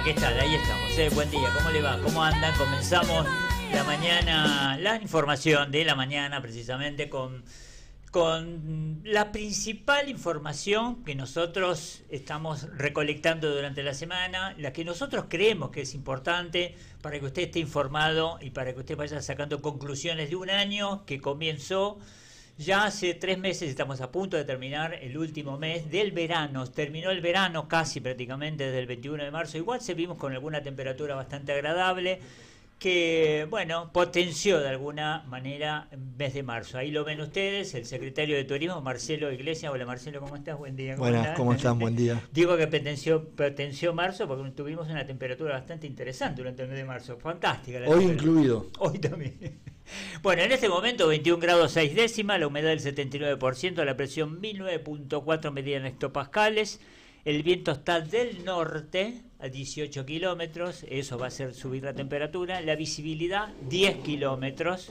¿qué tal? Ahí estamos. Buen día, ¿cómo le va? ¿Cómo andan? Comenzamos la mañana, la información de la mañana precisamente con la principal información que nosotros estamos recolectando durante la semana, la que nosotros creemos que es importante para que usted esté informado y para que usted vaya sacando conclusiones de un año que comenzó ya hace 3 meses. Estamos a punto de terminar el último mes del verano. Terminó el verano casi prácticamente desde el 21 de marzo. Igual seguimos con alguna temperatura bastante agradable que, bueno, potenció de alguna manera el mes de marzo. Ahí lo ven ustedes, el secretario de Turismo, Marcelo Iglesias. Hola Marcelo, ¿cómo estás? Buen día. Buenas, ¿cómo están? Buen día. Digo que potenció marzo porque tuvimos una temperatura bastante interesante durante el mes de marzo. Fantástica. Hoy incluido. Hoy también. Bueno, en este momento 21 grados 6 décimas, la humedad del 79%, la presión 1009.4 medida en hectopascales. El viento está del norte a 18 kilómetros, eso va a hacer subir la temperatura. La visibilidad 10 kilómetros.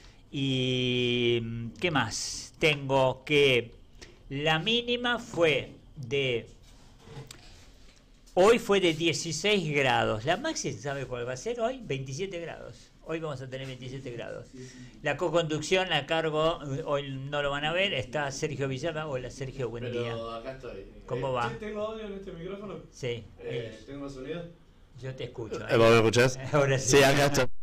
¿Y qué más? Tengo que la mínima hoy fue de 16 grados. La máxima, ¿sabe cuál va a ser hoy? 27 grados. Hoy vamos a tener 27 grados. La co-conducción a cargo, hoy no lo van a ver, está Sergio Villalba. Hola Sergio, buen día. Pero acá estoy. ¿Cómo va? ¿Tengo audio en este micrófono? Sí. ¿Tengo sonido? Yo te escucho. ¿Vos me escuchás? Ahora sí. Sí, acá estoy.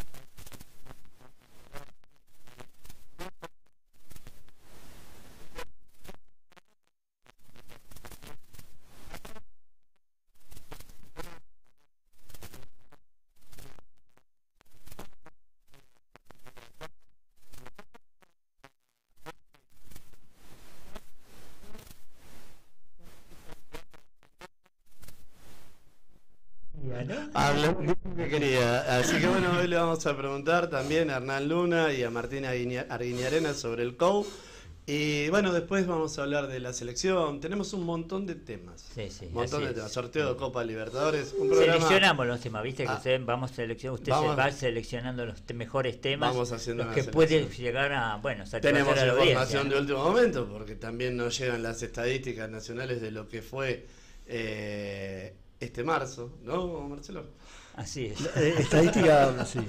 Habló que quería. Así que bueno, hoy le vamos a preguntar también a Hernán Luna y a Martín Arguiñarena sobre el COU. Y bueno, después vamos a hablar de la selección. Tenemos un montón de temas. Sí, sí. Un montón de temas. Sorteo de Copa Libertadores. Un programa. Seleccionamos los temas, viste que usted se va seleccionando los mejores temas. Vamos haciendo los que pueden llegar a, bueno, tenemos a la información de último momento, porque también nos llegan las estadísticas nacionales de lo que fue este marzo, ¿no, Marcelo? Así es. Estadística, sí.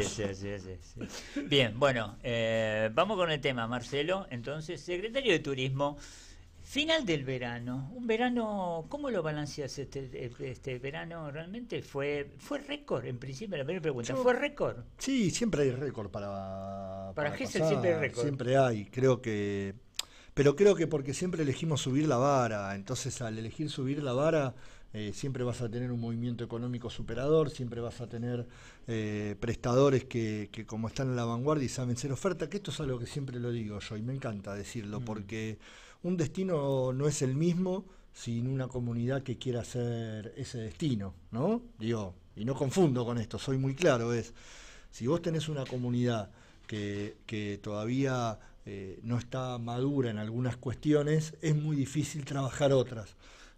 Sí. Bien, bueno, vamos con el tema, Marcelo. Entonces, secretario de Turismo, final del verano. Un verano, ¿cómo lo balanceas este verano? ¿Realmente fue récord? En principio, la primera pregunta, ¿fue récord? Sí, siempre hay récord para Gesell siempre hay récord. Siempre hay, pero creo que porque siempre elegimos subir la vara, entonces al elegir subir la vara siempre vas a tener un movimiento económico superador, siempre vas a tener prestadores que como están en la vanguardia y saben ser oferta, que esto es algo que siempre lo digo yo y me encanta decirlo, porque un destino no es el mismo sin una comunidad que quiera hacer ese destino, ¿no? Digo, y no confundo con esto, soy muy claro, si vos tenés una comunidad que todavía no está madura en algunas cuestiones, es muy difícil trabajar otras.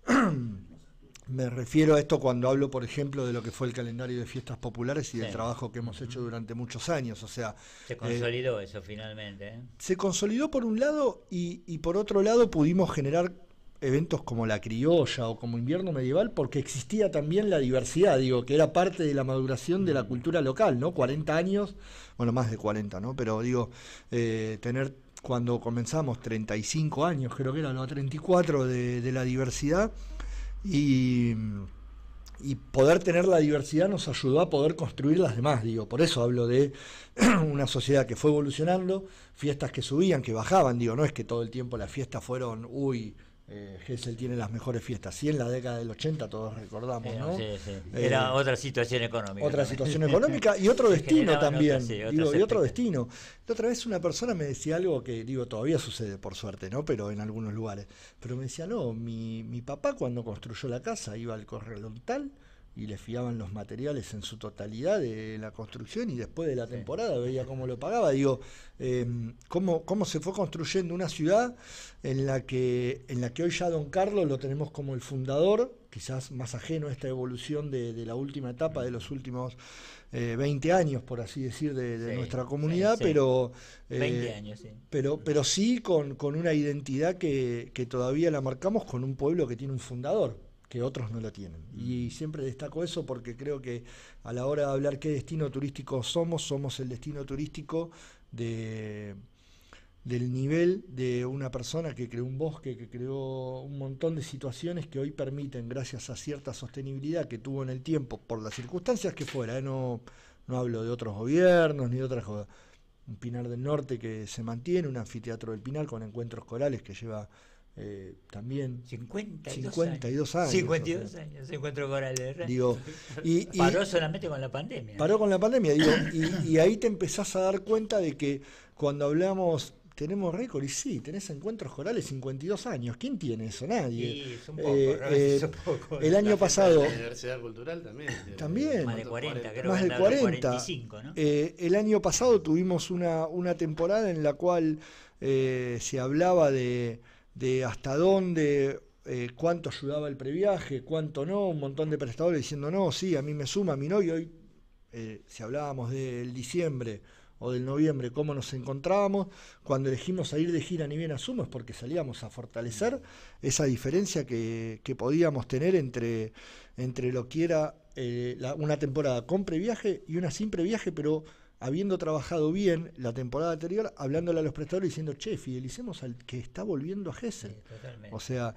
Me refiero a esto cuando hablo, por ejemplo, de lo que fue el calendario de fiestas populares y del trabajo que hemos hecho durante muchos años. O sea, se consolidó eso finalmente. Se consolidó por un lado y por otro lado pudimos generar eventos como la criolla o como invierno medieval porque existía también la diversidad, que era parte de la maduración de la cultura local, ¿no? 40 años, bueno, más de 40, ¿no? Pero tener cuando comenzamos 35 años, creo que eran los 34 de la diversidad. Y poder tener la diversidad nos ayudó a poder construir las demás, por eso hablo de una sociedad que fue evolucionando, fiestas que subían, que bajaban, no es que todo el tiempo las fiestas fueron, Gesell tiene las mejores fiestas, sí, en la década del 80 todos recordamos, ¿no? Sí. Era otra situación económica. Otra situación económica y otro destino también, y otro destino. La otra vez una persona me decía algo que, todavía sucede por suerte, ¿no? Pero en algunos lugares. Pero me decía, no, mi papá cuando construyó la casa iba al corralontal y le fiaban los materiales en su totalidad de la construcción y después de la temporada veía cómo lo pagaba. Cómo se fue construyendo una ciudad en la que hoy ya Don Carlos lo tenemos como el fundador, quizás más ajeno a esta evolución de la última etapa de los últimos 20 años, por así decir, de nuestra comunidad, pero 20 años, sí. Pero sí con una identidad que todavía la marcamos con un pueblo que tiene un fundador. que otros no lo tienen. Y siempre destaco eso porque creo que a la hora de hablar qué destino turístico somos el destino turístico del nivel de una persona que creó un bosque, que creó un montón de situaciones que hoy permiten, gracias a cierta sostenibilidad que tuvo en el tiempo, por las circunstancias que fuera, no hablo de otros gobiernos ni de otras cosas. Un Pinar del Norte que se mantiene, un anfiteatro del Pinar con encuentros corales que lleva también 52 años. 52 años, encuentro corales. Digo, paró solamente con la pandemia. Paró con la pandemia, digo, y ahí te empezás a dar cuenta de que cuando hablamos, tenemos récord, y sí, tenés encuentros corales 52 años. ¿Quién tiene eso? Nadie. Sí, es un poco, es un poco. El año pasado. La Universidad Cultural también. También. Más de 40, creo más que de 40. 45, ¿no? El año pasado tuvimos una temporada en la cual se hablaba de hasta dónde, cuánto ayudaba el previaje, cuánto no, un montón de prestadores diciendo no, sí, a mí me suma, a mí no, y hoy, si hablábamos del diciembre o del noviembre, cómo nos encontrábamos, cuando elegimos salir de gira ni bien asumo, es porque salíamos a fortalecer esa diferencia que podíamos tener entre lo que era una temporada con previaje y una sin previaje, pero habiendo trabajado bien la temporada anterior, hablándole a los prestadores diciendo, che, fidelicemos al que está volviendo a Gesell. Sí, totalmente. O sea,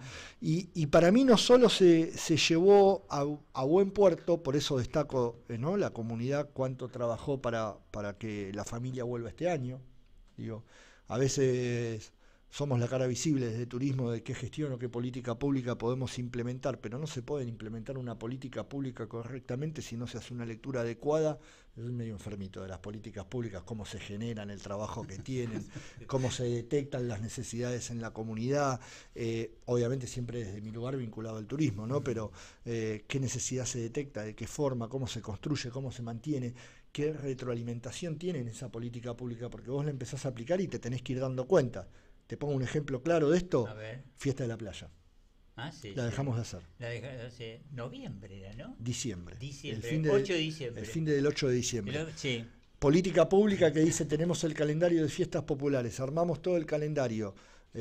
y para mí no solo se llevó a buen puerto, por eso destaco ¿no? la comunidad, cuánto trabajó para que la familia vuelva este año. Digo, a veces somos la cara visible desde turismo de qué gestión o qué política pública podemos implementar, pero no se puede implementar una política pública correctamente si no se hace una lectura adecuada. Yo soy medio enfermito de las políticas públicas, cómo se generan, el trabajo que tienen, cómo se detectan las necesidades en la comunidad, obviamente siempre desde mi lugar vinculado al turismo, ¿no? Pero qué necesidad se detecta, de qué forma, cómo se construye, cómo se mantiene, qué retroalimentación tiene en esa política pública, porque vos la empezás a aplicar y te tenés que ir dando cuenta. Te pongo un ejemplo claro de esto, Fiesta de la Playa. Ah, sí, la dejamos de hacer. Noviembre era, ¿no? Diciembre. El fin 8 de diciembre. El fin del 8 de diciembre. Sí. Política pública que dice, tenemos el calendario de fiestas populares, armamos todo el calendario.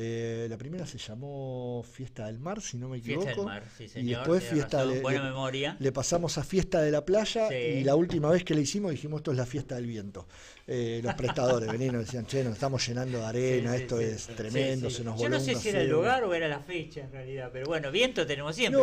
La primera se llamó Fiesta del Mar, si no me equivoco. Fiesta del Mar, sí, señor. Y después Fiesta buena memoria. Le pasamos a Fiesta de la Playa, sí. Y la última vez que le hicimos dijimos, esto es la Fiesta del Viento. Los prestadores venían y nos decían, che, nos estamos llenando de arena, sí, esto es tremendo, se nos voló. Yo no sé si era el lugar o era la fecha en realidad, pero bueno, viento tenemos siempre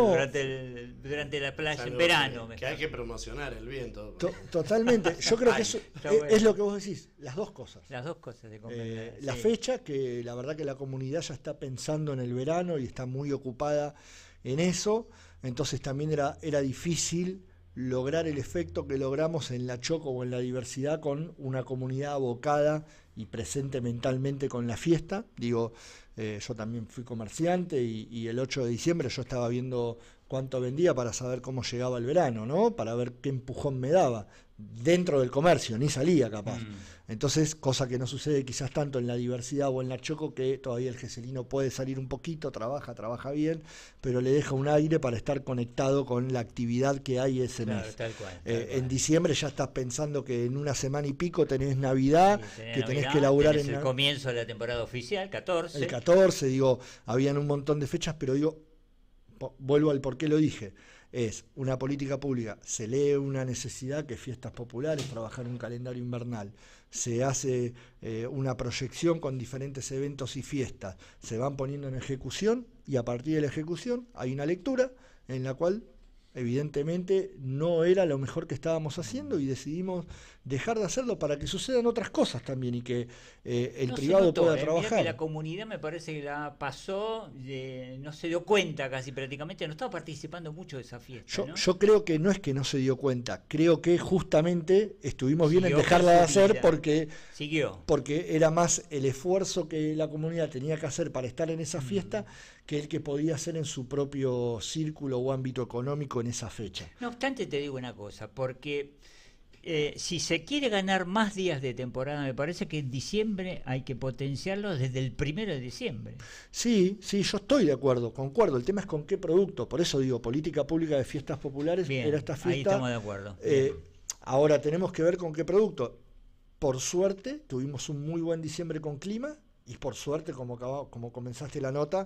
durante la playa en verano. Que hay que promocionar el viento. Totalmente, yo creo que eso es lo que vos decís, las dos cosas. Las dos cosas de la fecha, que la verdad que la comunidad ya está pensando en el verano y está muy ocupada en eso, entonces también era difícil lograr el efecto que logramos en la Choco o en la diversidad con una comunidad abocada y presente mentalmente con la fiesta. Digo, yo también fui comerciante y el 8 de diciembre yo estaba viendo cuánto vendía para saber cómo llegaba el verano, ¿no? Para ver qué empujón me daba dentro del comercio, ni salía capaz. Entonces, cosa que no sucede quizás tanto en la diversidad o en la Choco, que todavía el gesellino puede salir un poquito, trabaja bien, pero le deja un aire para estar conectado con la actividad que hay ese mes. Tal cual. En diciembre ya estás pensando que en una semana y pico tenés Navidad, que tenés que laburar en el comienzo de la temporada oficial, 14. El 14, digo, habían un montón de fechas, pero digo, vuelvo al por qué lo dije. Es una política pública, se lee una necesidad que fiestas populares, trabajar un calendario invernal, se hace una proyección con diferentes eventos y fiestas, se van poniendo en ejecución y a partir de la ejecución hay una lectura en la cual evidentemente no era lo mejor que estábamos haciendo y decidimos dejar de hacerlo para que sucedan otras cosas también y que el privado pueda trabajar. Mirá que la comunidad me parece que la pasó, no se dio cuenta casi prácticamente, no estaba participando mucho de esa fiesta. Yo creo que no es que no se dio cuenta, creo que justamente estuvimos bien en dejarla de hacer porque era más el esfuerzo que la comunidad tenía que hacer para estar en esa fiesta que el que podía hacer en su propio círculo o ámbito económico en esa fecha. No obstante, te digo una cosa, porque si se quiere ganar más días de temporada, me parece que en diciembre hay que potenciarlo desde el 1 de diciembre. Sí, yo estoy de acuerdo, concuerdo. El tema es con qué producto. Por eso digo, política pública de fiestas populares era esta fiesta. Ahí estamos de acuerdo. Ahora tenemos que ver con qué producto. Por suerte, tuvimos un muy buen diciembre con clima y por suerte, como comenzaste la nota,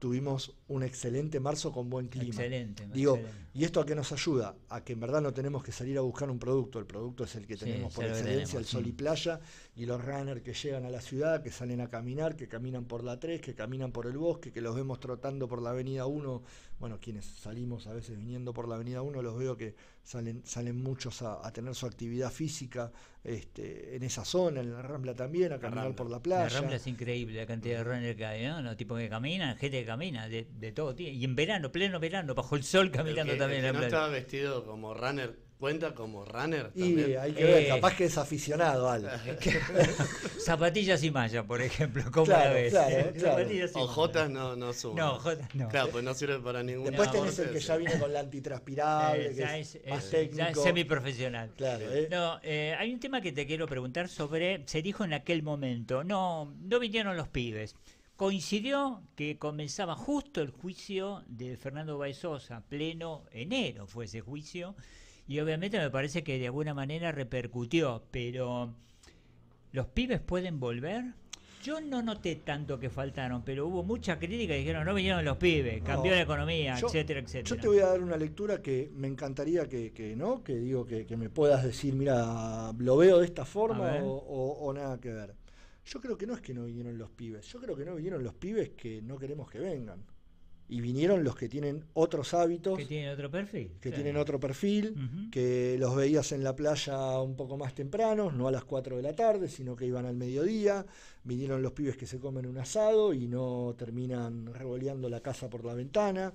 tuvimos un excelente marzo con buen clima. Excelente. Digo, excelente. ¿y esto a qué nos ayuda? A que en verdad no tenemos que salir a buscar un producto, el producto es el que Sí, tenemos por ya lo excelencia, tenemos, el sol y playa, y los runners que llegan a la ciudad, que salen a caminar, que caminan por la 3, que caminan por el bosque, que los vemos trotando por la avenida 1, bueno, quienes salimos a veces viniendo por la avenida 1, los veo que salen muchos a tener su actividad física en esa zona, en la Rambla también, a caminar por la playa. La Rambla es increíble la cantidad de runners que hay, ¿no? Los tipos que caminan, gente que camina, de todo tipo. Y en verano, pleno verano, bajo el sol caminando también en la no playa. estaba vestido como runner, ¿cuenta como runner Y también? hay que ver, capaz que es aficionado, Ale. Zapatillas y mallas, por ejemplo, ¿cómo Claro, la ves? claro. Zapatillas y O mallas. Jotas no suman. No, Jotas no. Claro, pues no sirve para ningún Después No, tenés el que ya viene con la antitranspirable, que ya es es, más ya técnico. es semiprofesional. Claro, No, hay un tema que te quiero preguntar sobre, se dijo en aquel momento, no vinieron los pibes. Coincidió que comenzaba justo el juicio de Fernando Báez Sosa, pleno enero fue ese juicio, y obviamente me parece que de alguna manera repercutió, pero ¿los pibes pueden volver? Yo no noté tanto que faltaron, pero hubo mucha crítica y dijeron, no vinieron los pibes, cambió la economía, etcétera, etcétera. Yo te voy a dar una lectura que me encantaría que me puedas decir, mira, lo veo de esta forma o nada que ver. Yo creo que no es que no vinieron los pibes, yo creo que no vinieron los pibes que no queremos que vengan. Y vinieron los que tienen otros hábitos. Que tienen otro perfil. Que tienen otro perfil, que los veías en la playa un poco más temprano, no a las 4 de la tarde, sino que iban al mediodía. Vinieron los pibes que se comen un asado y no terminan revoleando la casa por la ventana.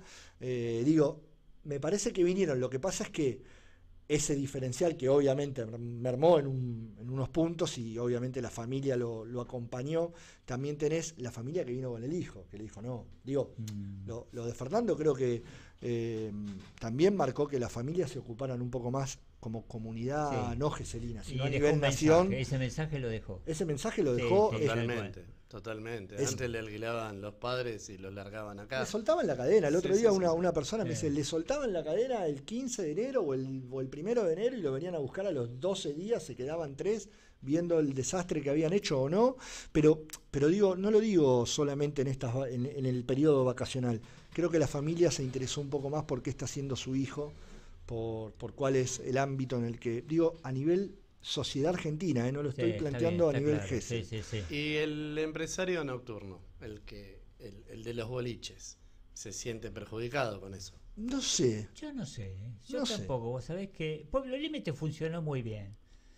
Me parece que vinieron. Lo que pasa es que ese diferencial que obviamente mermó en unos puntos y obviamente la familia lo acompañó, también tenés la familia que vino con el hijo, que le dijo no. Lo de Fernando creo que también marcó que las familias se ocuparan un poco más como comunidad, no geselina, sino a nivel nación. Ese mensaje lo dejó. Ese mensaje lo dejó. Totalmente. Antes le alquilaban los padres y los largaban acá. Le soltaban la cadena. El otro día una persona me dice, le soltaban la cadena el 15 de enero o el 1 de enero y lo venían a buscar a los 12 días, se quedaban 3 viendo el desastre que habían hecho o no. Pero digo, no lo digo solamente en el periodo vacacional. Creo que la familia se interesó un poco más por qué está haciendo su hijo, por cuál es el ámbito en el que, digo, a nivel sociedad argentina, no lo estoy planteando a nivel GESE. Sí. Y el empresario nocturno, el de los boliches, ¿se siente perjudicado con eso? No sé. Yo no sé. Yo tampoco. Vos sabés que Pueblo Límite funcionó muy bien.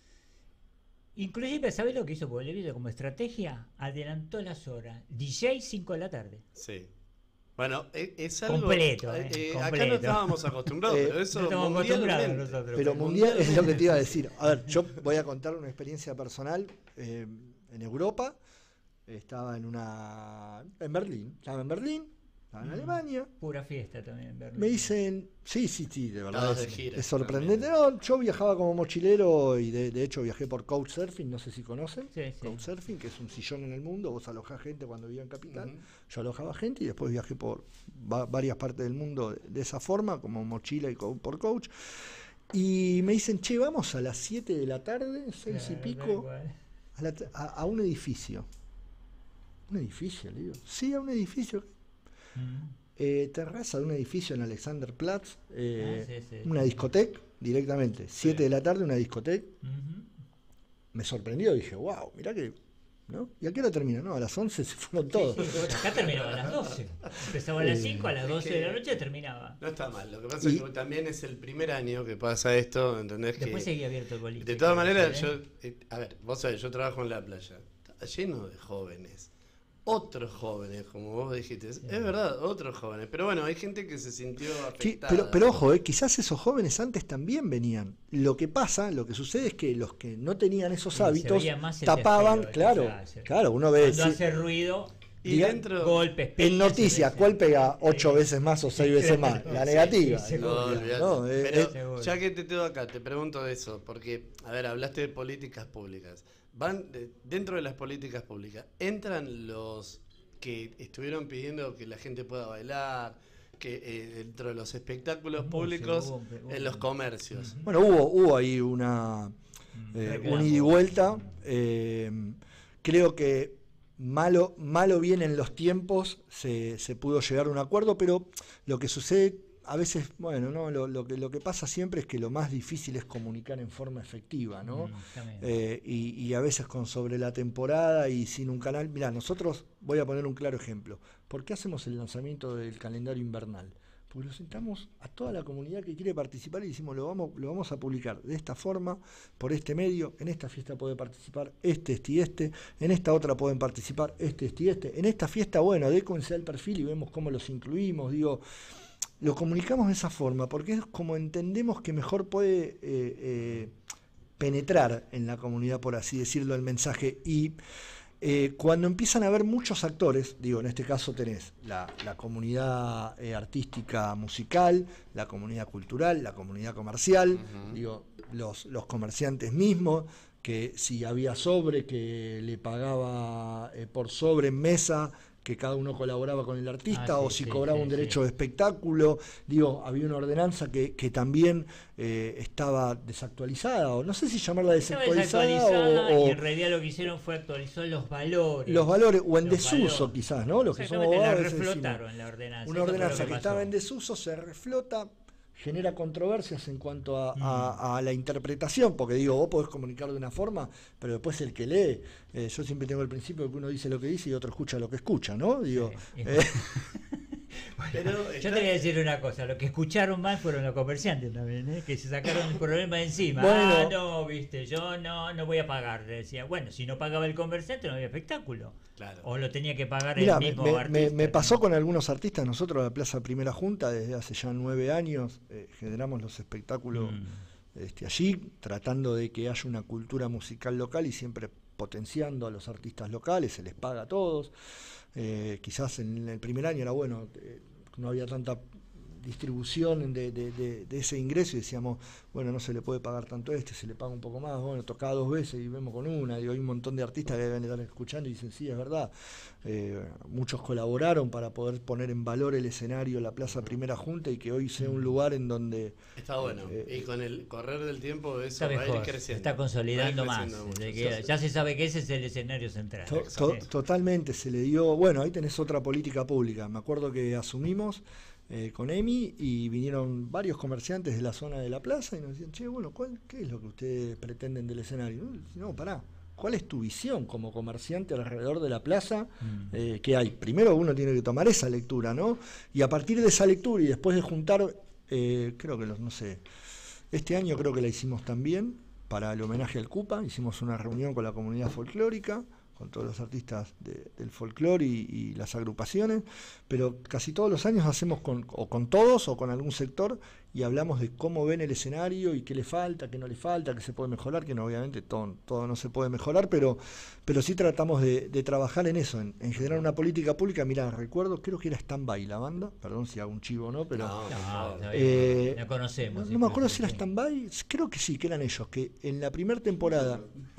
Inclusive, ¿sabés lo que hizo Pueblo Límite como estrategia? Adelantó las horas. DJ 5 de la tarde. Sí. Bueno, es algo... Completo. Acá no estábamos acostumbrados, pero eso no estamos acostumbrados nosotros. Pero mundial es lo que te iba a decir. A ver, yo voy a contar una experiencia personal. En Europa, estaba en Berlín. Estaba en Alemania. Pura fiesta también en Berlín. Me dicen, sí, de verdad de gira, es sorprendente. No, yo viajaba como mochilero y de hecho viajé por Couchsurfing, no sé si conocen. Couchsurfing, que es un sillón en el mundo, vos alojás gente cuando vivía en Capital. Yo alojaba gente y después viajé por varias partes del mundo de esa forma, como mochila y por coach. Y me dicen, che, vamos a las 7 de la tarde, 6 y pico, a un edificio. ¿Un edificio, le digo? Sí, a un edificio. Terraza de un edificio en Alexanderplatz, una discoteca directamente, 7 de la tarde, una discoteca. Me sorprendió, dije, wow, mirá que, ¿no? ¿Y a qué hora termina? No, a las 11 se fueron todos. Acá terminaba a las 12. Empezaba a las 5, a las 12 de la noche terminaba. No está mal, lo que pasa es que también es el primer año que pasa esto, ¿entendés? Después seguía abierto el boliche. De todas maneras, a ver, vos sabés, yo trabajo en la playa, está lleno de jóvenes. Otros jóvenes, como vos dijiste, es verdad, otros jóvenes, pero bueno, hay gente que se sintió afectada. Pero ojo, quizás esos jóvenes antes también venían. Lo que sucede es que los que no tenían esos hábitos tapaban, claro, uno ve... Cuando hace ruido... Y dentro, golpes, en noticias, ¿cuál pega 8 veces más o 6 veces más? La negativa. Pero ya que te tengo acá, te pregunto de eso, porque, a ver, hablaste de políticas públicas. Dentro de las políticas públicas, ¿entran los que estuvieron pidiendo que la gente pueda bailar, que dentro de los espectáculos públicos, en los comercios? Bueno, hubo ahí un ida y vuelta. Creo que malo bien en los tiempos se pudo llegar a un acuerdo, pero lo que sucede a veces, bueno, ¿no? Lo que pasa siempre es que lo más difícil es comunicar en forma efectiva, ¿no? Y a veces sobre la temporada y sin un canal. Mirá, nosotros, voy a poner un claro ejemplo. ¿Por qué hacemos el lanzamiento del calendario invernal? Porque lo sentamos a toda la comunidad que quiere participar y decimos, lo vamos a publicar de esta forma, por este medio, en esta fiesta puede participar este y este, en esta otra pueden participar este y este, en esta fiesta, bueno, adécuense al perfil y vemos cómo los incluimos, digo, lo comunicamos de esa forma, porque es como entendemos que mejor puede penetrar en la comunidad, por así decirlo, el mensaje. Y cuando empiezan a haber muchos actores, digo, en este caso tenés la comunidad artística musical, la comunidad cultural, la comunidad comercial, digo, los comerciantes mismos, que si había sobre, que le pagaba por sobre en mesa, que cada uno colaboraba con el artista, o si cobraba un derecho de espectáculo, digo, había una ordenanza que también estaba desactualizada, o no sé si llamarla desactualizada, y en realidad lo que hicieron fue actualizar los valores. Los valores, o en desuso quizás, ¿no? Los que somos abogados, la reflotaron la ordenanza. Una ordenanza que estaba en desuso se reflota, genera controversias en cuanto a la interpretación, porque digo, vos podés comunicar de una forma, pero después el que lee, yo siempre tengo el principio de que uno dice lo que dice y otro escucha lo que escucha, ¿no? Digo, sí, bueno, pero yo te voy a decir una cosa, los que escucharon mal fueron los comerciantes también, que se sacaron el problema de encima. Bueno, no, viste, yo no voy a pagar. Decía, bueno, si no pagaba el comerciante no había espectáculo. Claro. O lo tenía que pagar el mismo artista. Me pasó con algunos artistas, nosotros la Plaza Primera Junta, desde hace ya 9 años, generamos los espectáculos allí, tratando de que haya una cultura musical local y siempre potenciando a los artistas locales, se les paga a todos. Quizás en el primer año era bueno, no había tanta distribución de ese ingreso y decíamos, bueno, no se le puede pagar tanto se le paga un poco más, bueno, tocaba 2 veces y vemos con una, digo, hay un montón de artistas que deben estar escuchando y dicen, sí, es verdad, muchos colaboraron para poder poner en valor el escenario, la Plaza Primera Junta, y que hoy sea un lugar en donde... Está bueno, y con el correr del tiempo eso va a ir creciendo. Se está consolidando más, ya se sabe que ese es el escenario central. Totalmente, se le dio, bueno, ahí tenés otra política pública, me acuerdo que asumimos con EMI y vinieron varios comerciantes de la zona de la plaza y nos decían, che, bueno, ¿qué es lo que ustedes pretenden del escenario? No, pará, ¿cuál es tu visión como comerciante alrededor de la plaza que hay? Primero uno tiene que tomar esa lectura, ¿no? Y a partir de esa lectura y después de juntar, creo que no sé, este año creo que la hicimos también para el homenaje al Cupa, hicimos una reunión con la comunidad folclórica, con todos los artistas del folclore y las agrupaciones, pero casi todos los años hacemos con todos o con algún sector y hablamos de cómo ven el escenario y qué le falta, qué no le falta, qué se puede mejorar, que no, obviamente todo no se puede mejorar, pero sí tratamos de trabajar en eso, en generar una política pública. Mirá, recuerdo, creo que era Stand-By la banda, perdón si hago un chivo, ¿no? Pero la conocemos. No me acuerdo si era Stand-By, creo que sí, que eran ellos, que en la primera temporada...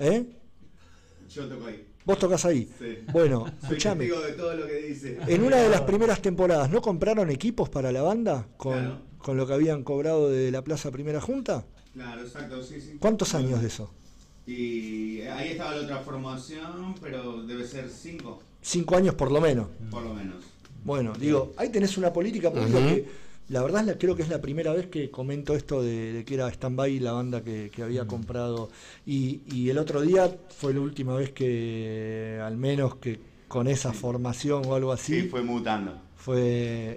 Yo toco ahí. ¿Vos tocás ahí? Sí. Bueno, soy escuchame. testigo de todo lo que dice. En una de las primeras temporadas, ¿no compraron equipos para la banda con lo que habían cobrado de la Plaza Primera Junta? Claro, exacto, sí. ¿Cuántos años de eso? Y ahí estaba la otra formación, pero debe ser 5. 5 años por lo menos. Por lo menos. Bueno, digo, ahí tenés una política pública que... La verdad creo que es la primera vez que comento esto de que era Stand-By la banda que había comprado. Y el otro día fue la última vez que, al menos que con esa formación o algo así... Sí, fue mutando. Fue,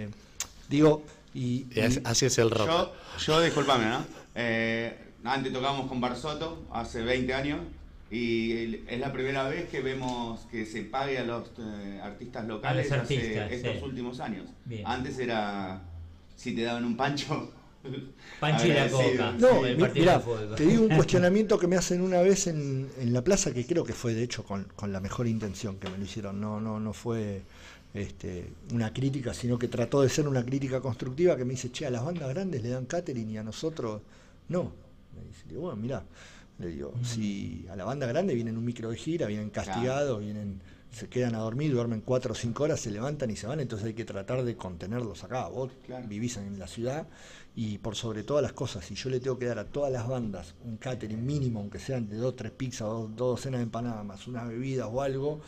así es el rock. Yo discúlpame, ¿no? Antes tocábamos con Barzotto, hace 20 años, y es la primera vez que vemos que se pague a los artistas locales estos últimos años. Bien. Antes era... Si te daban un pancho y la coca. No, mirá, te digo un cuestionamiento que me hacen una vez en la plaza, que creo que fue de hecho con la mejor intención que me lo hicieron. No fue una crítica, sino que trató de ser una crítica constructiva, que me dice, che, a las bandas grandes le dan catering y a nosotros no. Me dice, digo, bueno, mirá, le digo, si a la banda grande vienen un micro de gira, vienen castigados, se quedan a dormir, duermen 4 o 5 horas, se levantan y se van, entonces hay que tratar de contenerlos acá. Vos vivís en la ciudad y por sobre todas las cosas, si yo le tengo que dar a todas las bandas un catering mínimo, aunque sean de 2 o 3 pizzas, 2 docenas de empanadas, más unas bebidas o algo,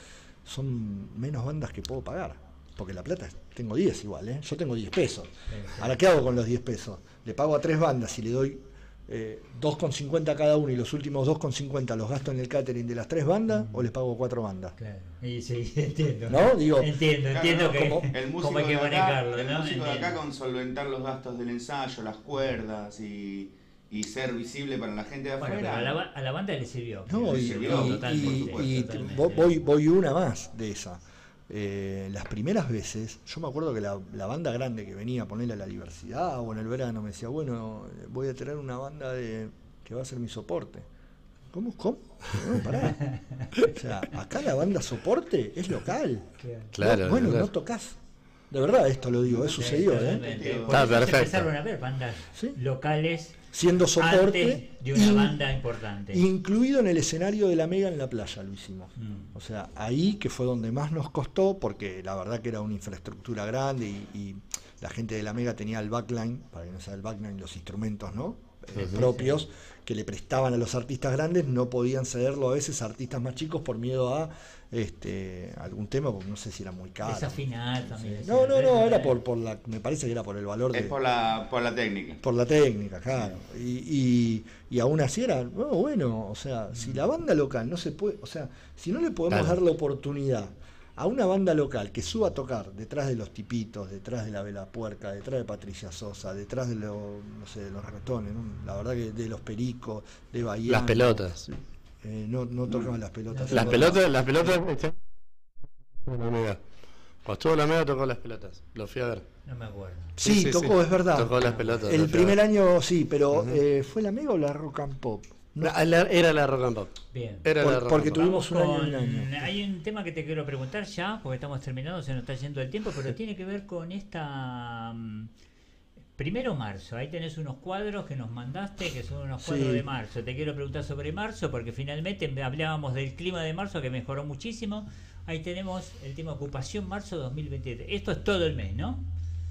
son menos bandas que puedo pagar. Porque la plata, tengo 10 igual, ¿eh? Yo tengo 10 pesos. Ahora, ¿qué hago con los 10 pesos? Le pago a 3 bandas y le doy 2,50 a cada uno y los últimos 2,50 los gasto en el catering de las 3 bandas o les pago 4 bandas. Claro. Y sí, entiendo. ¿No? Digo, entiendo claro, que cómo hay que manejarlo. El ¿no? músico de acá con solventar los gastos del ensayo, las cuerdas y ser visible para la gente de Bueno, afuera. pero a la banda le sirvió. no, Le y, sirvió, totalmente. voy una más de esa. Las primeras veces, yo me acuerdo que la banda grande que venía a ponerle a la diversidad o en el verano me decía, bueno, voy a tener una banda que va a ser mi soporte. ¿Cómo? No, pará. O sea, acá la banda soporte es local. Claro, Bueno, claro. no tocas. De verdad esto lo digo, sucedió, ¿eh? Está perfecto. Empezaron a ver bandas locales Siendo soporte antes de una banda importante. incluido en el escenario de la Mega en la playa lo hicimos. O sea, ahí que fue donde más nos costó, porque la verdad que era una infraestructura grande y la gente de la Mega tenía el backline, para que no sea el backline, los instrumentos, ¿no? Propios que le prestaban a los artistas grandes, no podían cederlo a veces a artistas más chicos por miedo a algún tema, porque no sé si era muy caro. Desafinar también. No, era por la, me parece que era por el valor Es por la técnica. por la técnica, claro. Y aún así era, bueno, o sea, si la banda local no se puede, o sea, si no le podemos dar la oportunidad a una banda local que suba a tocar detrás de los Tipitos, detrás de la Vela Puerca, detrás de Patricia Sosa, detrás de los, no sé, de los Ratones, ¿no? La verdad que de los Pericos, de Bahía. Las pelotas. No tocaban las pelotas. Las pelotas. Cuando estuvo la Mega tocó las pelotas. Lo fui a ver. No me acuerdo. Sí, tocó, es verdad. Tocó las pelotas. El primer año sí, pero ¿fue la Mega o la Rock and Pop? No. Era la Rock and Pop. Bien. Era la rock porque and pop. tuvimos un año y un Con- año. Hay un tema que te quiero preguntar ya, porque estamos terminando, se nos está yendo el tiempo, pero tiene que ver con esta... Primero marzo, ahí tenés unos cuadros que nos mandaste, que son unos cuadros de marzo. Te quiero preguntar sobre marzo, porque finalmente hablábamos del clima de marzo, que mejoró muchísimo. Ahí tenemos el tema Ocupación Marzo 2023. Esto es todo el mes, ¿no?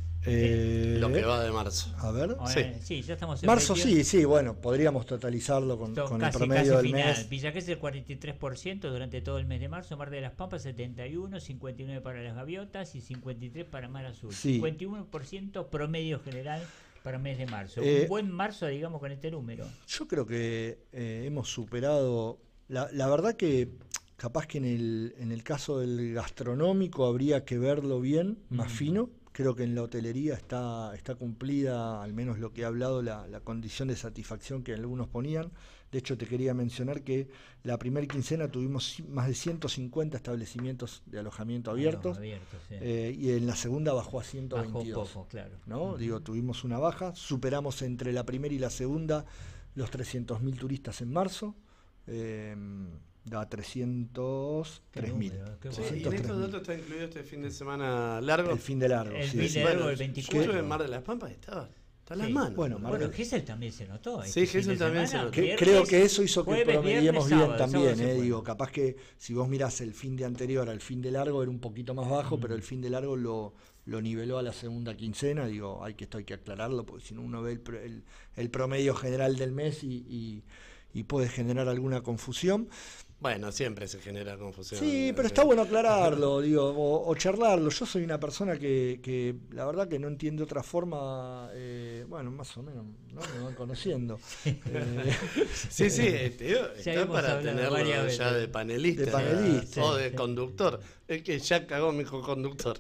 Lo que va de marzo. A ver. Sí, ya estamos en Marzo 22. sí, bueno, podríamos totalizarlo con el promedio del final. mes. Villa Gesell 43% durante todo el mes de marzo, Mar de las Pampas 71, 59 para las Gaviotas y 53 para Mar Azul. Sí. 51% promedio general para mes de marzo. Un buen marzo, digamos, con este número. Yo creo que hemos superado, la verdad que capaz que en el caso del gastronómico habría que verlo bien, más fino. Creo que en la hotelería está cumplida, al menos lo que he hablado, la condición de satisfacción que algunos ponían. De hecho, te quería mencionar que la primera quincena tuvimos más de 150 establecimientos de alojamiento abiertos, Sí. y en la segunda bajó a 122. Bajó poco, claro. ¿No? Digo, tuvimos una baja, superamos entre la primera y la segunda los 300.000 turistas en marzo. Da 303.000. Sí, y en estos datos está incluido este fin de semana largo. El fin de largo. El sí, fin sí. de largo, Bueno, el yo 24. estuve en Mar de las Pampas y estaba a las manos. Bueno, Bueno, Gesell también se notó. Sí, este fin Gesell de también semana, se notó. viernes, Creo que eso hizo que jueves, promediemos viernes, bien sábado también. se fue. Digo, capaz que si vos mirás el fin de anterior al fin de largo era un poquito más bajo, pero el fin de largo lo niveló a la segunda quincena. Digo, hay que aclararlo, porque si no uno ve el promedio general del mes y puede generar alguna confusión. Bueno, siempre se genera confusión. Sí, pero está bueno aclararlo, digo, o charlarlo. Yo soy una persona que la verdad que no entiende otra forma, bueno, más o menos, ¿no? Me van conociendo. Sí, tío, está hemos para hablado tenerlo varias ya veces. de panelista. De panelista. O de conductor. El que ya cagó mi conductor.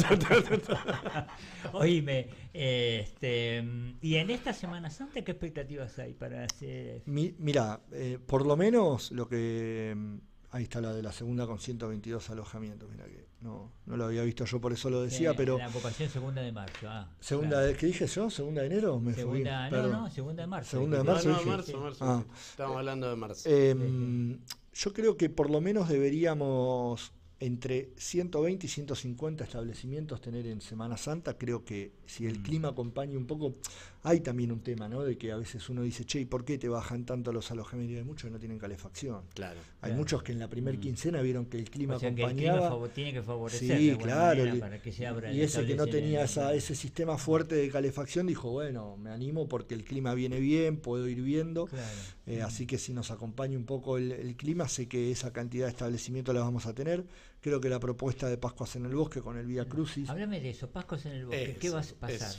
Oíme, y en esta Semana Santa, ¿qué expectativas hay para hacer? Mira, por lo menos lo que... ahí está la de la segunda con 122 alojamientos, mira que no lo había visto yo, por eso lo decía, pero... La ocupación segunda de marzo. Segunda, claro. ¿qué dije yo? ¿Segunda de enero? Me fui, Segunda, perdón. segunda de marzo. Segunda de No, marzo. no, dije. marzo. Ah. Estamos hablando de marzo. Yo creo que por lo menos deberíamos entre 120 y 150 establecimientos tener en Semana Santa. Creo que si el clima acompaña un poco, hay también un tema, ¿no? De que a veces uno dice, che, ¿y por qué te bajan tanto los alojamientos? Hay muchos que no tienen calefacción. Claro. Hay muchos que en la primer quincena vieron que el clima acompañaba. Que el clima tiene que favorecer sí, claro, para que se abra y ese que no tenía ese sistema fuerte de calefacción dijo, bueno, me animo porque el clima viene bien, puedo ir viendo. Claro. Así que si nos acompaña un poco el clima, sé que esa cantidad de establecimientos la vamos a tener. Creo que la propuesta de Pascuas en el Bosque con el Vía Crucis. Háblame de eso, Pascuas en el Bosque, ¿qué va a pasar?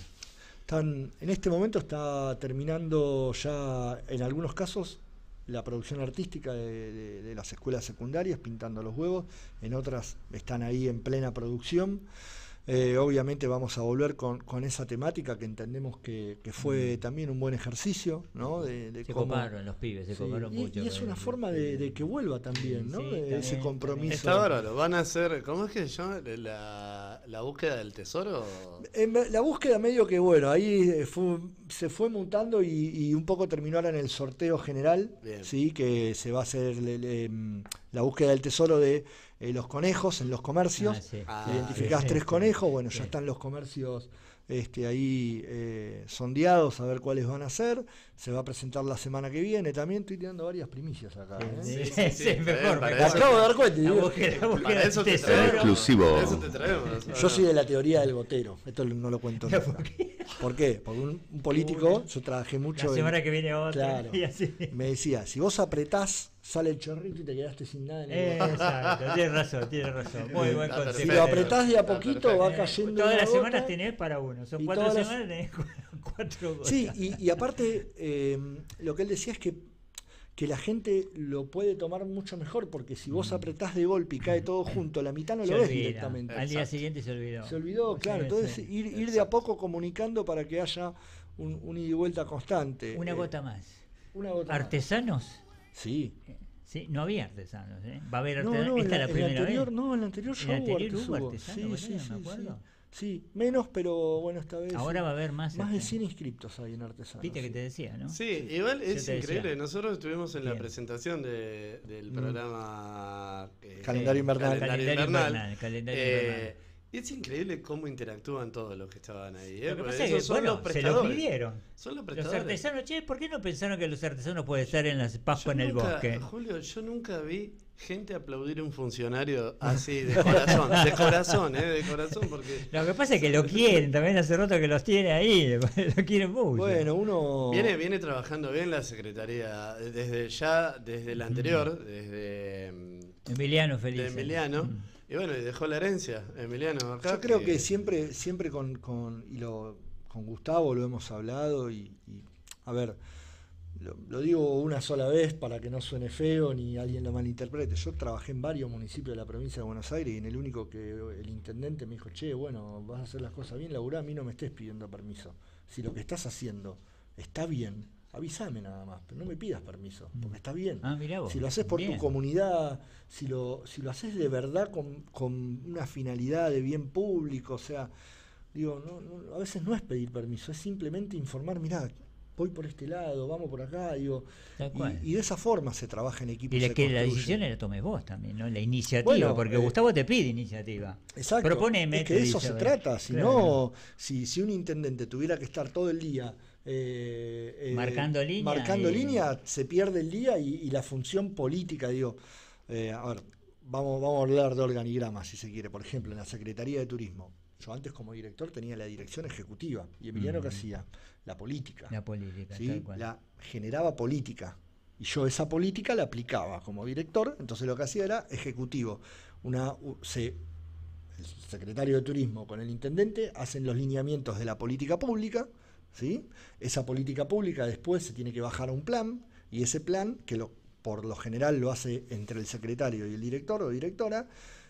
En este momento está terminando ya, en algunos casos, la producción artística de las escuelas secundarias, pintando los huevos, en otras están ahí en plena producción. Obviamente vamos a volver con esa temática que entendemos que fue también un buen ejercicio, ¿no? Se coparon los pibes, se coparon mucho. Y es una forma de que vuelva también, ¿no? Ese compromiso. Está bárbaro, van a hacer, ¿cómo es que se llama? La búsqueda del tesoro. La búsqueda medio que, bueno, ahí se fue mutando y un poco terminó ahora en el sorteo general, ¿sí? Que se va a hacer la búsqueda del tesoro de los conejos en los comercios. Identificás 3 conejos, bueno, ya están los comercios ahí sondeados a ver cuáles van a ser. Se va a presentar la semana que viene también. Estoy tirando varias primicias acá. Mejor. Me acabo de dar cuenta. Para eso te traemos. Exclusivo. Para eso te traemos. Yo soy de la teoría del gotero. Esto no lo cuento nunca. ¿Por qué? Porque un político, yo trabajé mucho. La semana que viene otra. Claro, me decía, si vos apretás, sale el chorrito y te quedaste sin nada en el bote. Exacto, tienes razón. Muy buen consejo. Si lo apretás de a poquito, va cayendo. Todas las semanas tenés para uno. Son 4 semanas, tenés 4 gotas. Sí, y aparte, lo que él decía es que la gente lo puede tomar mucho mejor, porque si vos apretás de golpe y cae todo junto, la mitad no lo ves directamente. Al día siguiente se olvidó. Se olvidó, claro. Entonces ir de a poco comunicando para que haya un ida y vuelta constante. Una gota más. ¿Artesanos? Sí. Sí, no había artesanos, Va a haber artesanos. No, esta es la primera vez. No, en el anterior ya hubo artesanos. Sí, me acuerdo. Sí, menos, pero bueno, esta vez. Ahora va a haber más. Más de 100 inscriptos hay en artesanos. Viste que te decía, ¿no? Sí, igual es increíble. Nosotros estuvimos en la presentación del programa Calendario Invernal. Y es increíble cómo interactúan todos los que estaban ahí. Lo que pasa es que, se lo pidieron. Son los prestadores. Los artesanos, ¿por qué no pensaron que los artesanos pueden estar en las Pascua en el Bosque? Julio, yo nunca vi gente aplaudir a un funcionario así, de corazón, porque... Lo que pasa es que lo quieren, también hace rato que los tiene ahí, lo quieren mucho. Bueno, uno... Viene trabajando bien la Secretaría, desde la anterior, desde... Emiliano Feliz. De Emiliano. Y bueno, y dejó la herencia, Emiliano, acá. Yo creo que siempre con Gustavo lo hemos hablado y a ver, lo digo una sola vez para que no suene feo ni alguien lo malinterprete. Yo trabajé en varios municipios de la provincia de Buenos Aires y en el único que el intendente me dijo, che, bueno, vas a hacer las cosas bien, laburá, a mí no me estés pidiendo permiso. Si lo que estás haciendo está bien, avísame nada más, pero no me pidas permiso, porque está bien. Mirá vos, si lo haces por tu comunidad, si lo haces de verdad con una finalidad de bien público, o sea, digo, a veces no es pedir permiso, es simplemente informar, mirá, voy por este lado, vamos por acá, digo, y de esa forma se trabaja en equipo. Y que la decisión la tomes vos también, ¿no? La iniciativa, porque Gustavo te pide iniciativa. Exacto. Proponeme. Es que de eso se trata, si no, si un intendente tuviera que estar todo el día marcando línea, se pierde el día y la función política, digo, a ver, vamos a hablar de organigrama si se quiere. Por ejemplo, en la Secretaría de Turismo, yo antes como director tenía la dirección ejecutiva y Emiliano que hacía la política, ¿sí? Tal cual. La generaba política y yo esa política la aplicaba como director, entonces lo que hacía era ejecutivo. El secretario de Turismo con el intendente hacen los lineamientos de la política pública, ¿sí? Esa política pública después se tiene que bajar a un plan y ese plan, que por lo general lo hace entre el secretario y el director o directora,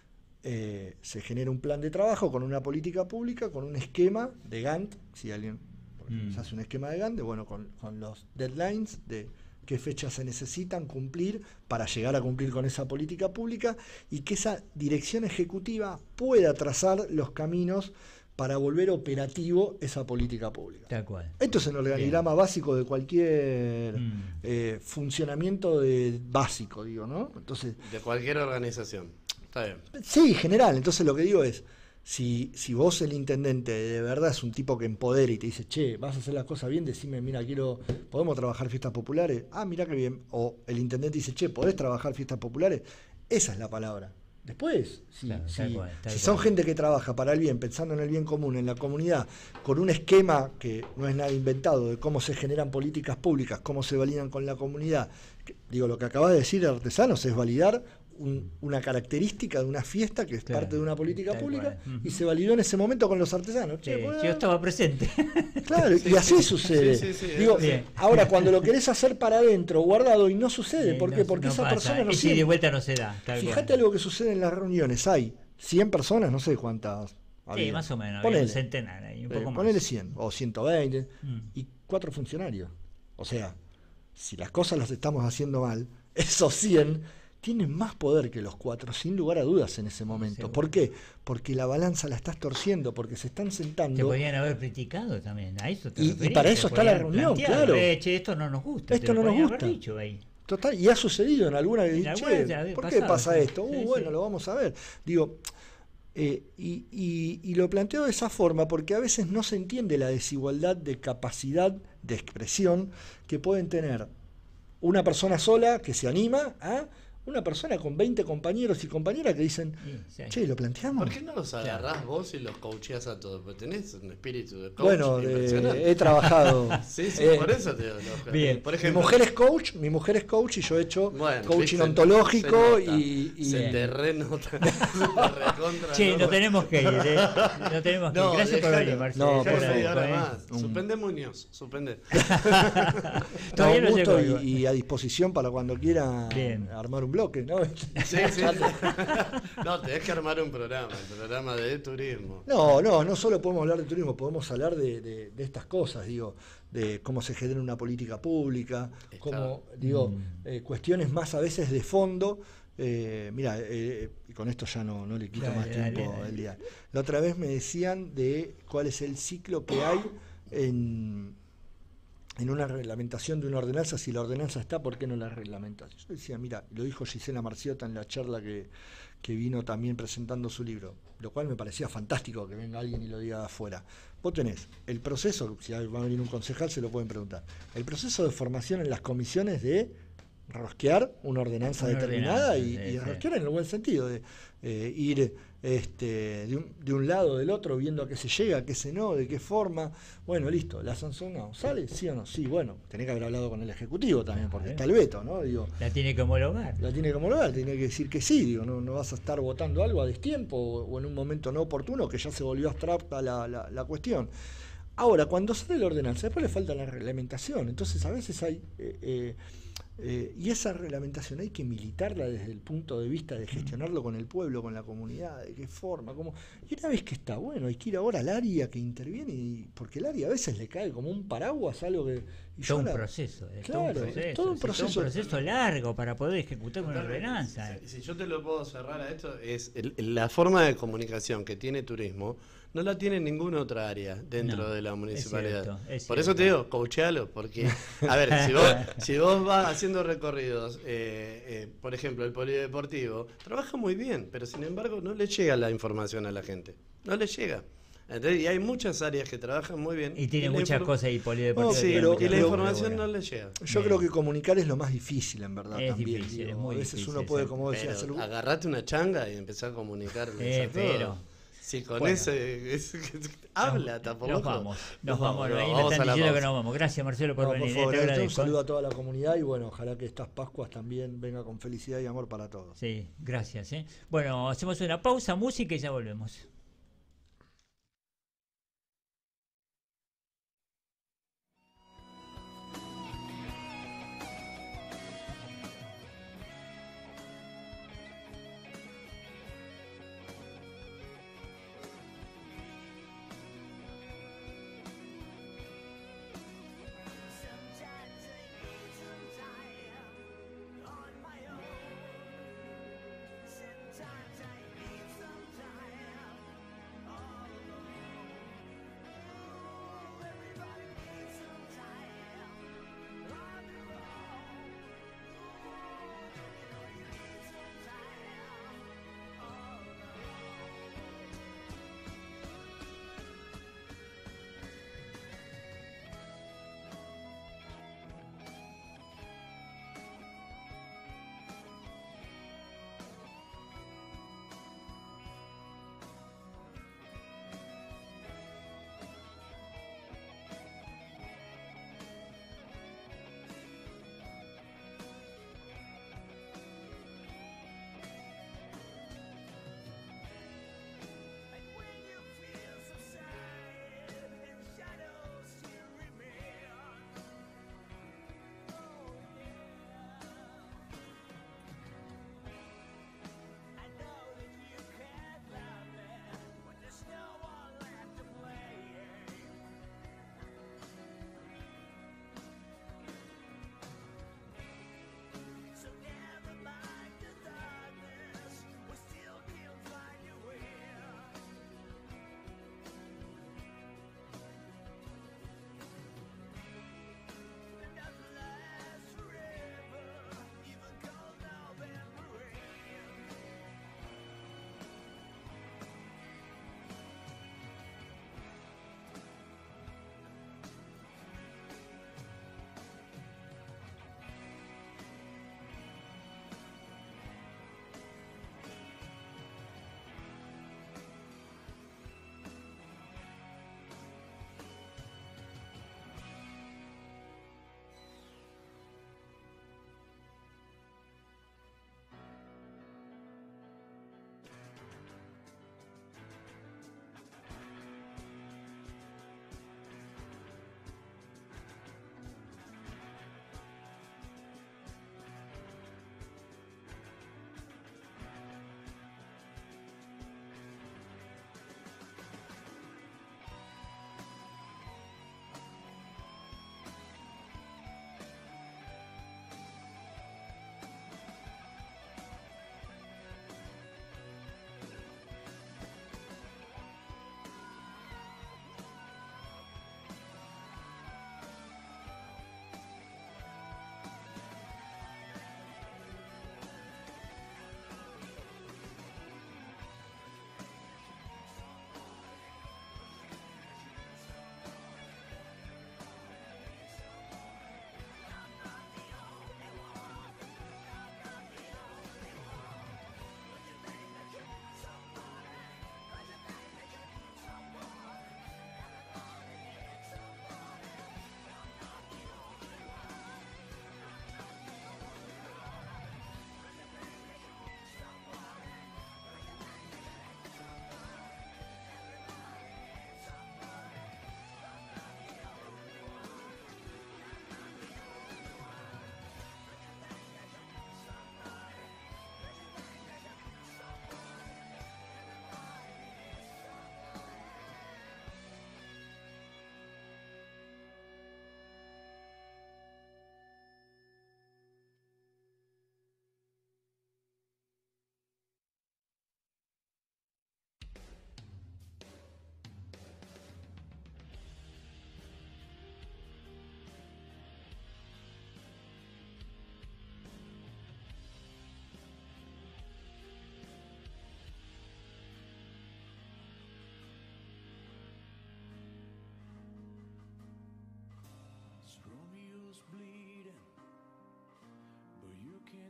se genera un plan de trabajo con una política pública, con un esquema de Gantt, si alguien se hace un esquema de Gantt, con los deadlines de qué fechas se necesitan cumplir para llegar a cumplir con esa política pública y que esa dirección ejecutiva pueda trazar los caminos para volver operativo esa política pública. Tal cual. Esto es el organigrama básico de cualquier funcionamiento básico, digo, ¿no? Entonces, de cualquier organización. Está bien. Sí, general. Entonces lo que digo es, Si vos, el intendente, de verdad es un tipo que empodera y te dice, che, vas a hacer las cosas bien, decime, mira, ¿podemos trabajar fiestas populares? Ah, mira qué bien. O el intendente dice, che, ¿podés trabajar fiestas populares? Esa es la palabra. Después, si son gente que trabaja para el bien, pensando en el bien común, en la comunidad, con un esquema que no es nada inventado, de cómo se generan políticas públicas, cómo se validan con la comunidad. Lo que acabas de decir, Artesanos, es validar una característica de una fiesta que es parte de una política pública y se validó en ese momento con los artesanos. Yo estaba presente. Claro, y así sucede. Ahora, cuando lo querés hacer para adentro, guardado, y no sucede. ¿Por qué? Porque esa persona no sigue. Y de vuelta no se da. Fíjate algo que sucede en las reuniones. Hay 100 personas, no sé cuántas. Sí, más o menos. Ponele, un centenar ahí, un poco más. Ponele 100 o 120 y 4 funcionarios. O sea, si las cosas las estamos haciendo mal, esos 100 tienen más poder que los 4, sin lugar a dudas en ese momento. Seguro. ¿Por qué? Porque la balanza la estás torciendo, porque se están sentando. Te podían haber criticado también, a eso te y para eso está la reunión, claro. Che, esto no nos gusta. Esto no nos gusta. Dicho ahí. Total, y ha sucedido en alguna que dice, ¿por qué pasa esto? Bueno, lo vamos a ver. Y lo planteo de esa forma porque a veces no se entiende la desigualdad de capacidad de expresión que pueden tener una persona sola que se anima a una persona con 20 compañeros y compañeras que dicen, che, ¿lo planteamos? ¿Por qué no los agarrás vos y los coacheás a todos? Porque tenés un espíritu de coach. Bueno, he trabajado. Sí, por eso te digo. Bien. Por ejemplo, mi mujer es coach y yo he hecho coaching ontológico y se te renota. Che, no tenemos que ir, no tenemos que ir. Gracias por venir, Marcelo. No, por media hora más. Suspende Muñoz, suspende. Todavía no llegó. Y a disposición para cuando quiera armar un bloque, ¿no? Sí. No, tenés que armar un programa de turismo. No solo podemos hablar de turismo, podemos hablar de estas cosas, de cómo se genera una política pública, cuestiones más a veces de fondo. Mira, y con esto ya no le quito más tiempo el día. La otra vez me decían de cuál es el ciclo que hay en una reglamentación de una ordenanza. Si la ordenanza está, ¿por qué no la reglamentas? Yo decía, mira, lo dijo Gisela Marciota en la charla que vino también presentando su libro, lo cual me parecía fantástico que venga alguien y lo diga de afuera. Vos tenés el proceso, si va a venir un concejal se lo pueden preguntar, el proceso de formación en las comisiones de rosquear una ordenanza determinada y rosquear en el buen sentido, de ir de un lado del otro viendo a qué se llega, a qué se no, de qué forma. Bueno, listo, la sanción no, ¿sale? ¿Sí o no? Sí, bueno, tenés que haber hablado con el Ejecutivo también, porque está el veto, ¿no? La tiene que homologar. Tiene que decir que sí, no vas a estar votando algo a destiempo o en un momento no oportuno que ya se volvió abstracta la cuestión. Ahora, cuando sale la ordenanza, después le falta la reglamentación, entonces a veces hay... y esa reglamentación hay que militarla desde el punto de vista de gestionarlo con el pueblo, con la comunidad, de qué forma, cómo. Y una vez que está bueno, hay que ir ahora al área que interviene, porque el área a veces le cae como un paraguas, algo que. Todo un proceso, todo un proceso largo para poder ejecutar una ordenanza. Si yo te lo puedo cerrar a esto, es la forma de comunicación que tiene turismo. No la tiene ninguna otra área dentro de la municipalidad. Por eso te digo, coachealo, porque, a ver, si vos vas haciendo recorridos, por ejemplo, el polideportivo, trabaja muy bien, pero sin embargo no le llega la información a la gente. No le llega. Entonces, y hay muchas áreas que trabajan muy bien. Y tiene muchas cosas ahí, polideportivo. Y la información no le llega. Yo creo que comunicar es lo más difícil, en verdad. Es también. Difícil, es muy a veces difícil, uno puede, como decía, agarrate una changa y empezar a comunicar. Sí, con ese habla tampoco. Nos vamos. Ahí me están diciendo que nos vamos. Gracias, Marcelo, por venir. Por favor, un saludo a toda la comunidad y bueno, ojalá que estas Pascuas también venga con felicidad y amor para todos. Sí, gracias. Bueno, hacemos una pausa, música y ya volvemos.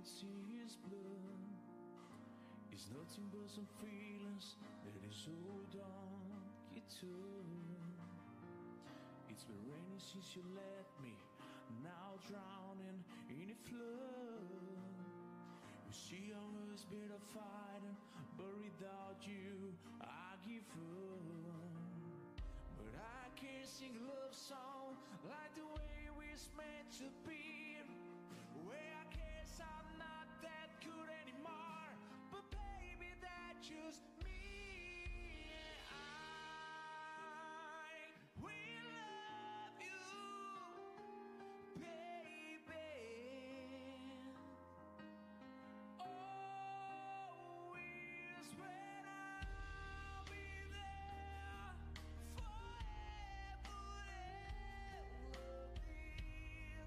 see is blood. It's nothing but some feelings that is so dark it took. It's been raining since you left me, now drowning in a flood. You see, I was better fighting, but without you, I give up. But I can't sing a love song like the way we're meant to be. Where I guess I'm not that good anymore, but baby, that's just me. I will love you, baby. Always when I'll be there forever and ever.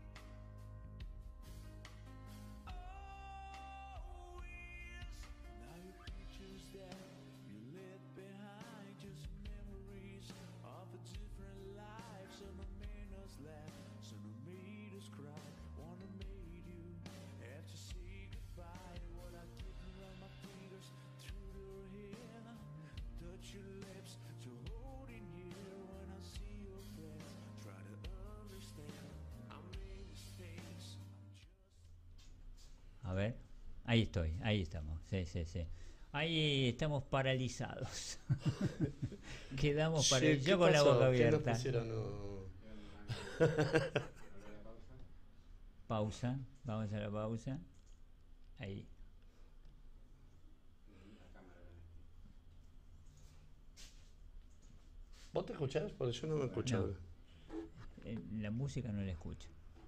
Always. Now your pictures that you left behind, just memories of a different life. Some have made us laugh, some have made us cry. One have made you have to say goodbye. What I did run my fingers through your hair, touch your lips to hold in here. When I see your face, try to understand. I made mistakes. A ver, ahí estoy, ahí estamos, sí, sí, sí. Ahí estamos paralizados. Quedamos paralizados. Yo con la boca abierta. Pausa, vamos a la pausa. Ahí. ¿Vos te escuchás? Porque yo no me escucho. No. La música no la escucho.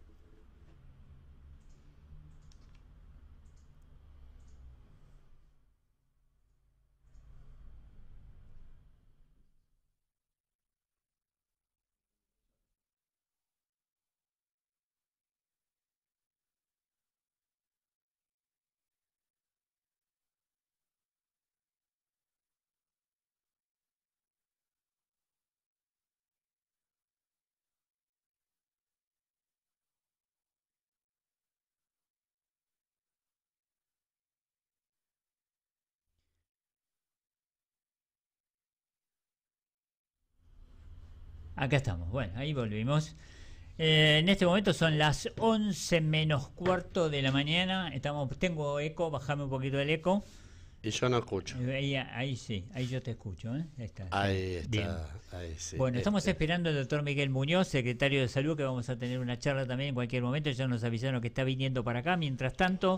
Acá estamos, bueno, ahí volvimos. En este momento son las 11 menos cuarto de la mañana. Tengo eco, bajame un poquito el eco. Y yo no escucho. Ahí sí, ahí yo te escucho. Ahí está. Ahí está, ahí sí. Bueno, estamos esperando al doctor Miguel Muñoz, secretario de Salud, que vamos a tener una charla también en cualquier momento. Ya nos avisaron que está viniendo para acá. Mientras tanto,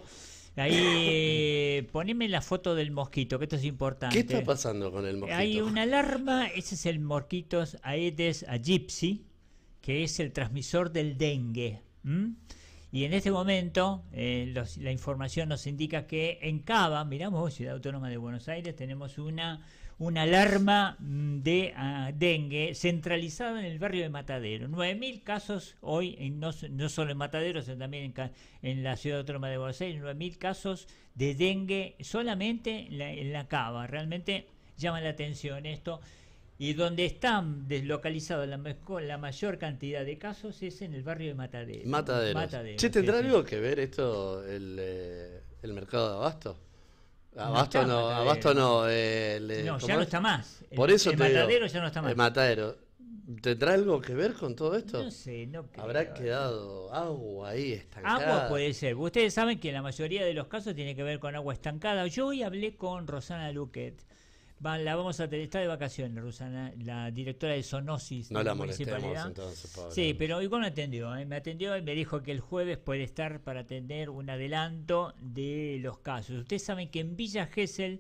ahí poneme la foto del mosquito, que esto es importante. ¿Qué está pasando con el mosquito? Hay una alarma, ese es el mosquito Aedes aegypti, que es el transmisor del dengue. Y en este momento la información nos indica que en Cava, miramos, Ciudad Autónoma de Buenos Aires, tenemos una alarma de dengue centralizada en el barrio de Matadero. 9.000 casos hoy, no solo en Matadero, sino también en la Ciudad Autónoma de Buenos Aires, 9.000 casos de dengue solamente en la Cava. Realmente llama la atención esto. Y donde están deslocalizados la mayor cantidad de casos es en el barrio de Matadero. Matadero. Che, ¿tendrá algo que ver esto el mercado de abasto? Abasto no. No, ya no está más. Por eso el te Matadero digo, ya no está más. El Matadero. ¿Tendrá algo que ver con todo esto? No sé, no creo. ¿Habrá quedado agua ahí estancada? Agua puede ser. Ustedes saben que la mayoría de los casos tiene que ver con agua estancada. Yo hoy hablé con Rosana Luquet. La vamos a tener, está de vacaciones, Rosana, la directora de Zoonosis no de la la municipalidad. Entonces, Pablo. Sí, pero igual me atendió y me dijo que el jueves puede estar para tener un adelanto de los casos. Ustedes saben que en Villa Gesell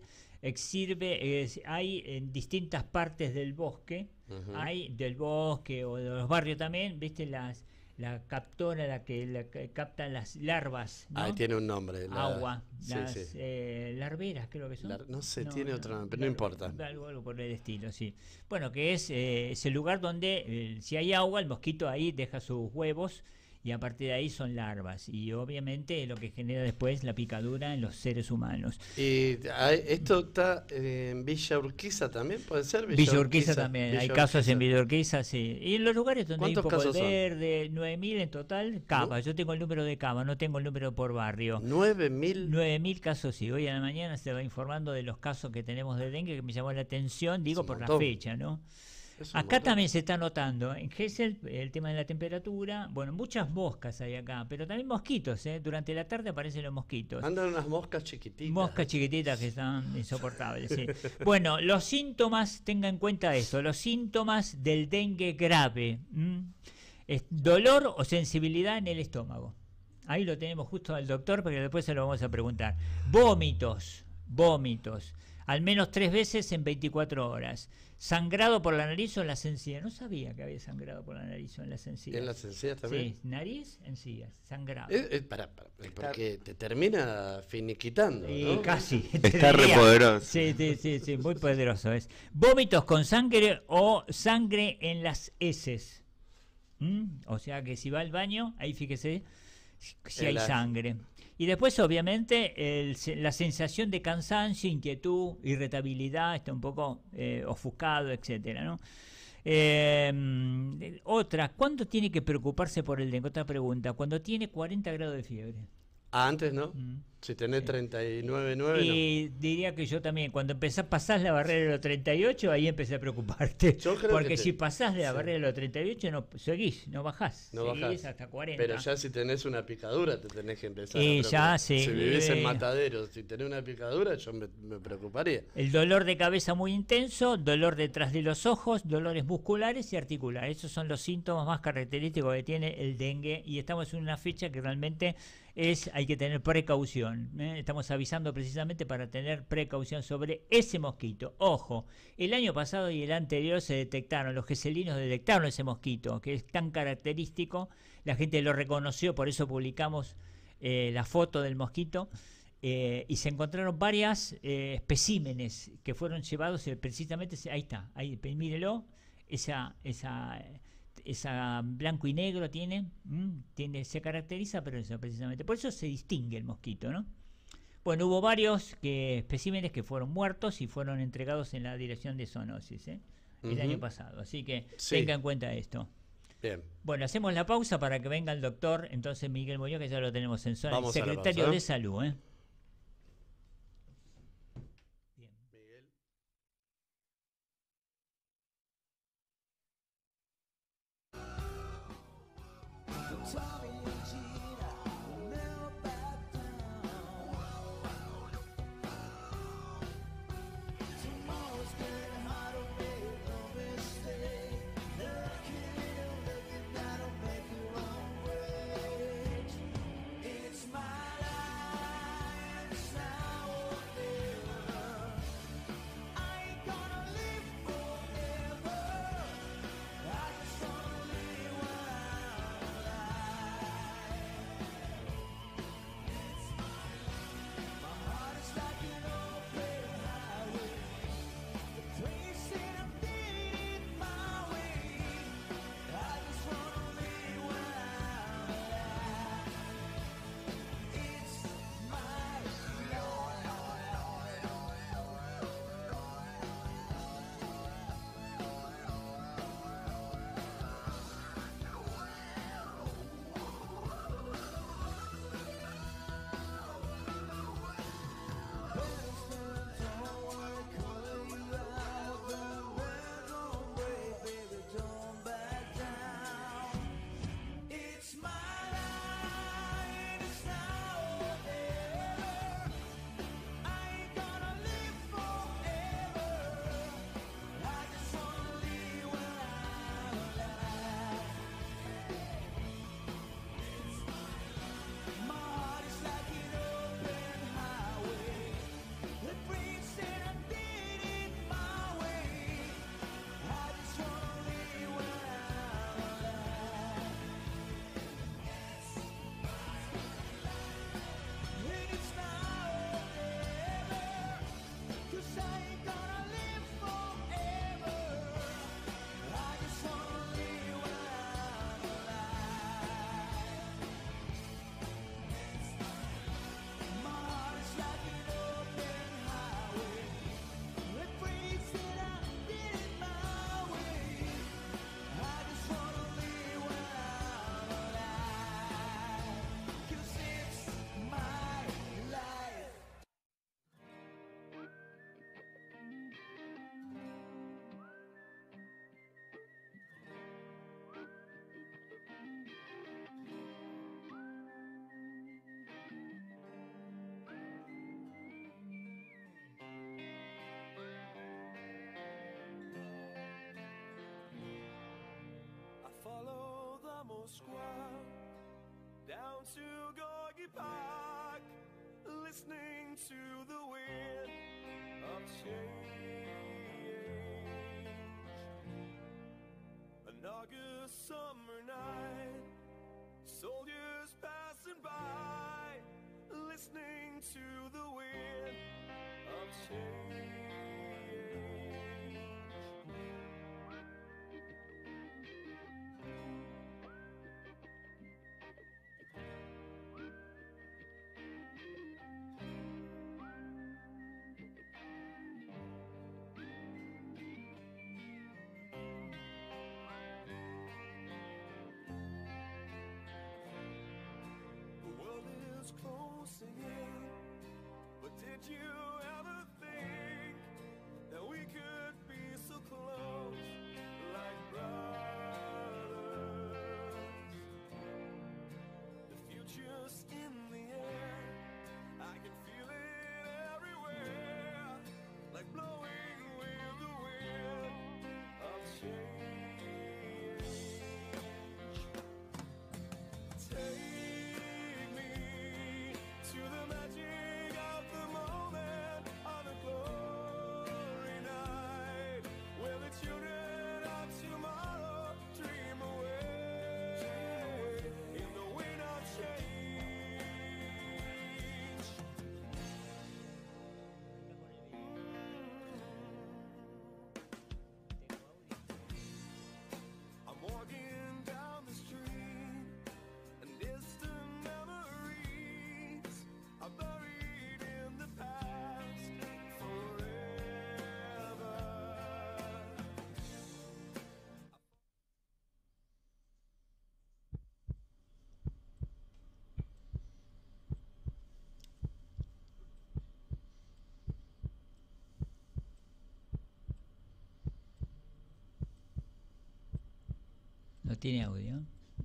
hay en distintas partes del bosque, hay del bosque o de los barrios también, viste la captora, la que captan las larvas, ¿no? Tiene un nombre. Agua, las larveras creo que son. No sé, tiene otro nombre, pero no importa. Algo por el estilo, sí. Bueno, que es el lugar donde si hay agua, el mosquito ahí deja sus huevos y a partir de ahí son larvas y obviamente lo que genera después la picadura en los seres humanos. Y esto está en Villa Urquiza también, ¿puede ser? Villa Urquiza también, Villa hay casos Urquiza. en Villa Urquiza, sí. Y en los lugares donde hay un ¿Cuántos poco de casos son? verde, 9.000 en total, cava. Yo tengo el número de cava, no tengo el número por barrio. 9.000. 9.000 casos, sí. Hoy a la mañana se va informando de los casos que tenemos de dengue, que me llamó la atención, digo, un por la montón. fecha, ¿no? Es un Acá montón. también se está notando, en Gesell, el tema de la temperatura, bueno, muchas moscas hay acá, pero también mosquitos, ¿eh? Durante la tarde aparecen los mosquitos. Andan unas moscas chiquititas. Moscas chiquititas que están insoportables, sí. Bueno, los síntomas, tenga en cuenta esto, los síntomas del dengue grave, es dolor o sensibilidad en el estómago. Ahí lo tenemos justo al doctor, porque después se lo vamos a preguntar. Vómitos, al menos 3 veces en 24 horas. Sangrado por la nariz o en las encías. No sabía que había sangrado por la nariz o en las encías. ¿En las encías también? Sí, nariz, encías, sangrado. Porque te termina finiquitando, Y ¿no? casi. Está re poderoso. Sí, muy poderoso es. Vómitos con sangre o sangre en las heces. O sea que si va al baño, ahí fíjese si hay sangre. Y después, obviamente, la sensación de cansancio, inquietud, irritabilidad, está un poco ofuscado, etcétera, ¿no? Otra, ¿cuándo tiene que preocuparse por el dengue? Otra pregunta, cuando tiene 40 grados de fiebre. Antes, ¿no? Si tenés 39,9, Y diría que yo también, cuando pasás la barrera de los 38, ahí empecé a preocuparte. Yo creo Porque que si pasás de la barrera de los 38, no seguís, no bajás. No seguís bajás. hasta 40. Pero ya si tenés una picadura te tenés que empezar Y a ya, preocupar. sí. Si vivís en Mataderos, si tenés una picadura, yo me preocuparía. El dolor de cabeza muy intenso, dolor detrás de los ojos, dolores musculares y articulares. Esos son los síntomas más característicos que tiene el dengue. Y estamos en una fecha que realmente hay que tener precaución. Estamos avisando precisamente para tener precaución sobre ese mosquito. Ojo, el año pasado y el anterior los geselinos detectaron ese mosquito, que es tan característico. La gente lo reconoció, por eso publicamos la foto del mosquito. Y se encontraron varias especímenes que fueron llevados precisamente, ahí está, ahí mírelo, esa blanco y negro tiene, se caracteriza, pero eso precisamente, por eso se distingue el mosquito, ¿no? Bueno, hubo varios especímenes que fueron muertos y fueron entregados en la dirección de zoonosis, el año pasado, así que tenga en cuenta esto. Bien. Bueno, hacemos la pausa para que venga el doctor, entonces Miguel Muñoz, que ya lo tenemos en zona, el Vamos a la secretario pausa, de Salud, Square, down to Gorky Park, listening to the wind of change. An August summer night, soldiers passing by, listening to the wind of change. Closing in, but did you ever think that we could be so close, like brothers? The future's in the air, I can feel it everywhere, like blowing with the wind of change. Take me to the magic of the moment on a glory night, where the children of tomorrow dream away in the wind of change. I'm walking down the street, and distant memories are buried in the past forever. No tiene audio.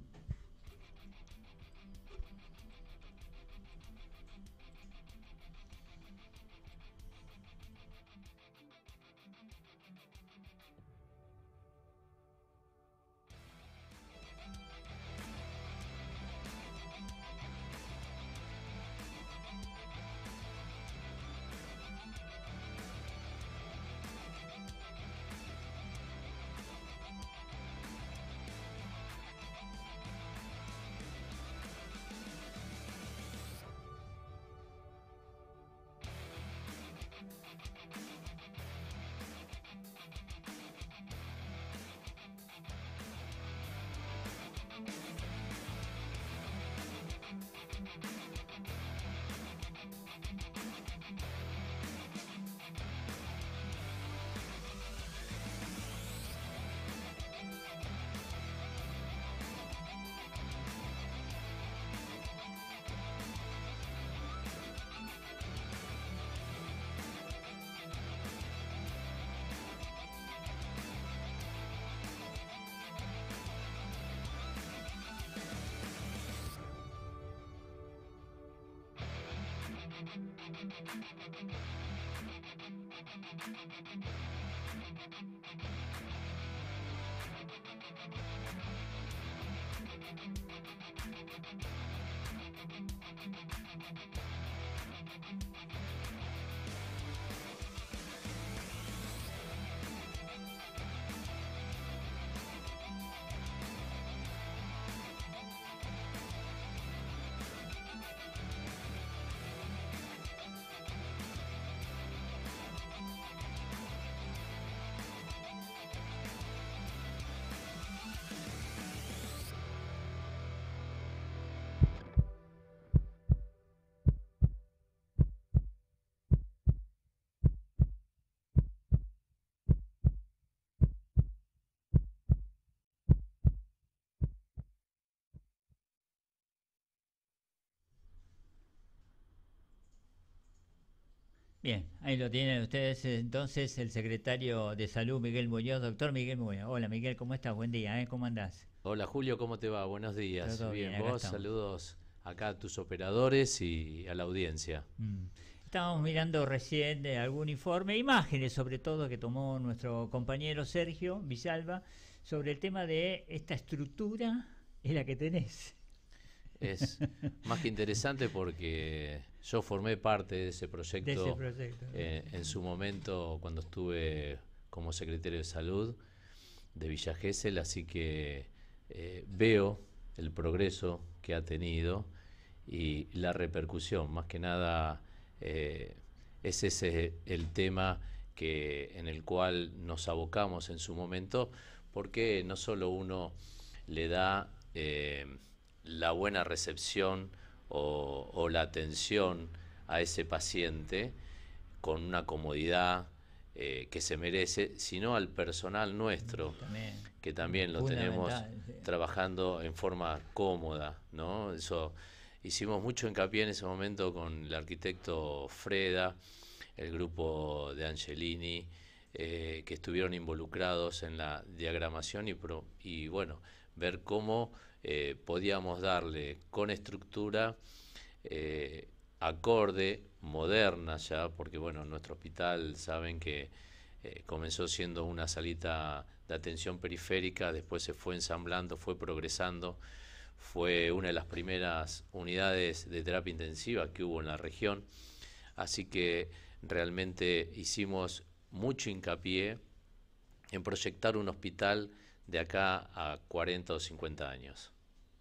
Bien, ahí lo tienen ustedes entonces el secretario de Salud Miguel Muñoz, doctor Miguel Muñoz. Hola Miguel, ¿cómo estás? Buen día, ¿cómo andás? Hola Julio, ¿cómo te va? Buenos días. Todo bien, Bien, acá vos, estamos. saludos acá a tus operadores y a la audiencia. Estábamos mirando recién algún informe, imágenes sobre todo que tomó nuestro compañero Sergio Villalba sobre el tema de esta estructura es la que tenés. Es más que interesante porque yo formé parte de ese proyecto, en su momento cuando estuve como secretario de Salud de Villa Gesell, así que veo el progreso que ha tenido y la repercusión. Más que nada es ese el tema en el cual nos abocamos en su momento, porque no solo uno le da la buena recepción o la atención a ese paciente con una comodidad que se merece, sino al personal nuestro, que también lo tenemos trabajando en forma cómoda, ¿no? Eso hicimos mucho hincapié en ese momento con el arquitecto Freda, el grupo de Angelini, que estuvieron involucrados en la diagramación y bueno, ver cómo podíamos darle con estructura acorde, moderna ya, porque bueno, nuestro hospital saben que comenzó siendo una salita de atención periférica, después se fue ensamblando, fue progresando, fue una de las primeras unidades de terapia intensiva que hubo en la región, así que realmente hicimos mucho hincapié en proyectar un hospital de acá a 40 o 50 años.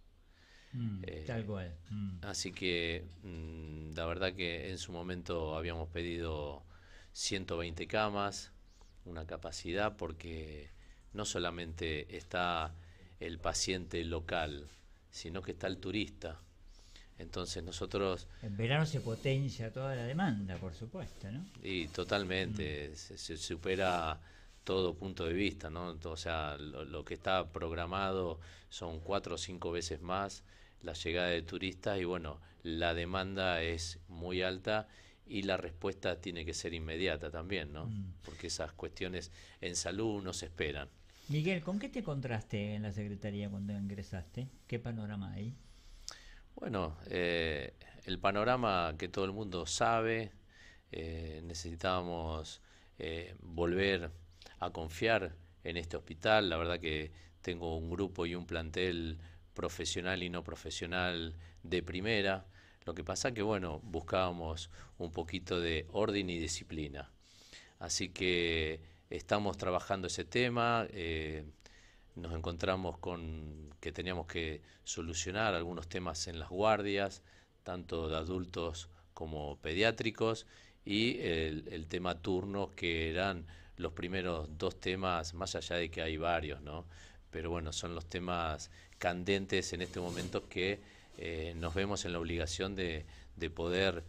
Tal cual. Así que la verdad que en su momento habíamos pedido 120 camas, una capacidad, porque no solamente está el paciente local, sino que está el turista. Entonces nosotros... En verano se potencia toda la demanda, por supuesto, ¿no? Y totalmente, se supera todo punto de vista, ¿no? O sea, lo que está programado son 4 o 5 veces más la llegada de turistas y bueno, la demanda es muy alta y la respuesta tiene que ser inmediata también, ¿no? Porque esas cuestiones en salud no se esperan. Miguel, ¿con qué te encontraste en la Secretaría cuando ingresaste? ¿Qué panorama hay? Bueno, el panorama que todo el mundo sabe, necesitábamos volver a confiar en este hospital. La verdad que tengo un grupo y un plantel profesional y no profesional de primera. Lo que pasa que, bueno, buscábamos un poquito de orden y disciplina. Así que estamos trabajando ese tema. Nos encontramos con que teníamos que solucionar algunos temas en las guardias, tanto de adultos como pediátricos, y el tema turnos, que eran los primeros 2 temas, más allá de que hay varios, ¿no? Pero bueno, son los temas candentes en este momento que nos vemos en la obligación de poder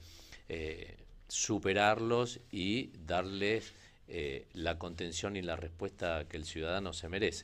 superarlos y darles la contención y la respuesta que el ciudadano se merece.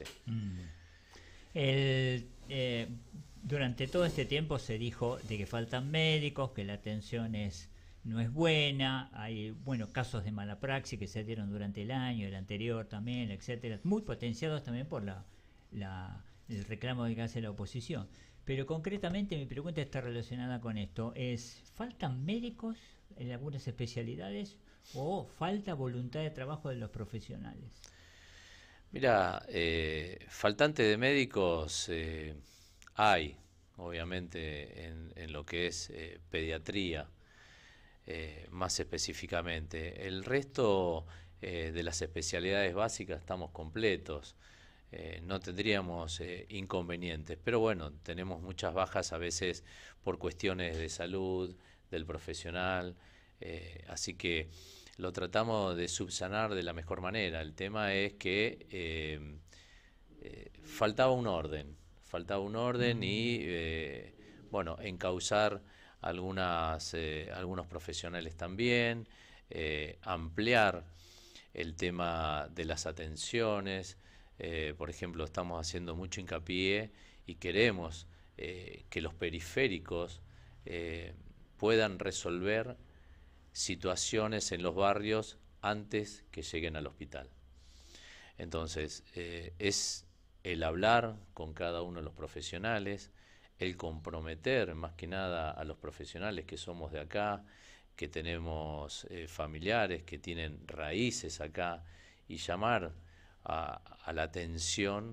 Durante todo este tiempo se dijo de que faltan médicos, que la atención no es buena, hay casos de mala praxis que se dieron durante el año, el anterior también, etcétera, muy potenciados también por el reclamo que hace la oposición. Pero concretamente mi pregunta está relacionada con esto, ¿faltan médicos en algunas especialidades o falta voluntad de trabajo de los profesionales? Mira, faltante de médicos hay, obviamente, en lo que es pediatría, más específicamente. El resto de las especialidades básicas estamos completos. No tendríamos inconvenientes, pero bueno, tenemos muchas bajas a veces por cuestiones de salud, del profesional, así que lo tratamos de subsanar de la mejor manera. El tema es que faltaba un orden y encauzar algunos profesionales también, ampliar el tema de las atenciones. Por ejemplo, estamos haciendo mucho hincapié y queremos que los periféricos puedan resolver situaciones en los barrios antes que lleguen al hospital. Entonces, es el hablar con cada uno de los profesionales, el comprometer más que nada a los profesionales que somos de acá, que tenemos familiares que tienen raíces acá, y llamar a la atención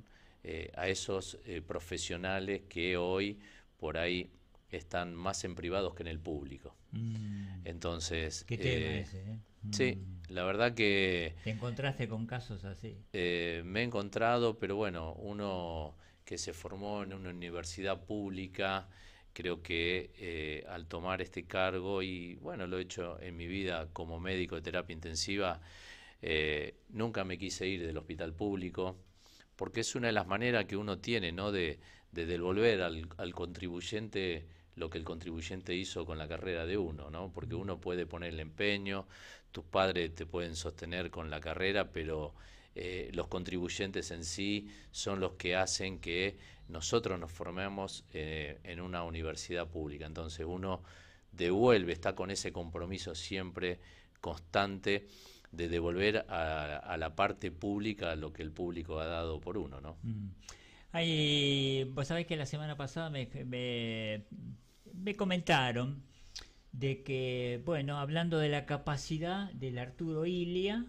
a esos profesionales que hoy por ahí están más en privados que en el público. Entonces, ¿qué tema ese? Sí, la verdad que... ¿Te encontraste con casos así? Me he encontrado, pero bueno, uno que se formó en una universidad pública, creo que al tomar este cargo, y bueno, lo he hecho en mi vida como médico de terapia intensiva, nunca me quise ir del hospital público, porque es una de las maneras que uno tiene, ¿no?, de devolver al contribuyente lo que el contribuyente hizo con la carrera de uno, ¿no? Porque uno puede poner el empeño, tus padres te pueden sostener con la carrera, pero los contribuyentes en sí son los que hacen que nosotros nos formemos en una universidad pública. Entonces uno devuelve, está con ese compromiso siempre constante de devolver a la parte pública lo que el público ha dado por uno, ¿no? Vos sabés que la semana pasada me comentaron de que, bueno, hablando de la capacidad del Arturo Illia,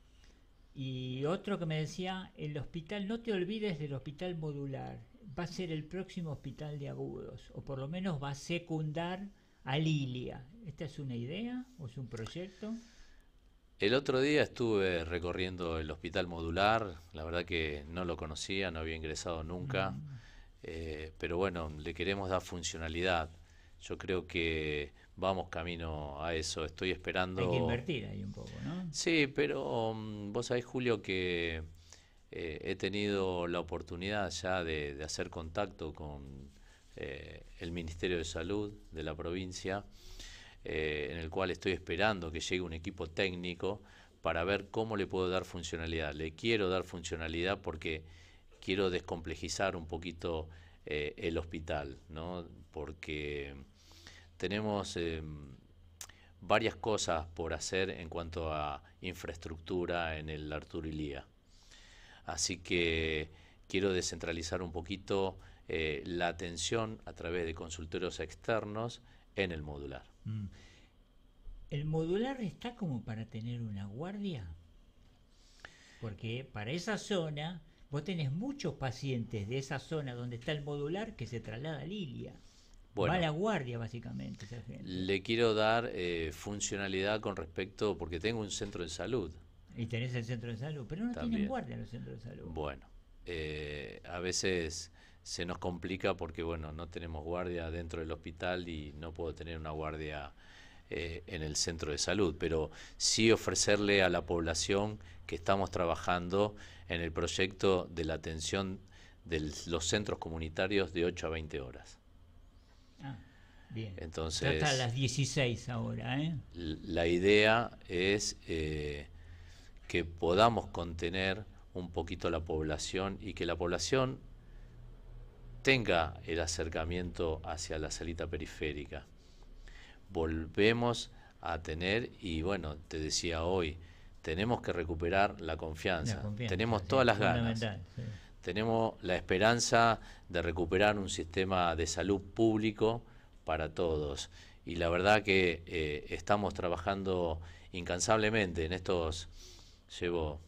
y otro que me decía, el hospital, no te olvides del hospital modular, va a ser el próximo hospital de agudos, o por lo menos va a secundar al Illia. ¿Esta es una idea o es un proyecto? El otro día estuve recorriendo el hospital modular, la verdad que no lo conocía, no había ingresado nunca, pero bueno, le queremos dar funcionalidad. Yo creo que vamos camino a eso, estoy esperando... Hay que invertir ahí un poco, ¿no? Sí, pero vos sabés, Julio, que he tenido la oportunidad ya de hacer contacto con el Ministerio de Salud de la provincia, en el cual estoy esperando que llegue un equipo técnico para ver cómo le puedo dar funcionalidad. Le quiero dar funcionalidad porque quiero descomplejizar un poquito el hospital, ¿no? Porque tenemos varias cosas por hacer en cuanto a infraestructura en el Arturo Illia. Así que quiero descentralizar un poquito la atención a través de consultorios externos en el modular. ¿El modular está como para tener una guardia? Porque para esa zona, vos tenés muchos pacientes de esa zona donde está el modular que se traslada al Illia. Bueno, va a la guardia básicamente esa gente. Le quiero dar funcionalidad con respecto, porque tengo un centro de salud. Y tenés el centro de salud, pero no también tienen guardia en los centros de salud. Bueno, a veces se nos complica porque bueno, no tenemos guardia dentro del hospital y no puedo tener una guardia en el centro de salud, pero sí ofrecerle a la población que estamos trabajando en el proyecto de la atención de los centros comunitarios de 8 a 20 horas. Bien. Entonces, está a las 16 ahora, ¿eh? La idea es que podamos contener un poquito la población y que la población tenga el acercamiento hacia la salita periférica. Volvemos a tener, y bueno, te decía hoy, tenemos que recuperar la confianza. Tenemos todas las ganas. Sí. Tenemos la esperanza de recuperar un sistema de salud público para todos. Y la verdad que estamos trabajando incansablemente en estos, llevo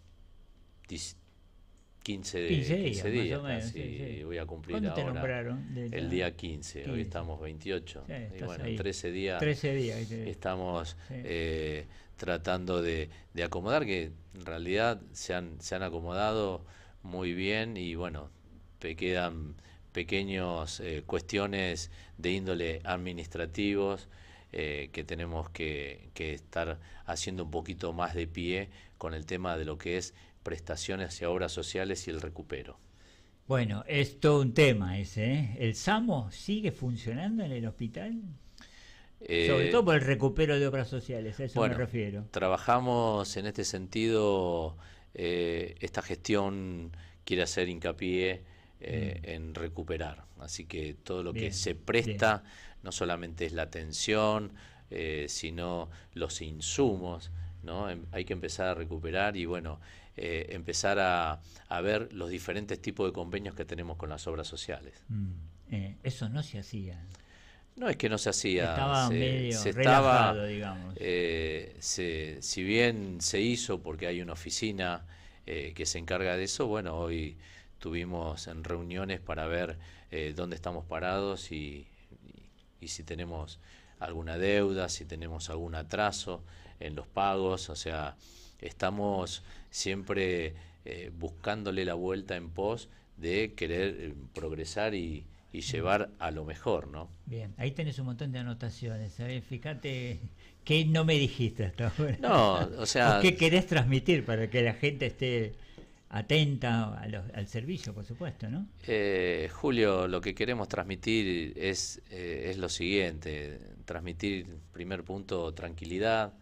15 días casi, sí. Voy a cumplir ahora. ¿Cuándo te nombraron? El día 15, hoy estamos 28. Sí, y bueno, ahí. 13 días estamos tratando de acomodar, que en realidad se han acomodado muy bien y bueno, quedan pequeños cuestiones de índole administrativos que tenemos que estar haciendo un poquito más de pie con el tema de lo que es prestaciones hacia obras sociales y el recupero. Bueno, es todo un tema ese, ¿eh? ¿El SAMO sigue funcionando en el hospital? Sobre todo por el recupero de obras sociales, a eso me refiero. Trabajamos en este sentido, esta gestión quiere hacer hincapié en recuperar, así que todo lo que se presta, no solamente es la atención, sino los insumos, ¿no? Hay que empezar a recuperar y bueno, empezar a ver los diferentes tipos de convenios que tenemos con las obras sociales. Eso no se hacía. No es que no se hacía, estaba medio relajado, digamos. Si bien se hizo porque hay una oficina que se encarga de eso, bueno, hoy estuvimos en reuniones para ver dónde estamos parados y si tenemos alguna deuda, si tenemos algún atraso en los pagos. O sea, estamos siempre buscándole la vuelta en pos de querer progresar y llevar a lo mejor, ¿no? Bien, ahí tenés un montón de anotaciones, ¿sabes? Fíjate qué no me dijiste hasta ahora. No, o sea... ¿O qué querés transmitir para que la gente esté atenta al servicio, por supuesto, ¿no? Julio, lo que queremos transmitir es lo siguiente, transmitir, primer punto, tranquilidad.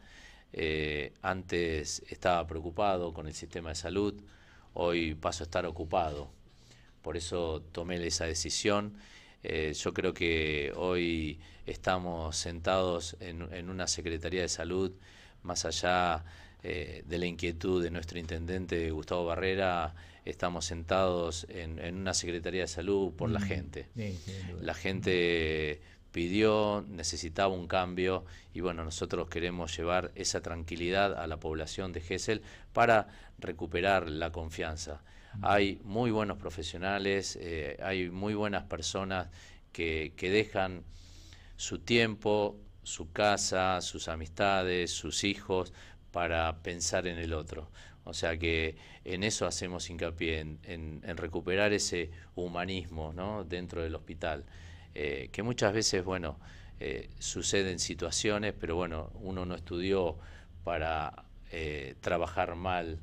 Antes estaba preocupado con el sistema de salud, hoy paso a estar ocupado. Por eso tomé esa decisión. Yo creo que hoy estamos sentados en una Secretaría de Salud, más allá de la inquietud de nuestro intendente Gustavo Barrera, estamos sentados en una Secretaría de Salud por la gente. Sí, la gente pidió, necesitaba un cambio y bueno, nosotros queremos llevar esa tranquilidad a la población de Gesell para recuperar la confianza. Hay muy buenos profesionales, hay muy buenas personas que dejan su tiempo, su casa, sus amistades, sus hijos, para pensar en el otro. O sea que en eso hacemos hincapié, en recuperar ese humanismo, ¿no?, dentro del hospital, que muchas veces, bueno, suceden situaciones, pero bueno, uno no estudió para trabajar mal,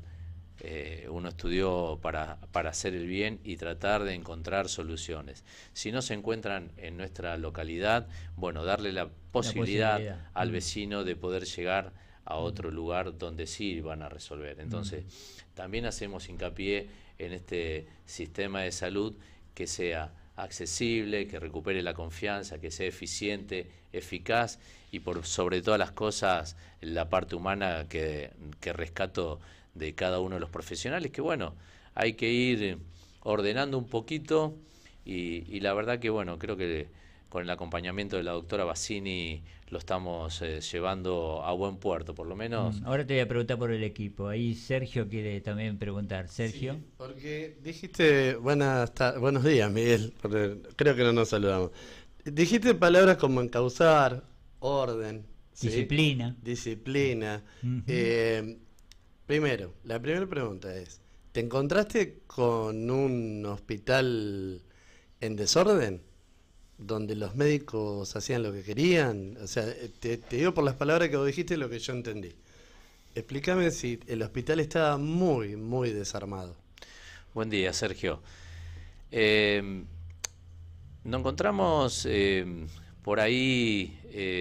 uno estudió para hacer el bien y tratar de encontrar soluciones. Si no se encuentran en nuestra localidad, bueno, darle la posibilidad al vecino de poder llegar a otro lugar donde sí van a resolver. Entonces, también hacemos hincapié en este sistema de salud que sea accesible, que recupere la confianza, que sea eficiente, eficaz y por sobre todas las cosas la parte humana que rescato de cada uno de los profesionales, que bueno, hay que ir ordenando un poquito y la verdad que bueno, creo que con el acompañamiento de la doctora Bassini lo estamos llevando a buen puerto, por lo menos. Ahora te voy a preguntar por el equipo. Ahí Sergio quiere también preguntar. Sergio. Sí, porque dijiste, buenos días, Miguel, porque creo que no nos saludamos. Dijiste palabras como encauzar, orden, disciplina. ¿sí? Disciplina. Primero, la primera pregunta es, ¿te encontraste con un hospital en desorden? Donde los médicos hacían lo que querían. O sea, te digo por las palabras que vos dijiste lo que yo entendí. Explícame si el hospital estaba muy, muy desarmado. Buen día, Sergio. Nos encontramos por ahí,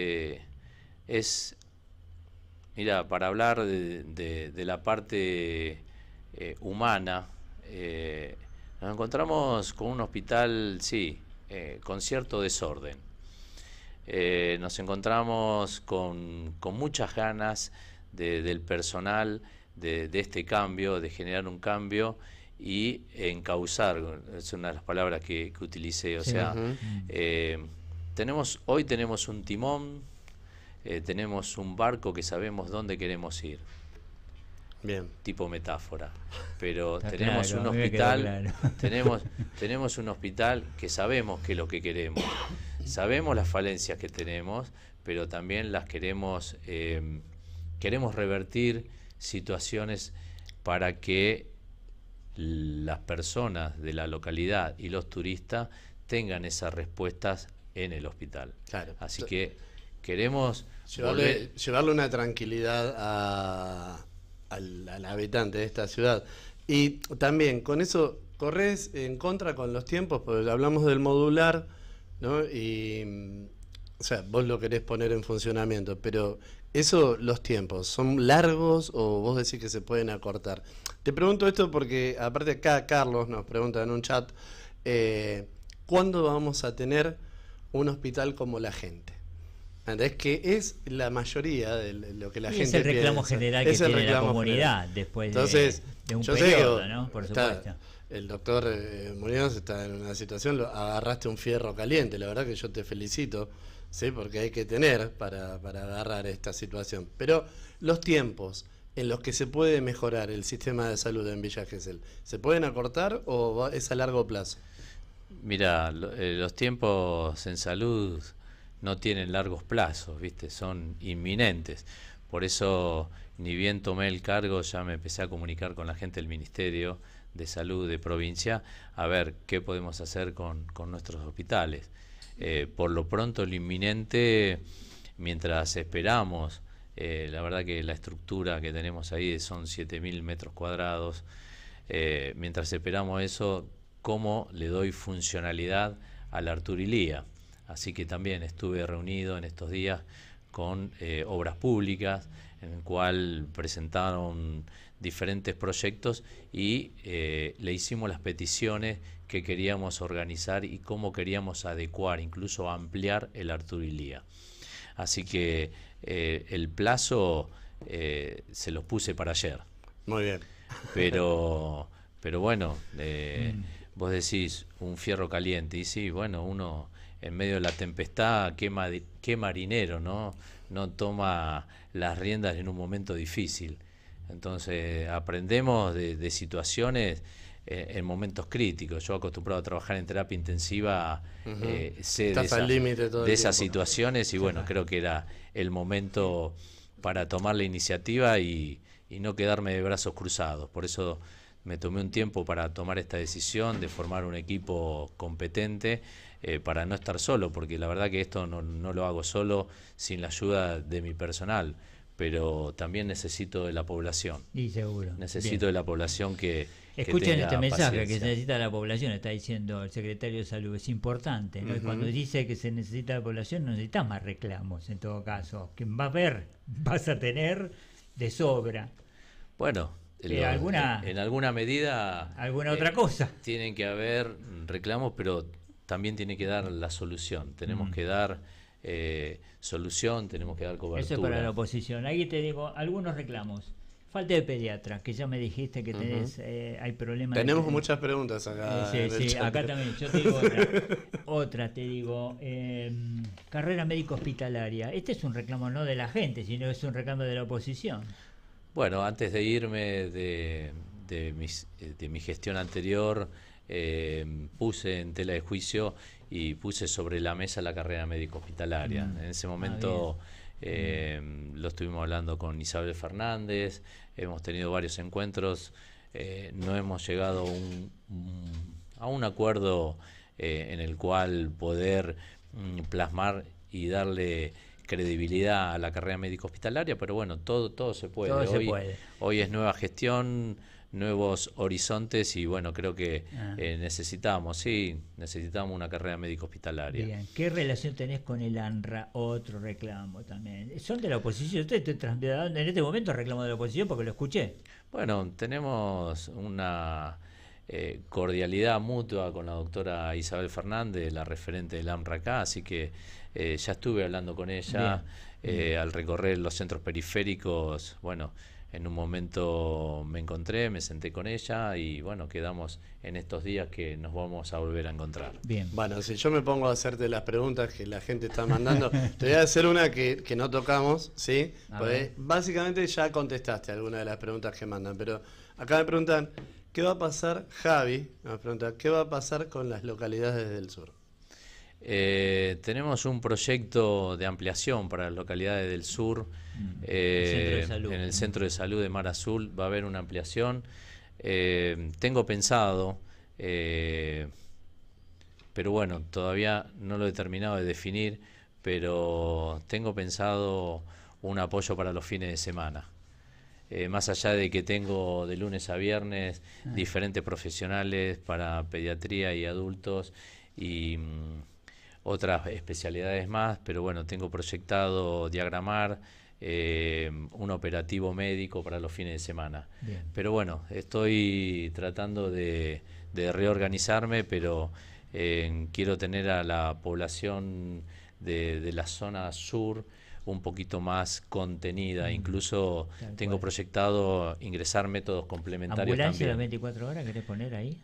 mira, para hablar de la parte humana, nos encontramos con un hospital, sí, con cierto desorden. Nos encontramos con muchas ganas del personal de este cambio, de generar un cambio y encauzar, es una de las palabras que utilicé. O sea, hoy tenemos un timón, tenemos un barco que sabemos dónde queremos ir. Bien. Tipo metáfora, pero está tenemos claro, un hospital, tenemos un hospital que sabemos qué es lo que queremos, sabemos las falencias que tenemos, pero también las queremos revertir situaciones para que las personas de la localidad y los turistas tengan esas respuestas en el hospital. Claro. Así que queremos llevarle una tranquilidad al habitante de esta ciudad. Y también con eso corres en contra con los tiempos, porque hablamos del modular, ¿no? Y o sea, vos lo querés poner en funcionamiento, pero eso, los tiempos, ¿son largos o vos decís que se pueden acortar? Te pregunto esto porque aparte acá Carlos nos pregunta en un chat, ¿cuándo vamos a tener un hospital como La Gente? Es que es la mayoría de lo que la gente piensa. Es el reclamo general que tiene la comunidad después Entonces, de un periodo, ¿no? Por supuesto. El doctor Muñoz está en una situación, agarraste un fierro caliente, la verdad que yo te felicito, ¿sí? Porque hay que tener para agarrar esta situación. Pero los tiempos, en los que se puede mejorar el sistema de salud en Villa Gesell, ¿se pueden acortar o es a largo plazo? Mira, los tiempos en salud no tienen largos plazos, ¿viste? Son inminentes. Por eso, ni bien tomé el cargo, ya me empecé a comunicar con la gente del Ministerio de Salud de provincia a ver qué podemos hacer con nuestros hospitales. Por lo pronto, lo inminente, mientras esperamos, la verdad que la estructura que tenemos ahí son 7.000 metros cuadrados. Mientras esperamos eso, ¿cómo le doy funcionalidad a la Arturo Illia? Así que también estuve reunido en estos días con Obras Públicas, en el cual presentaron diferentes proyectos y le hicimos las peticiones que queríamos organizar y cómo queríamos adecuar, incluso ampliar el Arturo Illia. Así que el plazo se los puse para ayer. Muy bien. Pero bueno, vos decís un fierro caliente, y sí, bueno, uno en medio de la tempestad, qué marinero, ¿no? No toma las riendas en un momento difícil. Entonces aprendemos de situaciones en momentos críticos. Yo acostumbrado a trabajar en terapia intensiva, sé de esas situaciones y bueno, creo que era el momento para tomar la iniciativa y no quedarme de brazos cruzados. Por eso me tomé un tiempo para tomar esta decisión de formar un equipo competente, para no estar solo, porque la verdad que esto no lo hago solo, sin la ayuda de mi personal, pero también necesito de la población. Y seguro. Necesito de la población que escuchen este mensaje paciencia. que se necesita la población, está diciendo el secretario de Salud, es importante, ¿no? Y cuando dice que se necesita la población, no necesitas más reclamos, en todo caso. Que vas a tener de sobra. Bueno, en alguna medida... ¿Alguna otra cosa? Tienen que haber reclamos, pero también tiene que dar la solución. Tenemos que dar solución, tenemos que dar cobertura. Eso es para la oposición. Ahí te digo, algunos reclamos. Falta de pediatra, que ya me dijiste que tenés, hay problemas. Tenemos muchas preguntas acá. Sí, acá también. Yo te digo otra te digo, carrera médico hospitalaria. Este es un reclamo no de la gente, sino es un reclamo de la oposición. Bueno, antes de irme de mi gestión anterior, puse en tela de juicio y puse sobre la mesa la carrera médico hospitalaria. En ese momento lo estuvimos hablando con Isabel Fernández, hemos tenido varios encuentros, no hemos llegado a un acuerdo en el cual poder plasmar y darle credibilidad a la carrera médico hospitalaria, pero bueno, todo se puede. Hoy es nueva gestión, nuevos horizontes y bueno, creo que necesitamos una carrera médico hospitalaria. Bien, ¿qué relación tenés con el ANRA? Otro reclamo también. ¿Son de la oposición? Yo estoy trasladando en este momento reclamo de la oposición porque lo escuché. Bueno, tenemos una cordialidad mutua con la doctora Isabel Fernández, la referente del ANRA acá, así que ya estuve hablando con ella al recorrer los centros periféricos. Bueno, en un momento me senté con ella y bueno, quedamos en estos días que nos vamos a volver a encontrar. Bien. Bueno, si yo me pongo a hacerte las preguntas que la gente está mandando, te voy a hacer una que no tocamos, ¿sí? Pues básicamente ya contestaste algunas de las preguntas que mandan, pero acá me preguntan, ¿qué va a pasar, Javi? Me pregunta, ¿qué va a pasar con las localidades del sur? Tenemos un proyecto de ampliación para las localidades del sur. En el Centro de Salud de Mar Azul va a haber una ampliación. Tengo pensado, pero bueno, todavía no lo he terminado de definir, pero tengo pensado un apoyo para los fines de semana. Más allá de que tengo de lunes a viernes diferentes profesionales para pediatría y adultos y otras especialidades más, pero bueno, tengo proyectado diagramar un operativo médico para los fines de semana. Bien. Pero bueno, estoy tratando de reorganizarme, pero quiero tener a la población de la zona sur un poquito más contenida. Incluso tengo proyectado ingresar métodos complementarios. ¿Ambulancia las 24 horas querés poner ahí?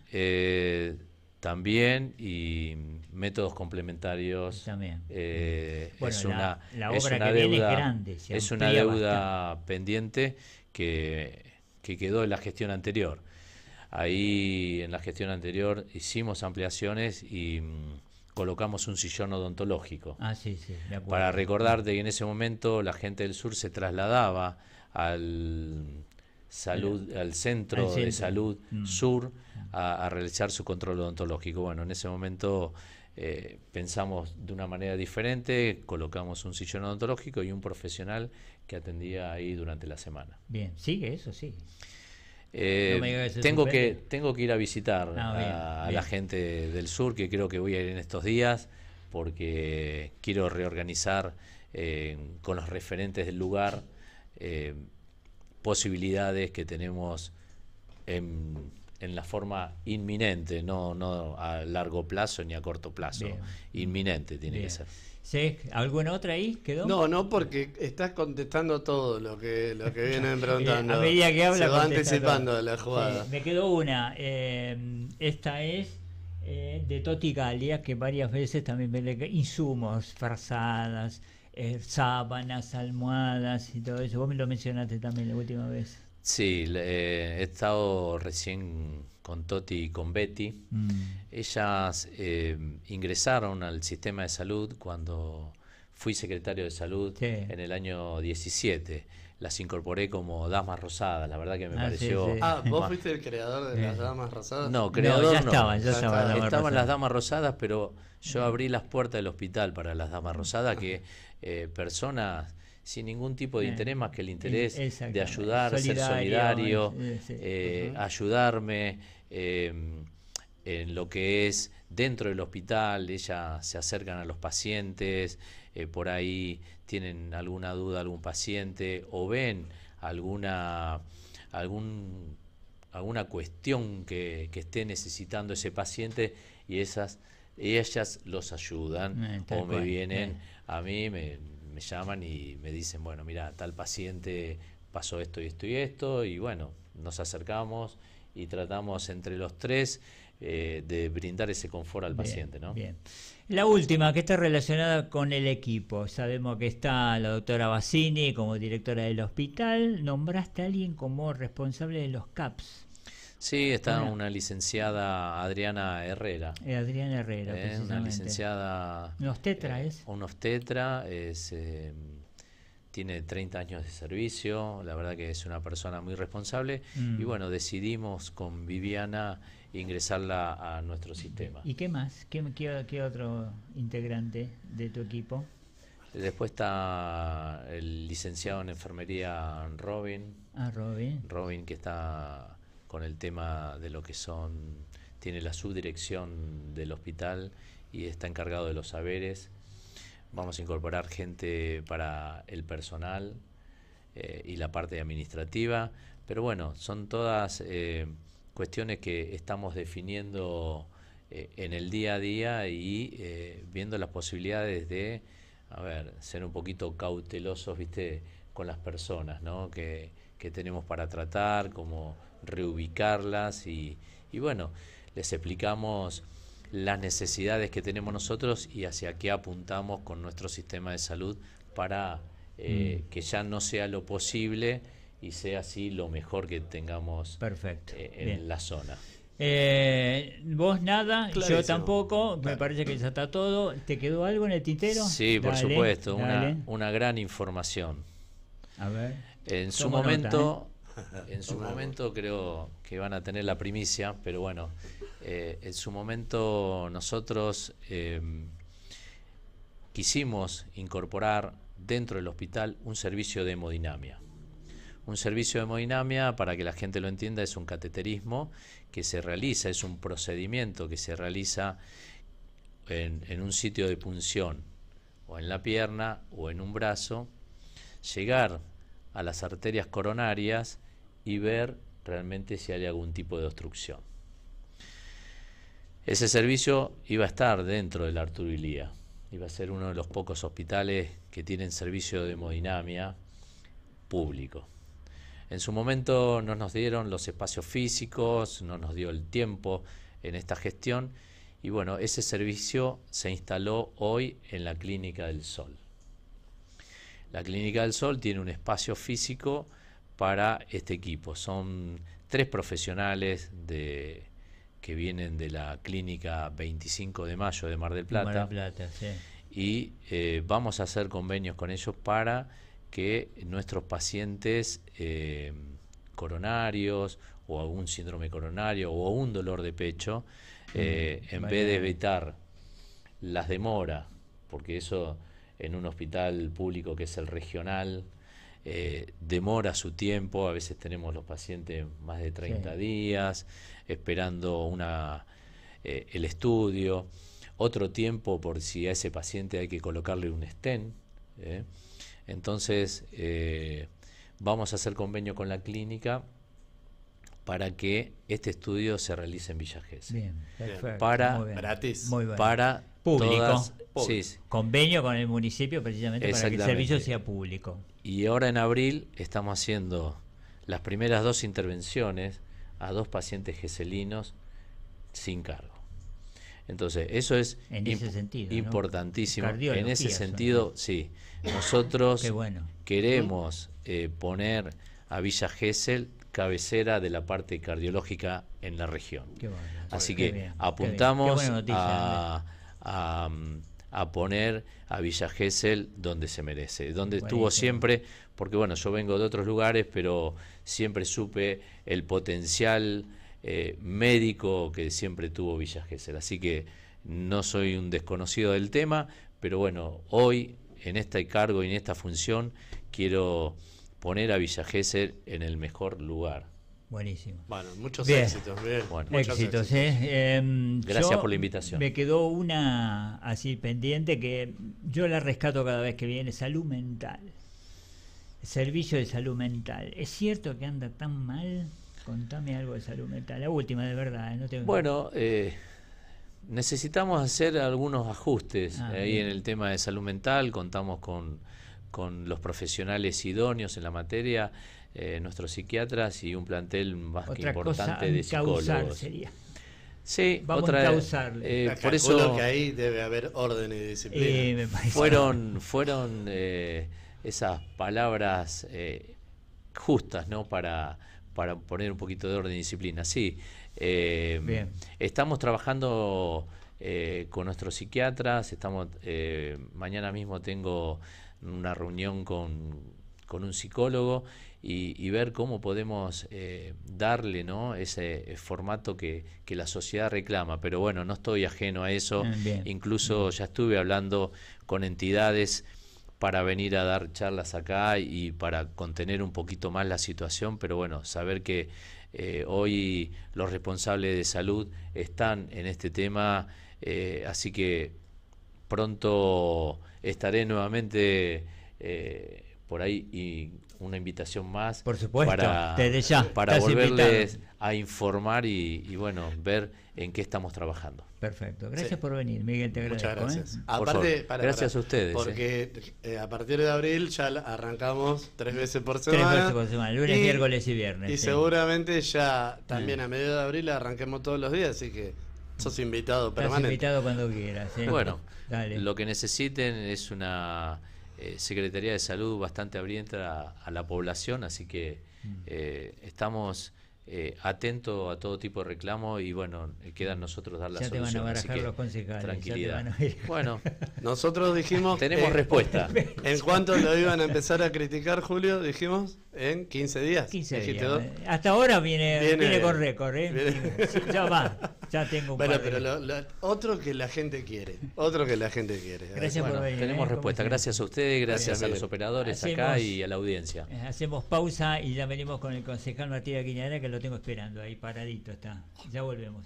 También, y métodos complementarios. También. Bueno, la obra que viene es grande. Es una deuda pendiente que quedó en la gestión anterior. Ahí en la gestión anterior hicimos ampliaciones y colocamos un sillón odontológico. Sí, de acuerdo. Para recordarte que en ese momento la gente del sur se trasladaba al centro de salud sur a realizar su control odontológico. Bueno, en ese momento pensamos de una manera diferente, colocamos un sillón odontológico y un profesional que atendía ahí durante la semana. Bien, sigue eso, sí. Tengo que ir a visitar a la gente del sur, que creo que voy a ir en estos días, porque quiero reorganizar con los referentes del lugar posibilidades que tenemos en la forma inminente, no a largo plazo ni a corto plazo. Bien. Inminente tiene que ser. ¿Sí? ¿Alguna otra ahí quedó? No, porque estás contestando todo lo que vienen preguntando. A medida que habla, se va anticipando de la jugada. Sí, me quedó una. Esta es de Toti Galia, que varias veces también me insumos, frazadas, sábanas, almohadas y todo eso. Vos me lo mencionaste también la última vez. Sí, he estado recién con Toti y con Betty. Ellas ingresaron al sistema de salud cuando fui secretario de salud en el año 17. Las incorporé como damas rosadas, la verdad que me pareció... Sí. ¿Vos fuiste el creador de las damas rosadas? No, creador no. Estaban las damas rosadas, pero yo abrí las puertas del hospital para las damas rosadas, que personas sin ningún tipo de interés más que el interés de ayudar, ser solidario, ayudarme en lo que es dentro del hospital. Ellas se acercan a los pacientes, por ahí tienen alguna duda algún paciente o ven alguna cuestión que esté necesitando ese paciente, y ellas los ayudan o me vienen a mí, me llaman y me dicen, bueno, mira, tal paciente pasó esto y esto y esto, y bueno, nos acercamos y tratamos entre los tres de brindar ese confort al paciente, ¿no? Bien. La última, que está relacionada con el equipo. Sabemos que está la doctora Bassini como directora del hospital. ¿Nombraste a alguien como responsable de los CAPS? Sí, está una licenciada, Adriana Herrera. Adriana Herrera, precisamente. Una licenciada... ¿Un obstetra es? Un obstetra, tiene 30 años de servicio, la verdad que es una persona muy responsable, y bueno, decidimos con Viviana ingresarla a nuestro sistema. ¿Y qué más? ¿Qué otro integrante de tu equipo? Después está el licenciado en enfermería Robin. Robin, que está con el tema de lo que tiene la subdirección del hospital y está encargado de los saberes. Vamos a incorporar gente para el personal y la parte administrativa, pero bueno, son todas cuestiones que estamos definiendo en el día a día y viendo las posibilidades de ser un poquito cautelosos, ¿viste?, con las personas, ¿no?, que tenemos para tratar, como reubicarlas y bueno, les explicamos las necesidades que tenemos nosotros y hacia qué apuntamos con nuestro sistema de salud para que ya no sea lo posible y sea así lo mejor que tengamos. Perfecto. En la zona. Vos nada, Clarísimo. Yo tampoco, me parece que ya está todo. ¿Te quedó algo en el tintero? Sí, por supuesto, una gran información. A ver. En su momento creo que van a tener la primicia, pero bueno, en su momento nosotros quisimos incorporar dentro del hospital un servicio de hemodinamia. Un servicio de hemodinamia, para que la gente lo entienda, es un cateterismo que se realiza, es un procedimiento que se realiza en un sitio de punción, o en la pierna o en un brazo, llegar a las arterias coronarias y ver realmente si hay algún tipo de obstrucción. Ese servicio iba a estar dentro del Arturo Illia, iba a ser uno de los pocos hospitales que tienen servicio de hemodinamia público. En su momento no nos dieron los espacios físicos, no nos dio el tiempo en esta gestión, y bueno, ese servicio se instaló hoy en la Clínica del Sol. La Clínica del Sol tiene un espacio físico para este equipo. Son 3 profesionales que vienen de la clínica 25 de mayo de Mar del Plata. Mar del Plata, sí. Y vamos a hacer convenios con ellos para que nuestros pacientes coronarios o algún síndrome coronario o un dolor de pecho, en vez de evitar las demoras, porque eso en un hospital público que es el regional, demora su tiempo. A veces tenemos los pacientes más de 30 días esperando el estudio, otro tiempo por si a ese paciente hay que colocarle un stent. Entonces vamos a hacer convenio con la clínica para que este estudio se realice en Villa Gesell. Bien, perfecto. Gratis. Muy bueno. Para público. Sí. Convenio con el municipio precisamente para que el servicio sea público. Y ahora en abril estamos haciendo las primeras 2 intervenciones a 2 pacientes geselinos sin cargo. Entonces, eso es en ese sentido, importantísimo. ¿no? En ese sentido, sí. Nosotros queremos poner a Villa Gesell cabecera de la parte cardiológica en la región. Así que apuntamos a poner a Villa Gesell donde se merece, donde estuvo siempre, porque bueno, yo vengo de otros lugares, pero siempre supe el potencial médico que siempre tuvo Villa Gesell. Así que no soy un desconocido del tema, pero bueno, hoy en este cargo y en esta función quiero poner a Villa Gesell en el mejor lugar. Buenísimo. Bueno, muchos éxitos. Bien. Bueno, muchos éxitos. Gracias por la invitación. Me quedó una así pendiente que yo la rescato cada vez que viene: salud mental. Servicio de salud mental. ¿Es cierto que anda tan mal? Contame algo de salud mental. La última, de verdad. No tengo... Bueno, necesitamos hacer algunos ajustes ahí en el tema de salud mental. Contamos con los profesionales idóneos en la materia, nuestros psiquiatras y un plantel más que importante de psicólogos. Sería. Sí, vamos a causar. Por eso que ahí debe haber orden y disciplina. fueron esas palabras justas, ¿no? Para poner un poquito de orden y disciplina. Sí, estamos trabajando con nuestros psiquiatras. Mañana mismo tengo una reunión con un psicólogo y ver cómo podemos darle, ¿no?, ese formato que la sociedad reclama. Pero bueno, no estoy ajeno a eso. Incluso ya estuve hablando con entidades para venir a dar charlas acá y para contener un poquito más la situación, pero bueno, saber que hoy los responsables de salud están en este tema, así que pronto estaré nuevamente por ahí, y una invitación más, por supuesto, para volverles a informar y bueno, ver en qué estamos trabajando. Perfecto, gracias por venir, Miguel, te agradezco. Muchas gracias. Aparte, gracias a ustedes. Porque a partir de abril ya arrancamos 3 veces por semana. 3 veces por semana, lunes, miércoles y viernes. Y seguramente ya también a mediados de abril arranquemos todos los días, así que sos invitado permanente. Estás invitado cuando quieras. Bueno, dale. Lo que necesiten es una Secretaría de Salud bastante abierta a la población, así que estamos atentos a todo tipo de reclamo y bueno, queda en nosotros dar la solución. Ya te van a barajar los concejales. Tranquilidad. Bueno, nosotros dijimos... tenemos respuesta. ¿En cuánto lo iban a empezar a criticar, Julio? Dijimos, en 15 días. 15 días. Hasta ahora viene con récord. Ya va, ya tengo un par de... pero otro que la gente quiere. Gracias por venir. Tenemos respuesta. Gracias a ustedes, gracias a los operadores acá y a la audiencia. Hacemos pausa y ya venimos con el concejal Matías Guiñarena, que lo tengo esperando ahí, paradito está. Ya volvemos.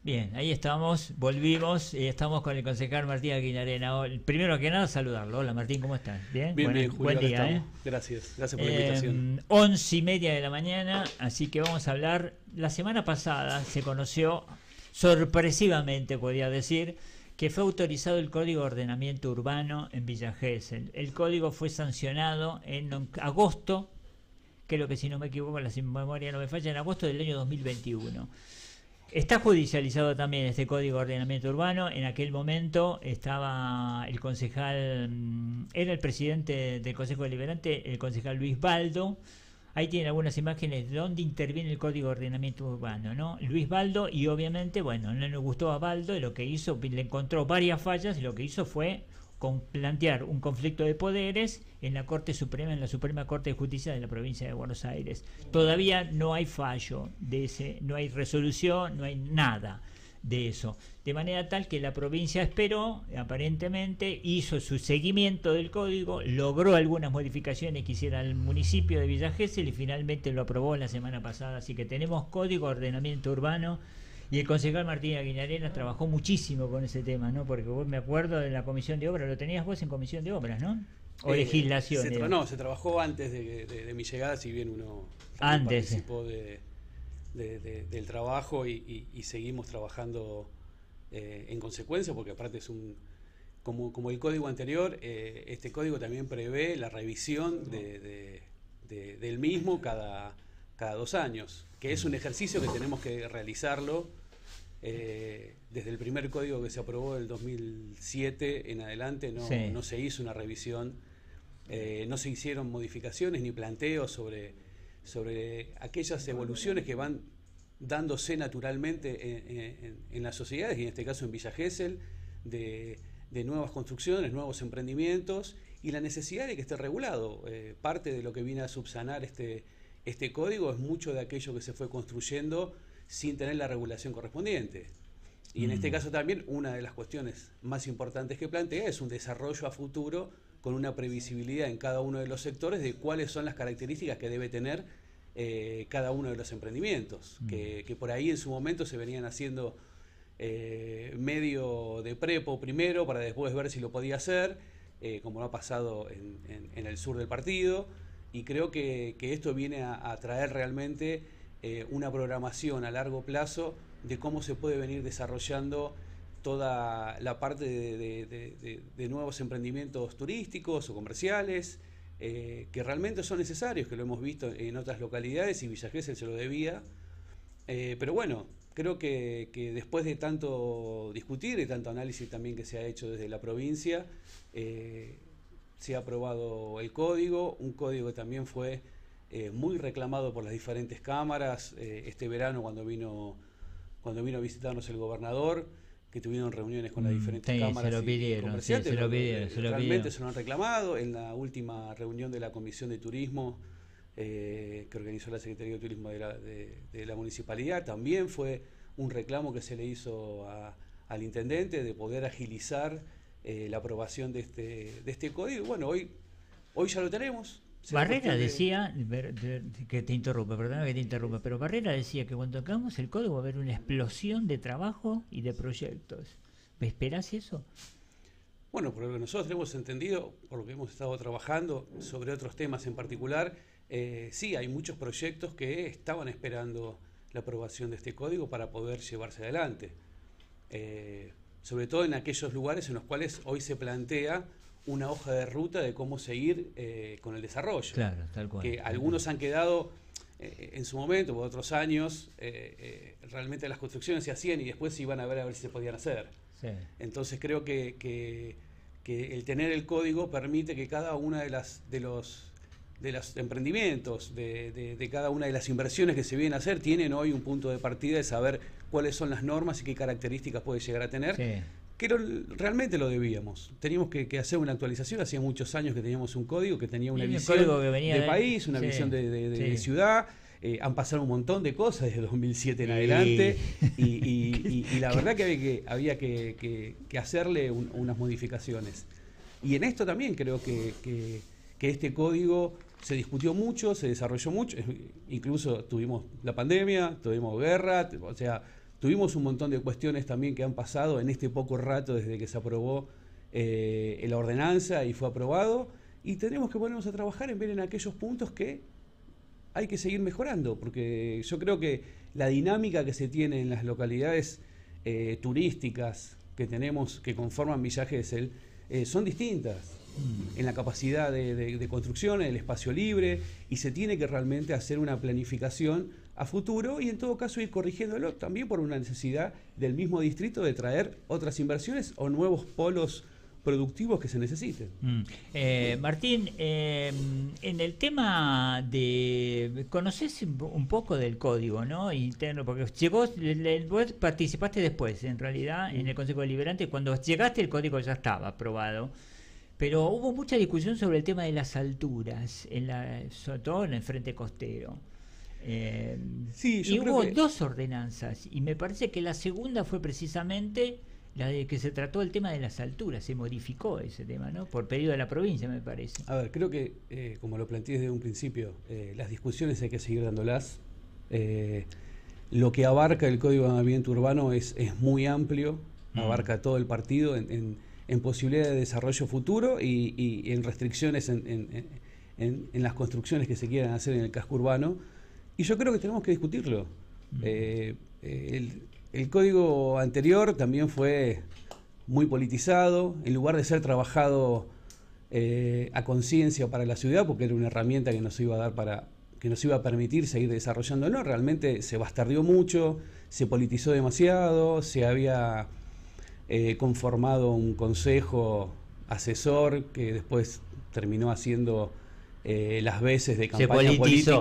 Bien, ahí estamos, volvimos y estamos con el concejal Martín Aguinarena. Primero que nada, saludarlo. Hola Martín, ¿cómo estás? Bien, bien, Julio, buen día. Gracias por la invitación. 11:30 de la mañana, así que vamos a hablar. La semana pasada se conoció, sorpresivamente podría decir, que fue autorizado el Código de Ordenamiento Urbano en Villa Gesell. El código fue sancionado en agosto, creo que si no me equivoco, la memoria no me falla, en agosto del año 2021. Está judicializado también este Código de Ordenamiento Urbano. En aquel momento estaba el concejal, era el presidente del Consejo Deliberante, el concejal Luis Baldo. Ahí tienen algunas imágenes de dónde interviene el Código de Ordenamiento Urbano, ¿no? Luis Baldo, y obviamente, bueno, no le gustó a Baldo, y lo que hizo, le encontró varias fallas, y lo que hizo fue plantear un conflicto de poderes en la Corte Suprema, en la Suprema Corte de Justicia de la provincia de Buenos Aires. Todavía no hay fallo de ese, no hay resolución, no hay nada de eso. De manera tal que la provincia esperó, aparentemente, hizo su seguimiento del código, logró algunas modificaciones que hiciera el municipio de Villa Gesell y finalmente lo aprobó la semana pasada. Así que tenemos Código de Ordenamiento Urbano. Y el concejal Martín Aguinarena trabajó muchísimo con ese tema, ¿no? Porque vos me acuerdo de la Comisión de Obras, lo tenías vos en Comisión de Obras, ¿no? O legislación. Se trabajó antes de mi llegada, si bien uno participó del trabajo y seguimos trabajando en consecuencia, porque aparte es como el código anterior, este código también prevé la revisión del mismo cada 2 años, que es un ejercicio que tenemos que realizarlo desde el primer código que se aprobó del 2007 en adelante. No se hizo una revisión, no se hicieron modificaciones ni planteos sobre aquellas evoluciones que van dándose naturalmente en las sociedades, y en este caso en Villa Gesell, de nuevas construcciones, nuevos emprendimientos y la necesidad de que esté regulado. Parte de lo que viene a subsanar este código es mucho de aquello que se fue construyendo sin tener la regulación correspondiente. Y en este caso también una de las cuestiones más importantes que plantea es un desarrollo a futuro con una previsibilidad en cada uno de los sectores de cuáles son las características que debe tener cada uno de los emprendimientos, que por ahí en su momento se venían haciendo medio de prepo primero para después ver si lo podía hacer, como lo ha pasado en el sur del partido. Y creo que esto viene a traer realmente una programación a largo plazo de cómo se puede venir desarrollando toda la parte de nuevos emprendimientos turísticos o comerciales, que realmente son necesarios, que lo hemos visto en otras localidades y Villa Gesell se lo debía. Pero bueno, creo que después de tanto discutir y tanto análisis también que se ha hecho desde la provincia, se ha aprobado el código, un código que también fue muy reclamado por las diferentes cámaras. Este verano cuando vino a visitarnos el gobernador, que tuvieron reuniones con las diferentes cámaras se lo pidieron, comerciantes, realmente se lo han reclamado. En la última reunión de la Comisión de Turismo que organizó la Secretaría de Turismo de la Municipalidad, también fue un reclamo que se le hizo al intendente de poder agilizar la aprobación de este código. Bueno, hoy ya lo tenemos. Barrera decía, que te interrumpe, perdona que te interrumpa, pero Barrera decía que cuando hagamos el código va a haber una explosión de trabajo y de proyectos. ¿Esperás eso? Bueno, por lo que nosotros hemos entendido, por lo que hemos estado trabajando sobre otros temas en particular, sí, hay muchos proyectos que estaban esperando la aprobación de este código para poder llevarse adelante. Sobre todo en aquellos lugares en los cuales hoy se plantea una hoja de ruta de cómo seguir con el desarrollo. Claro, tal cual. Que algunos han quedado en su momento, por otros años, realmente las construcciones se hacían y después se iban a ver si se podían hacer. Sí. Entonces creo que el tener el código permite que cada una de los emprendimientos, de cada una de las inversiones que se vienen a hacer, tienen hoy un punto de partida de saber cuáles son las normas y qué características puede llegar a tener. Sí. Que realmente lo debíamos. Teníamos que hacer una actualización. Hacía muchos años que teníamos un código que tenía una visión de país, una visión de ciudad. Han pasado un montón de cosas desde 2007 en adelante y la verdad que había que hacerle unas modificaciones. Y en esto también creo que este código se discutió mucho, se desarrolló mucho. Incluso tuvimos la pandemia, tuvimos guerra, o sea, tuvimos un montón de cuestiones también que han pasado en este poco rato desde que se aprobó la ordenanza y fue aprobado, y tenemos que ponernos a trabajar en ver en aquellos puntos que hay que seguir mejorando, porque yo creo que la dinámica que se tiene en las localidades turísticas que tenemos, que conforman Villa Gesell, son distintas en la capacidad de construcción, en el espacio libre, y se tiene que realmente hacer una planificación a futuro y en todo caso ir corrigiéndolo también por una necesidad del mismo distrito de traer otras inversiones o nuevos polos productivos que se necesiten. Martín, en el tema de... ¿Conocés un poco del código, no? Interno, porque vos participaste después, en realidad, en el Consejo Deliberante. Cuando llegaste el código ya estaba aprobado, pero hubo mucha discusión sobre el tema de las alturas, sobre todo en el frente costero. Y hubo dos ordenanzas, y me parece que la segunda fue precisamente la de que se trató el tema de las alturas, se modificó ese tema, ¿no? Por pedido de la provincia, me parece. A ver, creo que, como lo planteé desde un principio, las discusiones hay que seguir dándolas. Lo que abarca el Código de Ambiente Urbano es muy amplio, abarca todo el partido en posibilidad de desarrollo futuro y en restricciones en las construcciones que se quieran hacer en el casco urbano. Y yo creo que tenemos que discutirlo. El código anterior también fue muy politizado, en lugar de ser trabajado a conciencia para la ciudad, porque era una herramienta que nos iba a dar que nos iba a permitir seguir desarrollándolo. Realmente se bastardeó mucho, se politizó demasiado, se había conformado un consejo asesor que después terminó haciendo las veces de campaña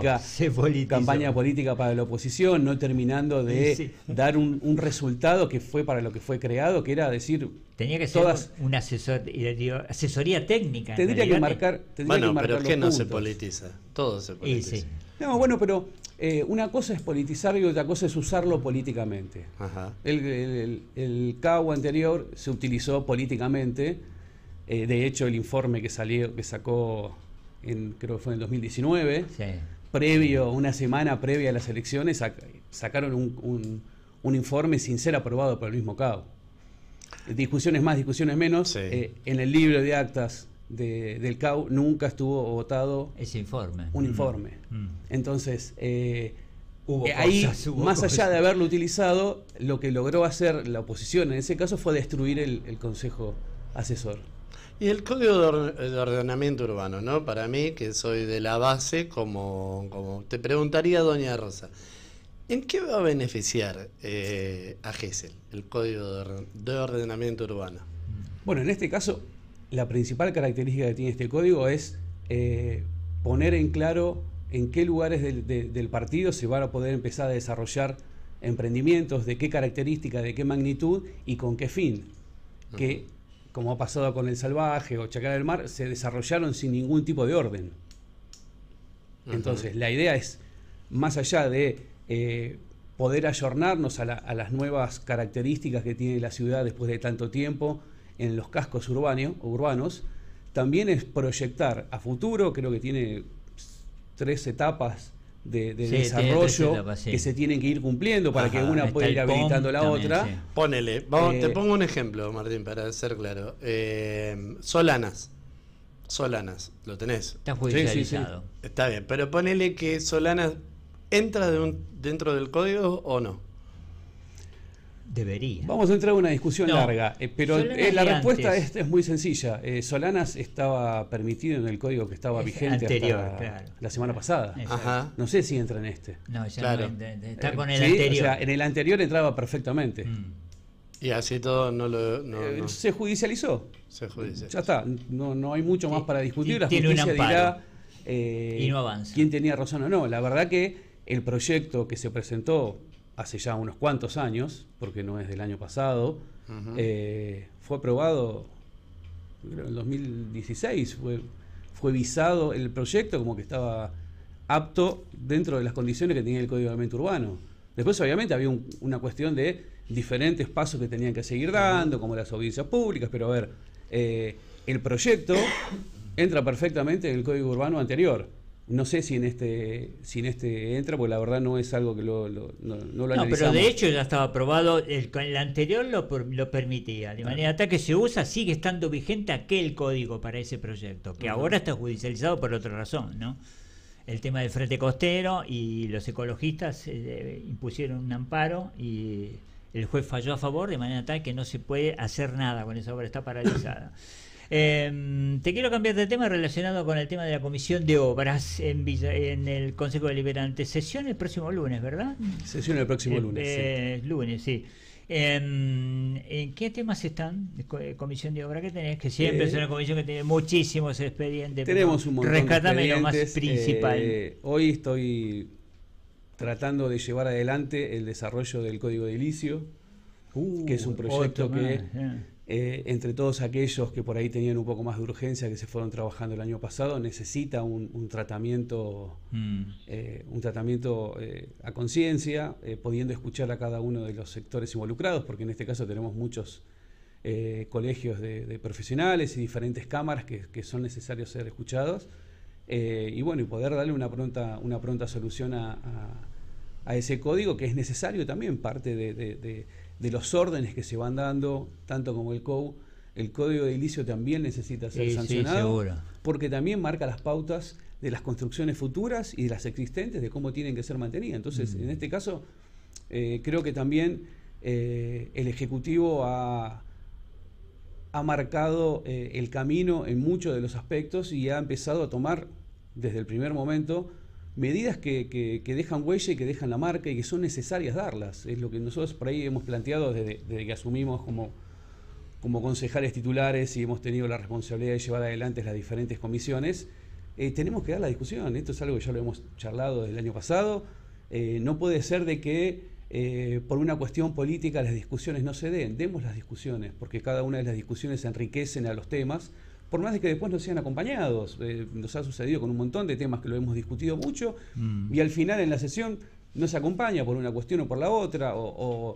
política para la oposición, no terminando de dar un resultado que fue para lo que fue creado, que era decir... Tenía que ser una asesoría técnica. Tendría que marcar pero los ¿qué no puntos. se politiza? Todo se politiza. No, bueno, pero una cosa es politizar y otra cosa es usarlo políticamente. Ajá. El CAU anterior se utilizó políticamente. De hecho, el informe que sacó... creo que fue en el 2019, una semana previa a las elecciones, sacaron un informe sin ser aprobado por el mismo CAU. Discusiones más, discusiones menos. En el libro de actas del CAU nunca estuvo votado ese informe. Un informe. Entonces, hubo más allá de haberlo utilizado, lo que logró hacer la oposición en ese caso fue destruir el Consejo Asesor. Y el Código de Ordenamiento Urbano, ¿no? Para mí, que soy de la base, como te preguntaría doña Rosa, ¿en qué va a beneficiar a Gesell el Código de Ordenamiento Urbano? Bueno, en este caso, la principal característica que tiene este código es poner en claro en qué lugares del partido se van a poder empezar a desarrollar emprendimientos, de qué característica, de qué magnitud y con qué fin. Que, como ha pasado con el Salvaje o Chacara del Mar, se desarrollaron sin ningún tipo de orden. Entonces, la idea es, más allá de poder ayornarnos a las nuevas características que tiene la ciudad después de tanto tiempo en los cascos urbanos, también es proyectar a futuro. Creo que tiene 3 etapas de desarrollo que se tienen que ir cumpliendo para que una pueda ir habilitando la otra. Ponele, te pongo un ejemplo, Martín, para ser claro. Solanas, lo tenés. Está judicializado. Sí. Está bien, pero ponele que Solanas entra dentro del código o no. Debería. Vamos a entrar en una discusión larga, pero la respuesta es muy sencilla. Solanas estaba permitido en el código que estaba vigente hasta la semana pasada. Ajá. No sé si entra en este. No, ya no, está con el anterior. O sea, en el anterior entraba perfectamente. Y así todo no. Se judicializó. Ya está, no hay mucho más para discutir. La tiene justicia dirá y no avanza. Quién tenía razón o no. La verdad que el proyecto que se presentó hace ya unos cuantos años, porque no es del año pasado, fue aprobado en el 2016, fue visado el proyecto como que estaba apto dentro de las condiciones que tenía el Código de Ambiente Urbano. Después obviamente había una cuestión de diferentes pasos que tenían que seguir dando, como las audiencias públicas, pero a ver, el proyecto entra perfectamente en el Código Urbano anterior. No sé si en este entra, porque la verdad no es algo que no lo analizamos. Pero de hecho ya estaba aprobado, el anterior lo permitía, de manera tal que se usa, sigue estando vigente aquel código para ese proyecto, que ahora está judicializado por otra razón, ¿no? El tema del frente costero, y los ecologistas impusieron un amparo y el juez falló a favor, de manera tal que no se puede hacer nada con esa obra, está paralizada. Te quiero cambiar de tema relacionado con el tema de la Comisión de Obras en el Consejo Deliberante. Sesión el próximo lunes, ¿verdad? Sesión el próximo lunes. Sí. Lunes, sí. ¿En qué temas están? Comisión de Obras que tenés, que siempre es una comisión que tiene muchísimos expedientes. Tenemos un montón de expedientes. Lo más principal. Hoy estoy tratando de llevar adelante el desarrollo del Código Edilicio, que es un proyecto que entre todos aquellos que por ahí tenían un poco más de urgencia, que se fueron trabajando el año pasado, necesita un tratamiento a conciencia, pudiendo escuchar a cada uno de los sectores involucrados, porque en este caso tenemos muchos colegios de profesionales y diferentes cámaras que son necesarios ser escuchados, y poder darle una pronta solución a ese código, que es necesario también, parte de los órdenes que se van dando, tanto como el COU. El Código Edilicio también necesita ser sancionado, porque también marca las pautas de las construcciones futuras y de las existentes, de cómo tienen que ser mantenidas. Entonces, en este caso, creo que también el Ejecutivo ha marcado el camino en muchos de los aspectos y ha empezado a tomar, desde el primer momento, medidas que dejan huella y que dejan la marca y que son necesarias darlas. Es lo que nosotros por ahí hemos planteado desde que asumimos como concejales titulares y hemos tenido la responsabilidad de llevar adelante las diferentes comisiones. Tenemos que dar la discusión. Esto es algo que ya lo hemos charlado desde el año pasado. No puede ser de que por una cuestión política las discusiones no se den. Demos las discusiones, porque cada una de las discusiones enriquecen a los temas, por más de que después no sean acompañados. Nos ha sucedido con un montón de temas que lo hemos discutido mucho, y al final en la sesión no se acompaña por una cuestión o por la otra, o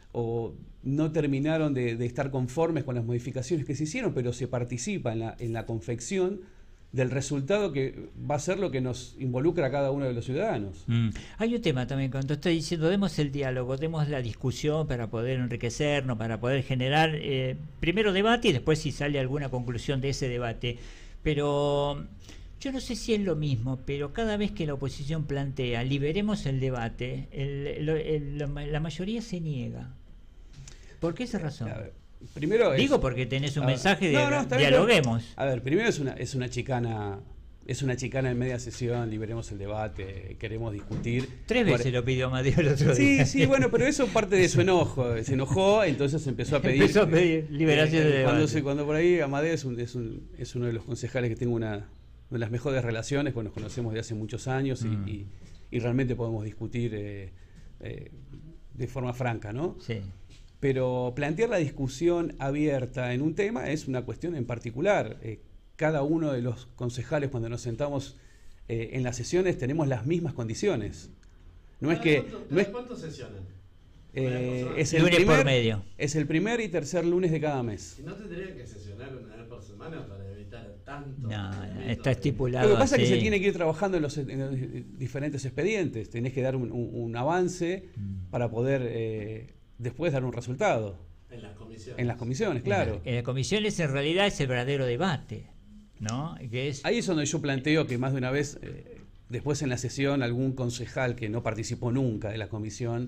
no terminaron de estar conformes con las modificaciones que se hicieron, pero se participa en la confección del resultado que va a ser lo que nos involucra a cada uno de los ciudadanos. Hay un tema también, cuando estoy diciendo demos el diálogo, demos la discusión para poder enriquecernos, para poder generar primero debate y después si sale alguna conclusión de ese debate. Pero yo no sé si es lo mismo, pero cada vez que la oposición plantea liberemos el debate, la mayoría se niega. ¿Por qué esa razón? Primero digo porque tenés un mensaje de dialoguemos. A ver, primero es una chicana en media sesión, liberemos el debate, queremos discutir. 3 veces lo pidió Amadeo el otro día. Sí, pero eso parte de su enojo. Se enojó, entonces empezó a pedir liberación de debate. Cuando por ahí Amadeo es uno de los concejales que tengo una de las mejores relaciones, pues nos conocemos de hace muchos años y realmente podemos discutir de forma franca, ¿no? Sí. Pero plantear la discusión abierta en un tema es una cuestión en particular. Cada uno de los concejales, cuando nos sentamos en las sesiones, tenemos las mismas condiciones. ¿Cuántos sesionan? Es el primer y tercer lunes de cada mes. ¿Y no tendrían que sesionar una vez por semana para evitar tanto? No, está estipulado. Lo que pasa es que se tiene que ir trabajando en los diferentes expedientes. Tenés que dar un avance para poder después dar un resultado. En las comisiones. En las comisiones, claro. En las comisiones en realidad es el verdadero debate, ¿no? Ahí es donde yo planteo que más de una vez, después en la sesión, algún concejal que no participó nunca de la comisión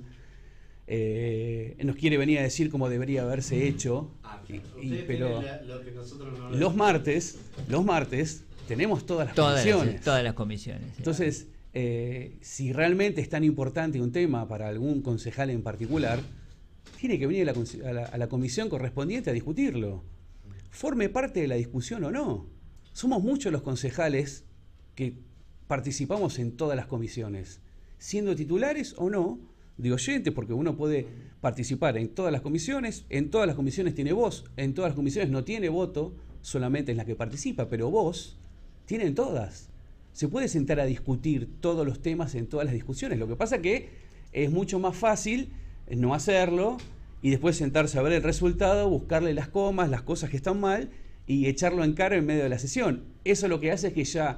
nos quiere venir a decir cómo debería haberse hecho. Pero lo que nosotros no los martes tenemos todas las comisiones. Todas las comisiones. Entonces, si realmente es tan importante un tema para algún concejal en particular, tiene que venir a la comisión correspondiente a discutirlo. Forme parte de la discusión o no. Somos muchos los concejales que participamos en todas las comisiones, siendo titulares o no, de oyentes, porque uno puede participar en todas las comisiones tiene voz, en todas las comisiones no tiene voto, solamente en las que participa, pero voz tienen todas. Se puede sentar a discutir todos los temas en todas las discusiones. Lo que pasa que es mucho más fácil no hacerlo y después sentarse a ver el resultado, buscarle las comas, las cosas que están mal y echarlo en cara en medio de la sesión. Eso lo que hace es que ya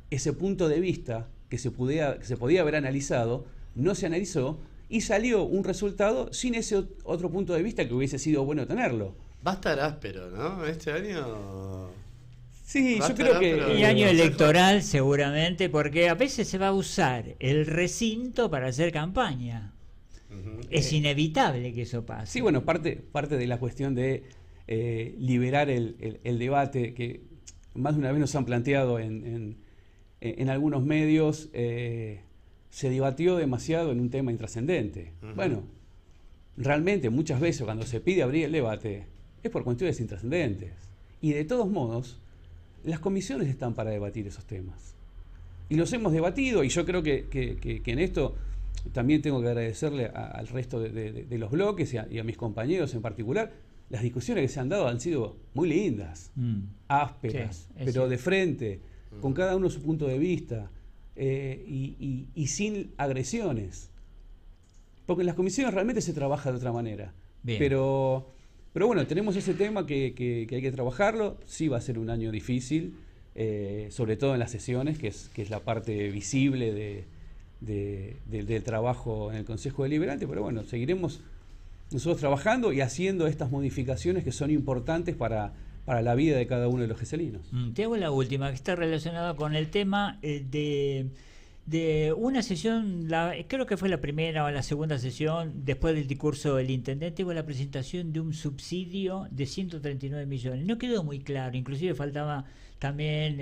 ese punto de vista que se podía haber analizado, no se analizó y salió un resultado sin ese otro punto de vista que hubiese sido bueno tenerlo. Va a estar áspero, ¿no? Este año... Sí, yo creo que... Y año electoral seguramente, porque a veces se va a usar el recinto para hacer campaña. Es inevitable que eso pase. Sí, bueno, parte de la cuestión de liberar el debate que más de una vez nos han planteado en algunos medios, se debatió demasiado en un tema intrascendente. Bueno, realmente muchas veces cuando se pide abrir el debate es por cuestiones intrascendentes. Y de todos modos, las comisiones están para debatir esos temas. Y los hemos debatido, y yo creo que en esto también tengo que agradecerle al resto de los bloques y a mis compañeros en particular. Las discusiones que se han dado han sido muy lindas, ásperas, sí, pero de frente, con cada uno su punto de vista, y sin agresiones. Porque en las comisiones realmente se trabaja de otra manera. Bien. Pero bueno, tenemos ese tema que hay que trabajarlo. Sí va a ser un año difícil, sobre todo en las sesiones, que es la parte visible del trabajo en el Consejo Deliberante, pero bueno, seguiremos nosotros trabajando y haciendo estas modificaciones que son importantes para la vida de cada uno de los geselinos. Te hago la última, que está relacionada con el tema de una sesión, creo que fue la primera o la segunda sesión, después del discurso del intendente, hubo la presentación de un subsidio de 139 millones. No quedó muy claro, inclusive faltaba también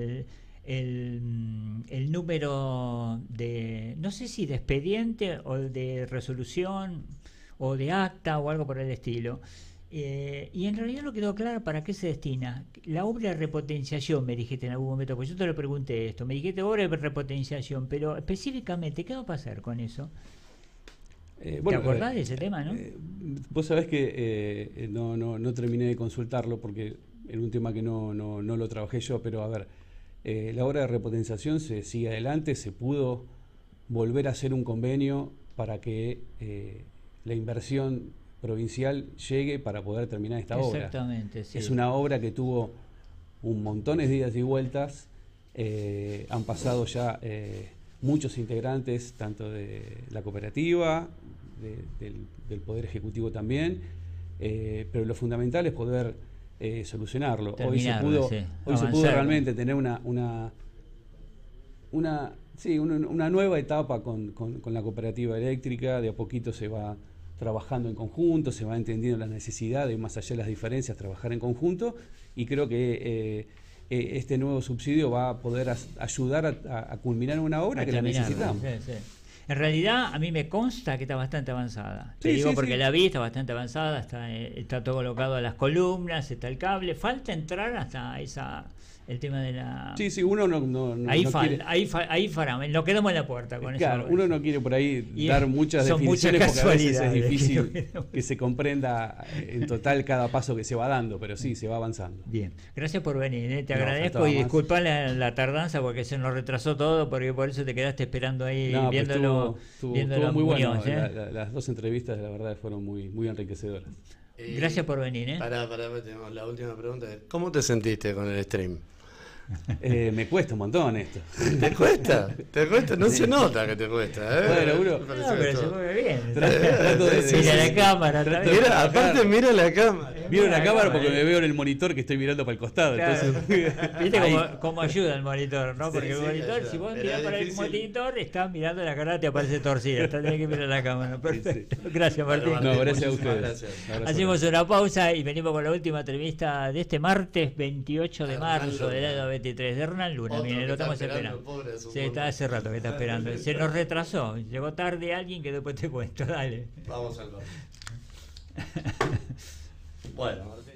el número de, no sé si de expediente o de resolución o de acta o algo por el estilo. Y en realidad no quedó claro para qué se destina. La obra de repotenciación, me dijiste en algún momento, pues yo te lo pregunté esto, me dijiste obra de repotenciación, pero específicamente, ¿qué va a pasar con eso? Bueno, ¿te acordás de ese tema, no? Vos sabés que no terminé de consultarlo porque era un tema que no lo trabajé yo, pero a ver, la obra de repotenciación se sigue adelante, se pudo volver a hacer un convenio para que la inversión provincial llegue para poder terminar esta obra. Exactamente, sí. Es una obra que tuvo un montón de idas y vueltas, han pasado ya muchos integrantes, tanto de la cooperativa, del Poder Ejecutivo también, pero lo fundamental es poder solucionarlo. Terminarlo, hoy se pudo realmente tener una nueva etapa con la cooperativa eléctrica. De a poquito se va trabajando en conjunto, se va entendiendo las necesidades, más allá de las diferencias, trabajar en conjunto, y creo que este nuevo subsidio va a poder ayudar a culminar una obra que la necesitamos. Sí. En realidad, a mí me consta que está bastante avanzada. Te digo porque la vi, está bastante avanzada, está todo colocado a las columnas, está el cable, falta entrar hasta el tema de la... Sí, uno no ahí nos quedamos en la puerta con eso. Claro, uno no quiere por ahí dar muchas definiciones porque a veces es difícil que se comprenda en total cada paso que se va dando, pero sí, se va avanzando. Bien, gracias por venir, te agradezco y disculpa la tardanza porque se nos retrasó todo, porque por eso te quedaste esperando ahí viéndolo. Estuvo muy bueno, las dos entrevistas la verdad fueron muy enriquecedoras. Gracias por venir. Tenemos la última pregunta. ¿Cómo te sentiste con el stream? Me cuesta un montón esto. ¿Te cuesta? No se nota que te cuesta, ¿eh? Bueno, uno. No, pero se mueve bien. Mira la cámara. Aparte, mira la cámara. Miro la cámara porque me veo en el monitor que estoy mirando para el costado. Claro. Entonces, viste cómo ayuda el monitor, ¿no? Porque el monitor, si vos mirás para el monitor, estás mirando la cara, te aparece torcida. Tenés que mirar la cámara. Perfecto. Gracias, Martín. No, gracias a ustedes. Hacemos una pausa y venimos con la última entrevista de este martes 28 de marzo del año 23 de Hernán Luna. Miren, lo estamos esperando. Sí, está hace rato que está esperando. Se nos retrasó. Llegó tarde alguien que después te cuento. Dale. Vamos al corte. Bueno, Martín.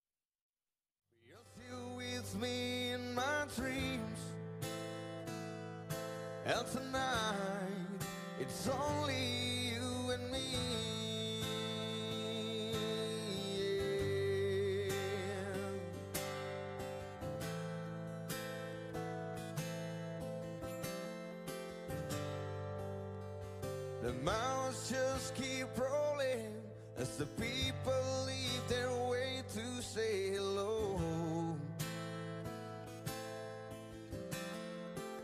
The mountains just keep rolling as the people leave their way to say hello.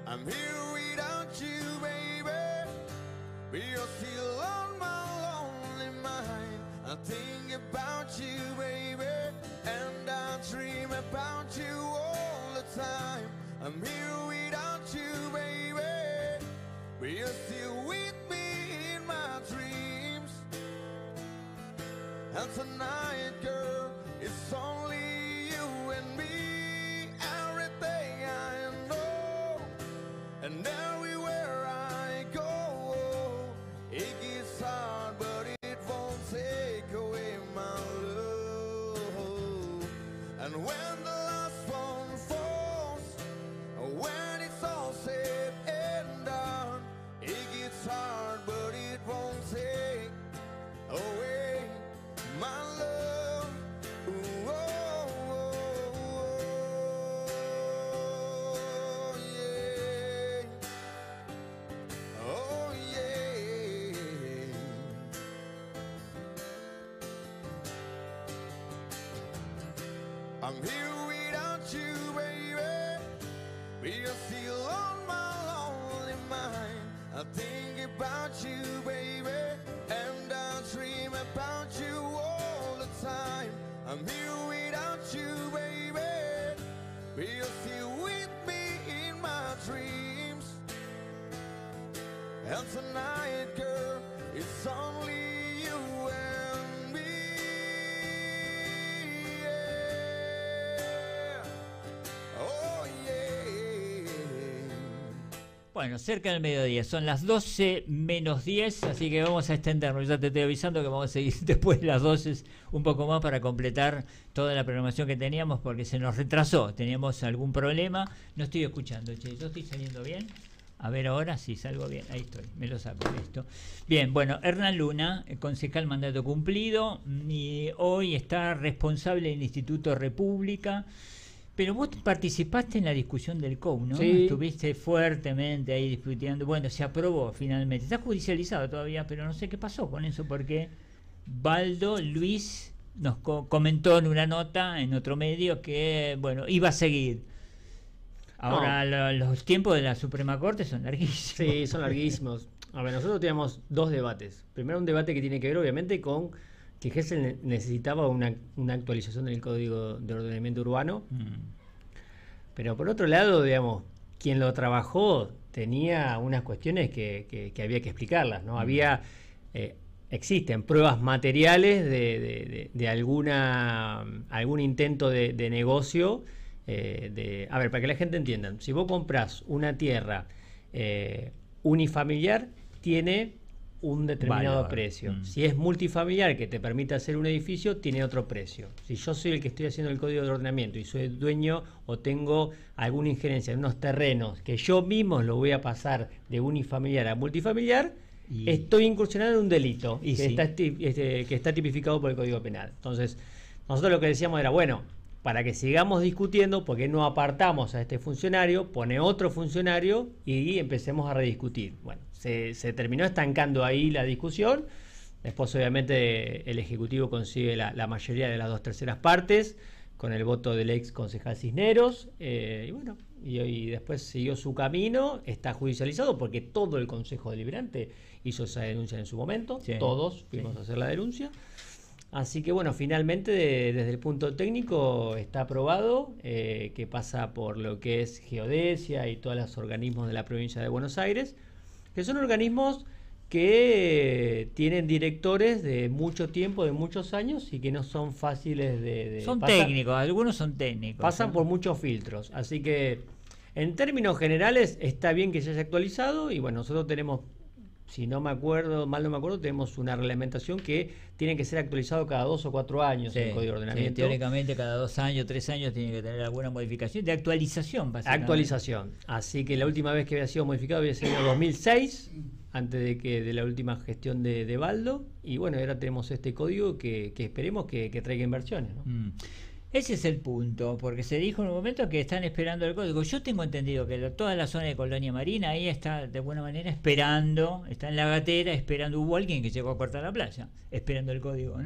I'm here without you, baby. But you're still on my lonely mind. I think about you, baby, and I dream about you all the time. I'm here without you, baby, but you're still with me in my dreams. And tonight, girl, it's only you and me. Everything I know, and everywhere I go, it gets hard, but it won't take away my love. And when the last one falls, when it's all said and done, it gets hard, but it won't take away my love. Ooh, oh, oh, oh, yeah. Oh, yeah. I'm here without you, baby, but you're still on my lonely mind. I think about you, baby, and I dream about you all the time. I'm here without you, baby, but you're still with me in my dreams. And tonight, girl, it's only you and me. Yeah. Oh, yeah. Bueno, cerca del mediodía, son las 12 menos 10, así que vamos a extendernos. Ya te estoy avisando que vamos a seguir después de las 12 un poco más para completar toda la programación que teníamos porque se nos retrasó, teníamos algún problema. No estoy escuchando, che, ¿yo estoy saliendo bien? A ver ahora, sí, salgo bien, ahí estoy, me lo saco, listo. Bien, bueno, Hernán Luna, concejal mandato cumplido, y hoy está responsable del Instituto República. Pero vos participaste en la discusión del COU, ¿no? Sí. Estuviste fuertemente ahí discutiendo. Bueno, se aprobó finalmente. Está judicializado todavía, pero no sé qué pasó con eso, porque Baldo Luis nos comentó en una nota en otro medio que, bueno, iba a seguir. Ahora los tiempos de la Suprema Corte son larguísimos. Sí, son larguísimos. A ver, nosotros teníamos dos debates. Primero, un debate que tiene que ver, obviamente, con que Gesell necesitaba una actualización del Código de Ordenamiento Urbano. Pero por otro lado, digamos, quien lo trabajó tenía unas cuestiones que había que explicarlas, ¿no? Había, existen pruebas materiales de algún intento de negocio. A ver, para que la gente entienda, si vos compras una tierra unifamiliar, tiene un determinado valor. Precio. Si es multifamiliar que te permite hacer un edificio, tiene otro precio. Si yo soy el que estoy haciendo el código de ordenamiento y soy dueño o tengo alguna injerencia en unos terrenos que yo mismo lo voy a pasar de unifamiliar a multifamiliar, estoy incursionando en un delito que está tipificado por el Código Penal. Entonces, nosotros lo que decíamos era, bueno, para que sigamos discutiendo, ¿por qué no apartamos a este funcionario, pone otro funcionario y empecemos a rediscutir? Bueno, se terminó estancando ahí la discusión. Después, obviamente, el Ejecutivo consigue la mayoría de las 2/3 partes con el voto del ex concejal Cisneros. Y bueno, y después siguió su camino. Está judicializado porque todo el Consejo Deliberante hizo esa denuncia en su momento. Sí, todos fuimos a hacer la denuncia. Así que bueno, finalmente desde el punto técnico está aprobado, que pasa por lo que es Geodesia y todos los organismos de la provincia de Buenos Aires, que son organismos que tienen directores de mucho tiempo, de muchos años, y que no son fáciles de son técnicos, algunos son técnicos. Pasan por muchos filtros, así que en términos generales está bien que se haya actualizado, y bueno, nosotros tenemos, si no me acuerdo, mal no me acuerdo, tenemos una reglamentación que tiene que ser actualizado cada 2 o 4 años en el Código de Ordenamiento. Sí, teóricamente cada 2 años, 3 años tiene que tener alguna modificación de actualización, básicamente. Actualización. Así que la última vez que había sido modificado había sido en 2006, antes de la última gestión de Baldo. Y bueno, ahora tenemos este código que esperemos que traiga inversiones, ¿no? Ese es el punto, porque se dijo en un momento que están esperando el código. Yo tengo entendido que toda la zona de Colonia Marina ahí está de buena manera esperando, está en la gatera esperando. Hubo alguien que llegó a cortar la playa, esperando el código, ¿no?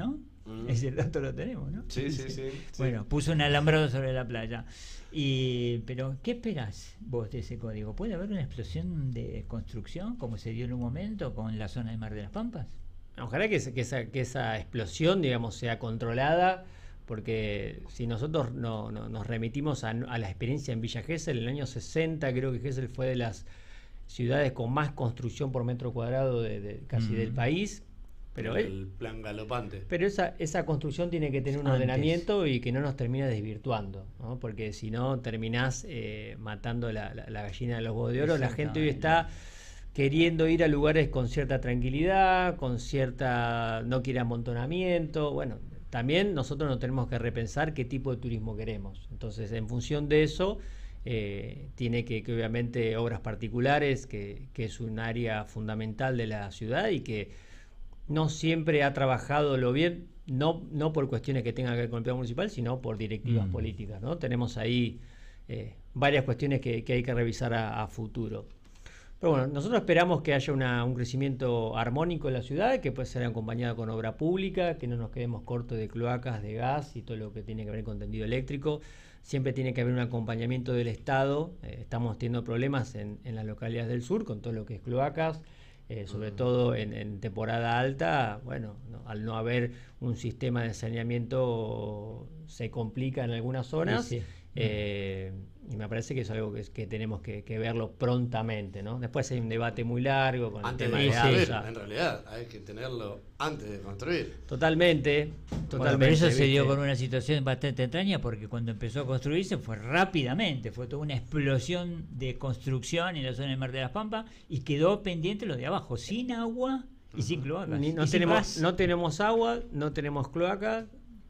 Ese dato lo tenemos, ¿no? Sí. Bueno, puso un alambrado sobre la playa. Pero, ¿qué esperás vos de ese código? ¿Puede haber una explosión de construcción, como se dio en un momento con la zona de Mar de las Pampas? Ojalá que esa explosión, digamos, sea controlada, porque si nosotros nos remitimos a la experiencia en Villa Gesell, en el año 60 creo que Gesell fue de las ciudades con más construcción por metro cuadrado casi del país. Pero el plan galopante. Pero esa construcción tiene que tener un ordenamiento y que no nos termine desvirtuando, ¿no? Porque si no terminás matando la gallina de los huevos de oro. La gente hoy está queriendo ir a lugares con cierta tranquilidad, no quiere amontonamiento. Bueno, también nosotros nos tenemos que repensar qué tipo de turismo queremos. Entonces, en función de eso, tiene que obviamente obras particulares, que es un área fundamental de la ciudad y que no siempre ha trabajado lo bien, no por cuestiones que tengan que ver con el plan municipal, sino por directivas políticas, ¿no? Tenemos ahí varias cuestiones que hay que revisar a futuro. Pero bueno, nosotros esperamos que haya un crecimiento armónico en la ciudad, que puede ser acompañado con obra pública, que no nos quedemos cortos de cloacas, de gas y todo lo que tiene que ver con tendido eléctrico. Siempre tiene que haber un acompañamiento del Estado. Estamos teniendo problemas en las localidades del sur con todo lo que es cloacas. Sobre todo en temporada alta, bueno, al no haber un sistema de saneamiento se complica en algunas zonas. Sí. Y me parece que es algo que tenemos que verlo prontamente, ¿no? Después hay un debate muy largo con el tema de ASA. En realidad hay que tenerlo antes de construir. Totalmente. Bueno, pero eso se dio con una situación bastante extraña, porque cuando empezó a construirse fue rápidamente, fue toda una explosión de construcción en la zona de Mar de las Pampas y quedó pendiente lo de abajo, sin agua y sin cloacas. No tenemos agua, no tenemos cloacas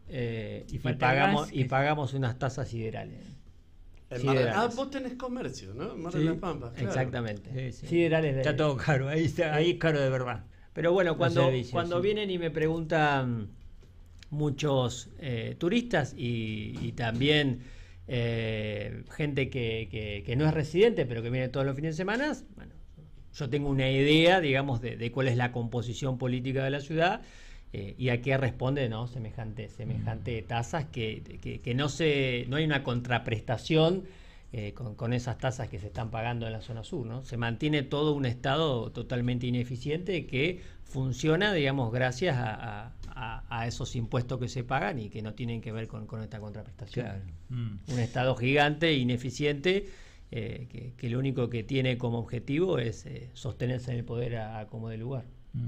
y pagamos unas tasas siderales. Vos tenés comercio, ¿no? Mar de las Pampas. Claro. Exactamente. Sí. Siderales. Está todo caro, ahí es caro de verdad. Pero bueno, cuando vienen y me preguntan muchos turistas y también gente que no es residente, pero que viene todos los fines de semana, bueno, yo tengo una idea, digamos, de cuál es la composición política de la ciudad. Y a qué responde, ¿no? semejante tasas que no hay una contraprestación con esas tasas que se están pagando en la zona sur, ¿no? Se mantiene todo un estado totalmente ineficiente que funciona, digamos, gracias a esos impuestos que se pagan y que no tienen que ver con esta contraprestación. Claro. Un estado gigante, ineficiente, que lo único que tiene como objetivo es sostenerse en el poder a como de lugar.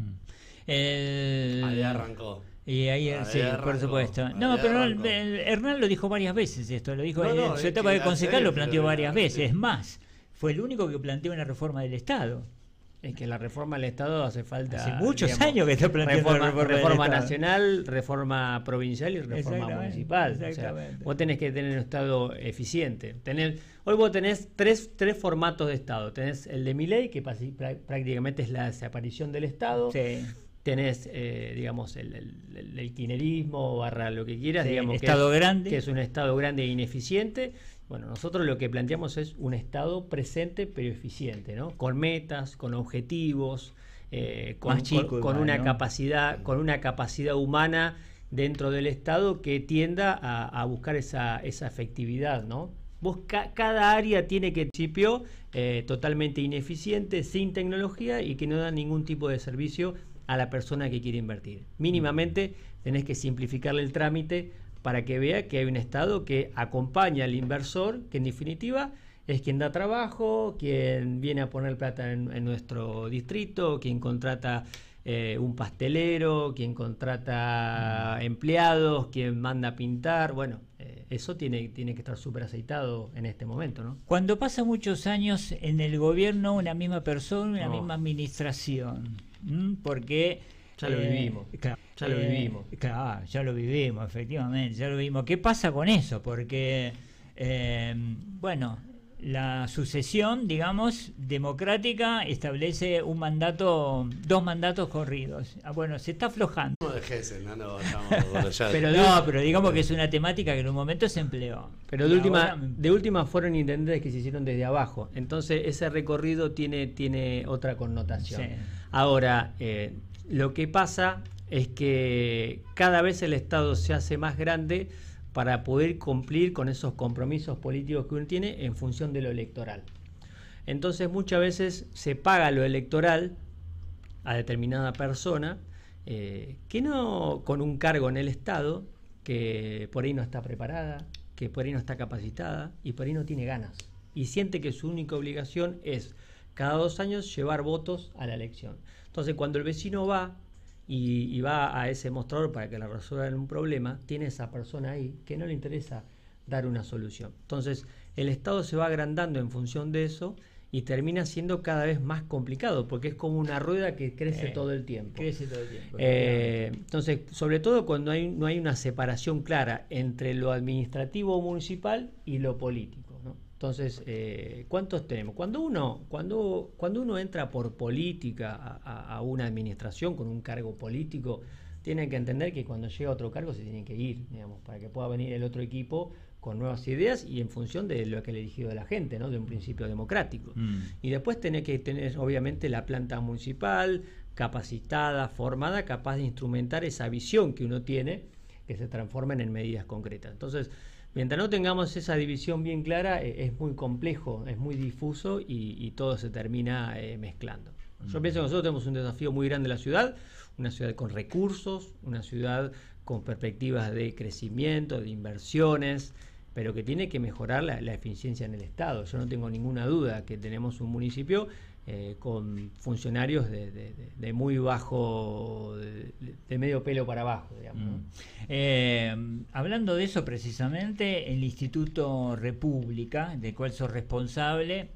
Ahí arrancó. Y ahí sí, arrancó, por supuesto. No, pero Hernán lo dijo varias veces esto, lo dijo en su etapa de concejal, lo planteó varias veces. Es más, fue el único que planteó una reforma del Estado. Es que la reforma del Estado hace falta. Hace muchos años que está planteando reforma nacional, reforma provincial y reforma municipal. O sea, vos tenés que tener un Estado eficiente. Hoy vos tenés tres formatos de Estado. Tenés el de Milei, que prácticamente es la desaparición del Estado. Sí. Tenés, digamos, el kirchnerismo, barra lo que quieras, sí, digamos, grande. Que es un Estado grande e ineficiente. Bueno, nosotros lo que planteamos es un Estado presente pero eficiente, ¿no? Con metas, con objetivos, con una capacidad humana dentro del Estado que tienda a buscar esa efectividad, ¿no? Cada área tiene que principio totalmente ineficiente, sin tecnología y que no da ningún tipo de servicio a la persona que quiere invertir. Mínimamente tenés que simplificarle el trámite para que vea que hay un Estado que acompaña al inversor, que en definitiva es quien da trabajo, quien viene a poner plata en nuestro distrito, quien contrata un pastelero, quien contrata empleados, quien manda a pintar. Bueno, eso tiene que estar súper aceitado en este momento, ¿no? Cuando pasa muchos años en el gobierno una misma persona, una misma administración, porque... Ya lo vivimos. Claro, ya lo vivimos. Claro, ya lo vivimos, efectivamente, ya lo vivimos. ¿Qué pasa con eso? Porque, bueno, la sucesión, digamos, democrática establece dos mandatos corridos. Bueno, se está aflojando. No dejes, pero digamos que es una temática que en un momento se empleó. Pero de última fueron intendentes que se hicieron desde abajo. Entonces ese recorrido tiene otra connotación. Sí. Ahora, lo que pasa es que cada vez el Estado se hace más grande para poder cumplir con esos compromisos políticos que uno tiene en función de lo electoral. Entonces muchas veces se paga lo electoral a determinada persona que no con un cargo en el Estado, que por ahí no está preparada, que por ahí no está capacitada y por ahí no tiene ganas. Y siente que su única obligación es cada 2 años llevar votos a la elección. Entonces cuando el vecino va y va a ese mostrador para que le resuelvan un problema, tiene esa persona ahí que no le interesa dar una solución. Entonces el Estado se va agrandando en función de eso y termina siendo cada vez más complicado, porque es como una rueda que crece todo el tiempo. Crece todo el tiempo. Entonces, sobre todo cuando no hay una separación clara entre lo administrativo municipal y lo político, ¿no? Entonces, ¿cuántos tenemos? Cuando uno entra por política a una administración con un cargo político, tiene que entender que cuando llega otro cargo se tiene que ir, digamos, para que pueda venir el otro equipo con nuevas ideas y en función de lo que ha elegido la gente, ¿no? De un principio democrático. Y después tiene que tener, obviamente, la planta municipal capacitada, formada, capaz de instrumentar esa visión que uno tiene, que se transformen en medidas concretas. Entonces, mientras no tengamos esa división bien clara, es muy complejo, es muy difuso y todo se termina mezclando. Yo pienso que nosotros tenemos un desafío muy grande en la ciudad, una ciudad con recursos, una ciudad con perspectivas de crecimiento, de inversiones, pero que tiene que mejorar la eficiencia en el Estado. Yo no tengo ninguna duda que tenemos un municipio con funcionarios de muy bajo, de medio pelo para abajo, digamos, ¿no? Hablando de eso precisamente, el Instituto República, del cual sos responsable,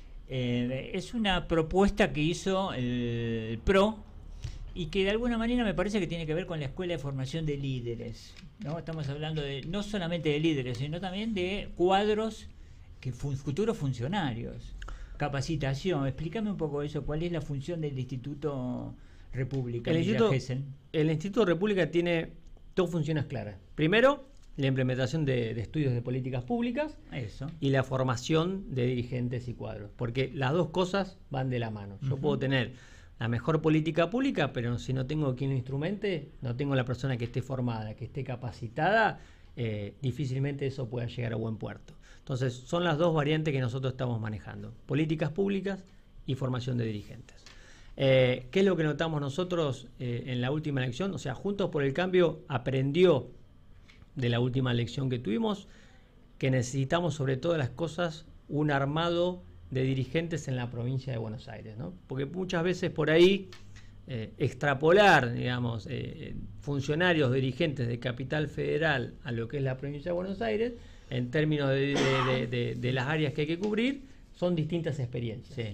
es una propuesta que hizo el PRO y que de alguna manera me parece que tiene que ver con la Escuela de Formación de Líderes, ¿no? Estamos hablando no solamente de líderes, sino también de cuadros, futuros funcionarios. Capacitación, explícame un poco eso, ¿cuál es la función del Instituto República? El Instituto República tiene 2 funciones claras. Primero, la implementación de estudios de políticas públicas. Eso. Y la formación de dirigentes y cuadros, porque las 2 cosas van de la mano. Yo puedo tener la mejor política pública, pero si no tengo quien lo instrumente, no tengo la persona que esté formada, que esté capacitada, difícilmente eso pueda llegar a buen puerto. Entonces, son las 2 variantes que nosotros estamos manejando: políticas públicas y formación de dirigentes. ¿Qué es lo que notamos nosotros en la última elección? O sea, Juntos por el Cambio aprendió de la última elección que tuvimos que necesitamos, sobre todas las cosas, un armado de dirigentes en la provincia de Buenos Aires, ¿no? Porque muchas veces por ahí extrapolar, digamos, funcionarios, dirigentes de Capital Federal a lo que es la provincia de Buenos Aires, en términos de las áreas que hay que cubrir, son distintas experiencias. Sí.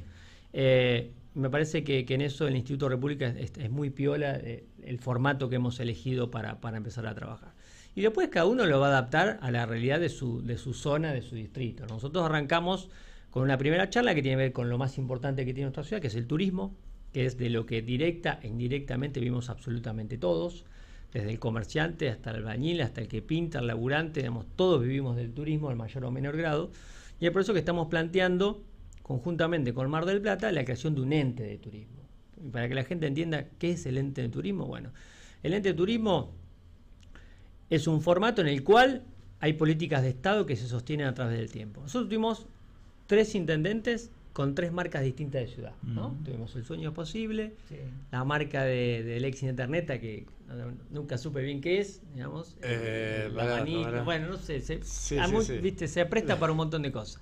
Me parece que en eso el Instituto República es muy piola el formato que hemos elegido para empezar a trabajar. Y después cada uno lo va a adaptar a la realidad de su zona, de su distrito. Nosotros arrancamos con una primera charla que tiene que ver con lo más importante que tiene nuestra ciudad, que es el turismo, que es de lo que directa e indirectamente vivimos absolutamente todos, desde el comerciante hasta el albañil, hasta el que pinta, el laburante, digamos, todos vivimos del turismo en mayor o menor grado, y es por eso que estamos planteando, conjuntamente con Mar del Plata, la creación de un ente de turismo. Y para que la gente entienda qué es el ente de turismo, bueno, el ente de turismo es un formato en el cual hay políticas de Estado que se sostienen a través del tiempo. Nosotros tuvimos 3 intendentes con 3 marcas distintas de ciudad, ¿no? Tuvimos El Sueño Posible, la marca del ex Interneta, que nunca supe bien qué es, digamos, la manita, bueno, no sé, ¿viste? Se presta para un montón de cosas.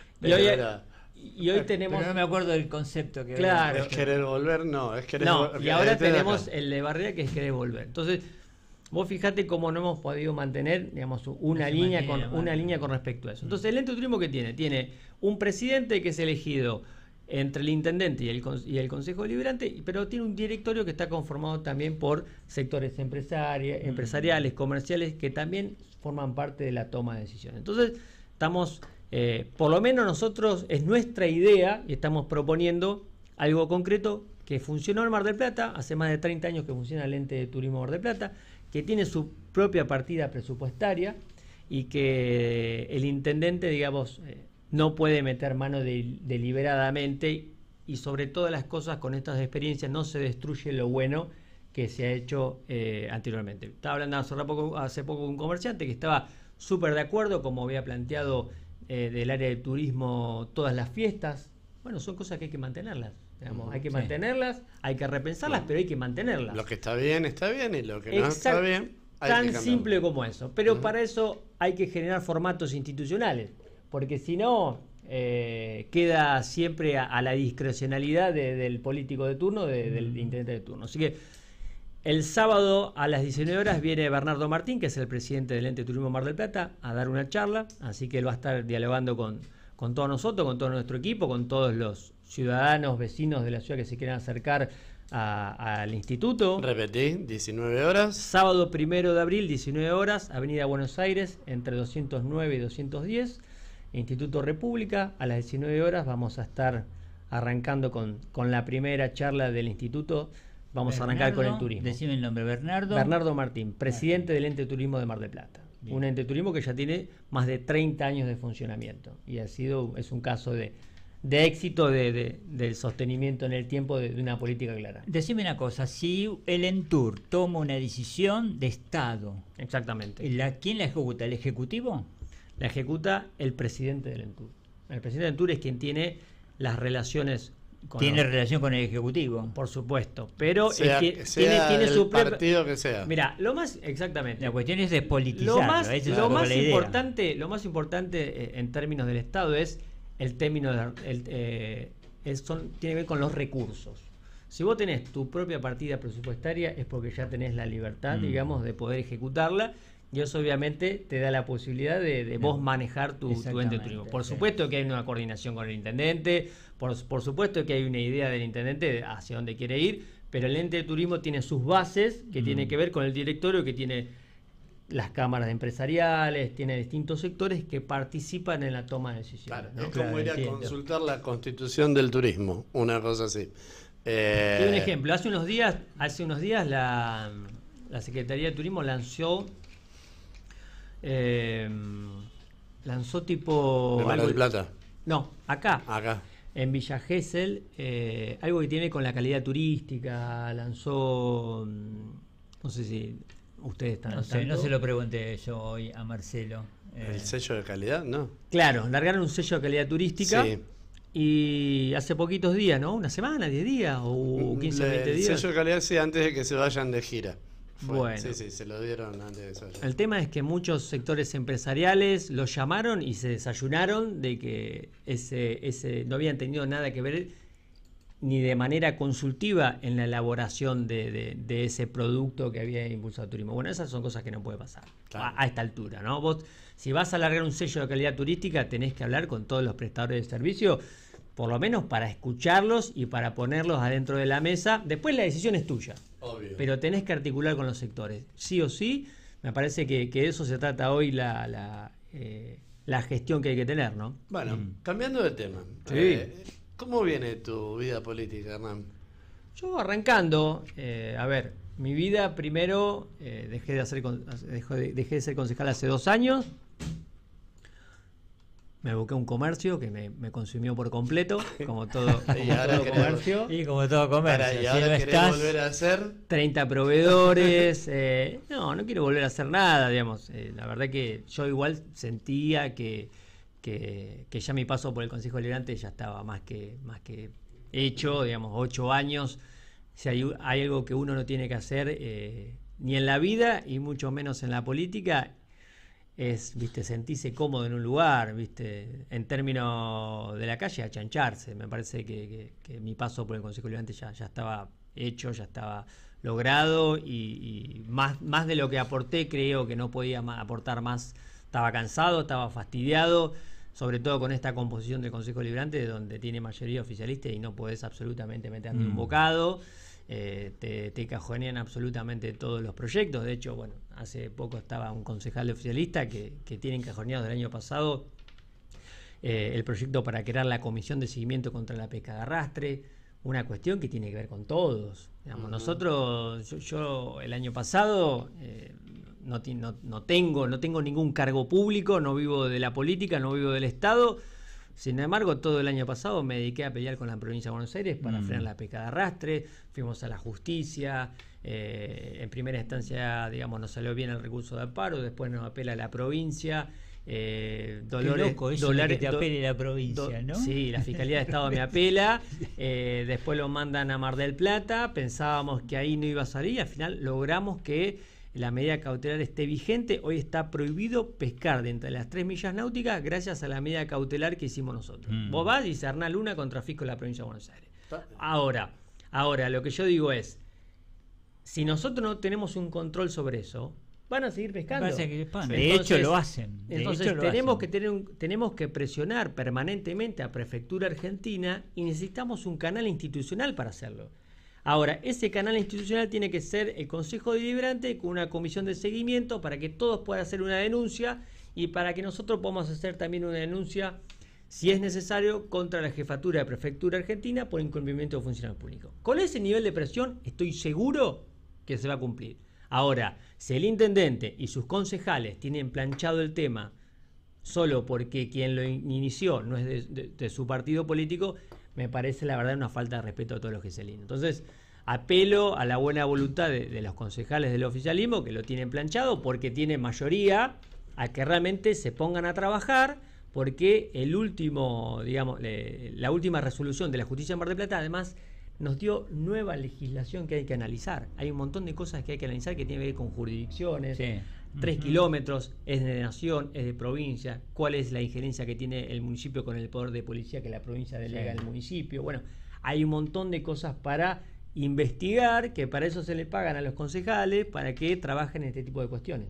Y hoy tenemos... Pero no me acuerdo del concepto que... Claro. ¿Es querer volver? No, es querer volver. Y ahora tenemos el de Barrera, que es querer volver. Entonces, vos fijate cómo no hemos podido mantener, digamos, una línea con respecto a eso. Entonces, el ente de turismo que tiene un presidente que es elegido entre el intendente y el consejo deliberante, pero tiene un directorio que está conformado también por sectores empresariales, comerciales, que también forman parte de la toma de decisiones. Entonces, estamos, por lo menos nosotros, es nuestra idea, y estamos proponiendo algo concreto que funcionó en Mar del Plata, hace más de 30 años que funciona el ente de turismo Mar del Plata, que tiene su propia partida presupuestaria y que el intendente, digamos, no puede meter mano deliberadamente, y sobre todas las cosas con estas experiencias no se destruye lo bueno que se ha hecho anteriormente. Estaba hablando hace poco con un comerciante que estaba súper de acuerdo, como había planteado del área de turismo, todas las fiestas. Bueno, son cosas que hay que mantenerlas. Digamos, hay que mantenerlas, hay que repensarlas, pero hay que mantenerlas. Lo que está bien y lo que no está bien hay que tan cambiarlo. simple como eso. Pero para eso hay que generar formatos institucionales, porque si no queda siempre a la discrecionalidad del político de turno, del intendente de turno. Así que el sábado a las 19 horas viene Bernardo Martín, que es el presidente del Ente Turismo Mar del Plata, a dar una charla, así que él va a estar dialogando con todos nosotros, con todo nuestro equipo, con todos los ciudadanos, vecinos de la ciudad que se quieran acercar al instituto. Repetí, 19 horas. Sábado 1 de abril, 19 horas, Avenida Buenos Aires, entre 209 y 210, Instituto República. A las 19 horas vamos a estar arrancando con la primera charla del instituto. Vamos a arrancar con el turismo. Decime el nombre, Bernardo. Bernardo Martín, presidente del Ente Turismo de Mar del Plata. Bien. Un ente turismo que ya tiene más de 30 años de funcionamiento y es un caso de éxito del sostenimiento en el tiempo de una política clara. Decime una cosa, si el ENTUR toma una decisión de Estado, exactamente, ¿quién la ejecuta? ¿El Ejecutivo? La ejecuta el presidente del ENTUR. El presidente del ENTUR es quien tiene las relaciones tiene relación con el Ejecutivo, por supuesto, pero tiene su partido que sea. Mira, lo más exactamente. La cuestión es despolitizarlo. Lo más importante en términos del Estado es el término tiene que ver con los recursos. Si vos tenés tu propia partida presupuestaria es porque ya tenés la libertad, digamos, de poder ejecutarla. Y eso obviamente te da la posibilidad de vos manejar tu ente turismo. Por supuesto que hay una coordinación con el intendente, por supuesto que hay una idea del intendente hacia dónde quiere ir, pero el ente de turismo tiene sus bases que tiene que ver con el directorio, que tiene las cámaras empresariales, tiene distintos sectores que participan en la toma de decisiones. Claro, ¿no? Es como ir a consultar la constitución del turismo, una cosa así. Te doy un ejemplo, hace unos días la Secretaría de Turismo lanzó tipo... ¿De Mar del Plata? No, acá. En Villa Gesell, algo que tiene con la calidad turística, lanzó, no sé si ustedes están al tanto. No se lo pregunté yo hoy a Marcelo. ¿El sello de calidad? No. Claro, largaron un sello de calidad turística. Sí. Y hace poquitos días, ¿no? ¿Una semana, 10 días o 15 o 20 días? El sello de calidad sí, antes de que se vayan de gira. Bueno, sí, se lo dieron antes de eso. El tema es que muchos sectores empresariales los llamaron y se desayunaron de que ese no habían tenido nada que ver ni de manera consultiva en la elaboración de ese producto que había impulsado el turismo. Bueno, esas son cosas que no puede pasar a esta altura, ¿no? Vos, si vas a alargar un sello de calidad turística, tenés que hablar con todos los prestadores de servicio, por lo menos para escucharlos y para ponerlos adentro de la mesa. Después la decisión es tuya. Obvio. Pero tenés que articular con los sectores. Sí o sí, me parece que de eso se trata hoy la gestión que hay que tener, ¿no? Bueno, cambiando de tema. Sí. ¿Cómo viene tu vida política, Hernán? Yo arrancando, a ver, mi vida primero, dejé de ser concejal hace 2 años. Me busqué un comercio que me consumió por completo, como todo comercio. Y como todo comercio. ¿Y ahora querés volver a hacer? 30 proveedores. No quiero volver a hacer nada, digamos. La verdad que yo igual sentía que ya mi paso por el Consejo Deliberante ya estaba más que hecho, digamos, 8 años. Si hay algo que uno no tiene que hacer ni en la vida y mucho menos en la política, es, sentirse cómodo en un lugar, en términos de la calle, achancharse. Me parece que mi paso por el Consejo Deliberante ya estaba hecho, ya estaba logrado y más de lo que aporté, creo que no podía aportar más. Estaba cansado, estaba fastidiado, sobre todo con esta composición del Consejo Deliberante, donde tiene mayoría oficialista y no podés absolutamente meter ni un bocado. Te cajonean absolutamente todos los proyectos. De hecho, bueno, hace poco estaba un concejal oficialista que tienen cajoneado del año pasado el proyecto para crear la Comisión de Seguimiento contra la Pesca de Arrastre, una cuestión que tiene que ver con todos. Digamos, nosotros, yo el año pasado no tengo ningún cargo público, no vivo de la política, no vivo del Estado. Sin embargo, todo el año pasado me dediqué a pelear con la provincia de Buenos Aires para frenar la pesca de arrastre. Fuimos a la justicia, En primera instancia, digamos, nos salió bien el recurso de amparo, después nos apela a la provincia. Dolores, qué loco eso de que te apele la provincia, ¿no? Sí, la Fiscalía de Estado me apela, después lo mandan a Mar del Plata, pensábamos que ahí no iba a salir, al final logramos que la medida cautelar esté vigente. Hoy está prohibido pescar dentro de las 3 millas náuticas gracias a la medida cautelar que hicimos nosotros. Vos vas y dice Hernán Luna contra Fisco de la Provincia de Buenos Aires. Ahora, lo que yo digo es, si nosotros no tenemos un control sobre eso, van a seguir pescando. De hecho lo hacen. Entonces tenemos que presionar permanentemente a Prefectura Argentina y necesitamos un canal institucional para hacerlo. Ahora, ese canal institucional tiene que ser el Consejo Deliberante con una comisión de seguimiento para que todos puedan hacer una denuncia y para que nosotros podamos hacer también una denuncia, si es necesario, contra la Jefatura de Prefectura Argentina por incumplimiento de funcionarios públicos. Con ese nivel de presión estoy seguro que se va a cumplir. Ahora, si el intendente y sus concejales tienen planchado el tema solo porque quien lo inició no es de su partido político, me parece la verdad una falta de respeto a todos los geselinos. Entonces, apelo a la buena voluntad de los concejales del oficialismo que lo tienen planchado porque tienen mayoría, a que realmente se pongan a trabajar, porque el último, digamos, la última resolución de la justicia en Mar del Plata, además, nos dio nueva legislación que hay que analizar. Hay un montón de cosas que hay que analizar que tienen que ver con jurisdicciones. Sí. 3 kilómetros, es de nación, es de provincia, cuál es la injerencia que tiene el municipio con el poder de policía que la provincia delega al municipio. Bueno, hay un montón de cosas para investigar, que para eso se le pagan a los concejales, para que trabajen en este tipo de cuestiones.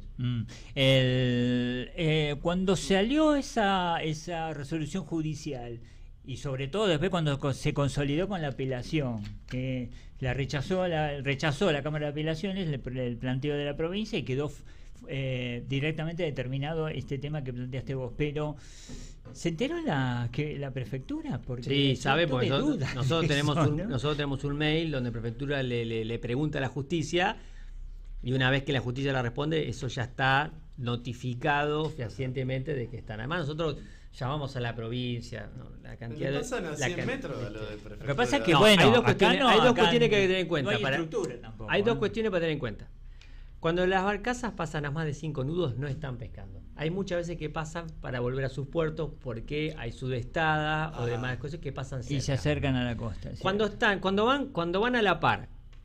Cuando salió esa resolución judicial, y sobre todo después cuando se consolidó con la apelación, que la rechazó la Cámara de Apelaciones, el planteo de la provincia, y quedó directamente determinado este tema que planteaste vos, pero ¿se enteró la prefectura? Porque sí, sabe, porque nosotros tenemos un mail donde prefectura le pregunta a la justicia, y una vez que la justicia la responde, eso ya está notificado fehacientemente de que están. Además, nosotros llamamos a la provincia, la cantidad de... pasan a 100 metros a lo de prefectura. Lo que pasa es que, bueno, hay dos cuestiones que hay que tener en cuenta. No hay estructura tampoco. Hay dos cuestiones para tener en cuenta. Cuando las barcazas pasan a más de 5 nudos, no están pescando. Hay muchas veces que pasan para volver a sus puertos porque hay sudestada o demás cosas que pasan cerca. Y se acercan a la costa. ¿Sí? Cuando van a la par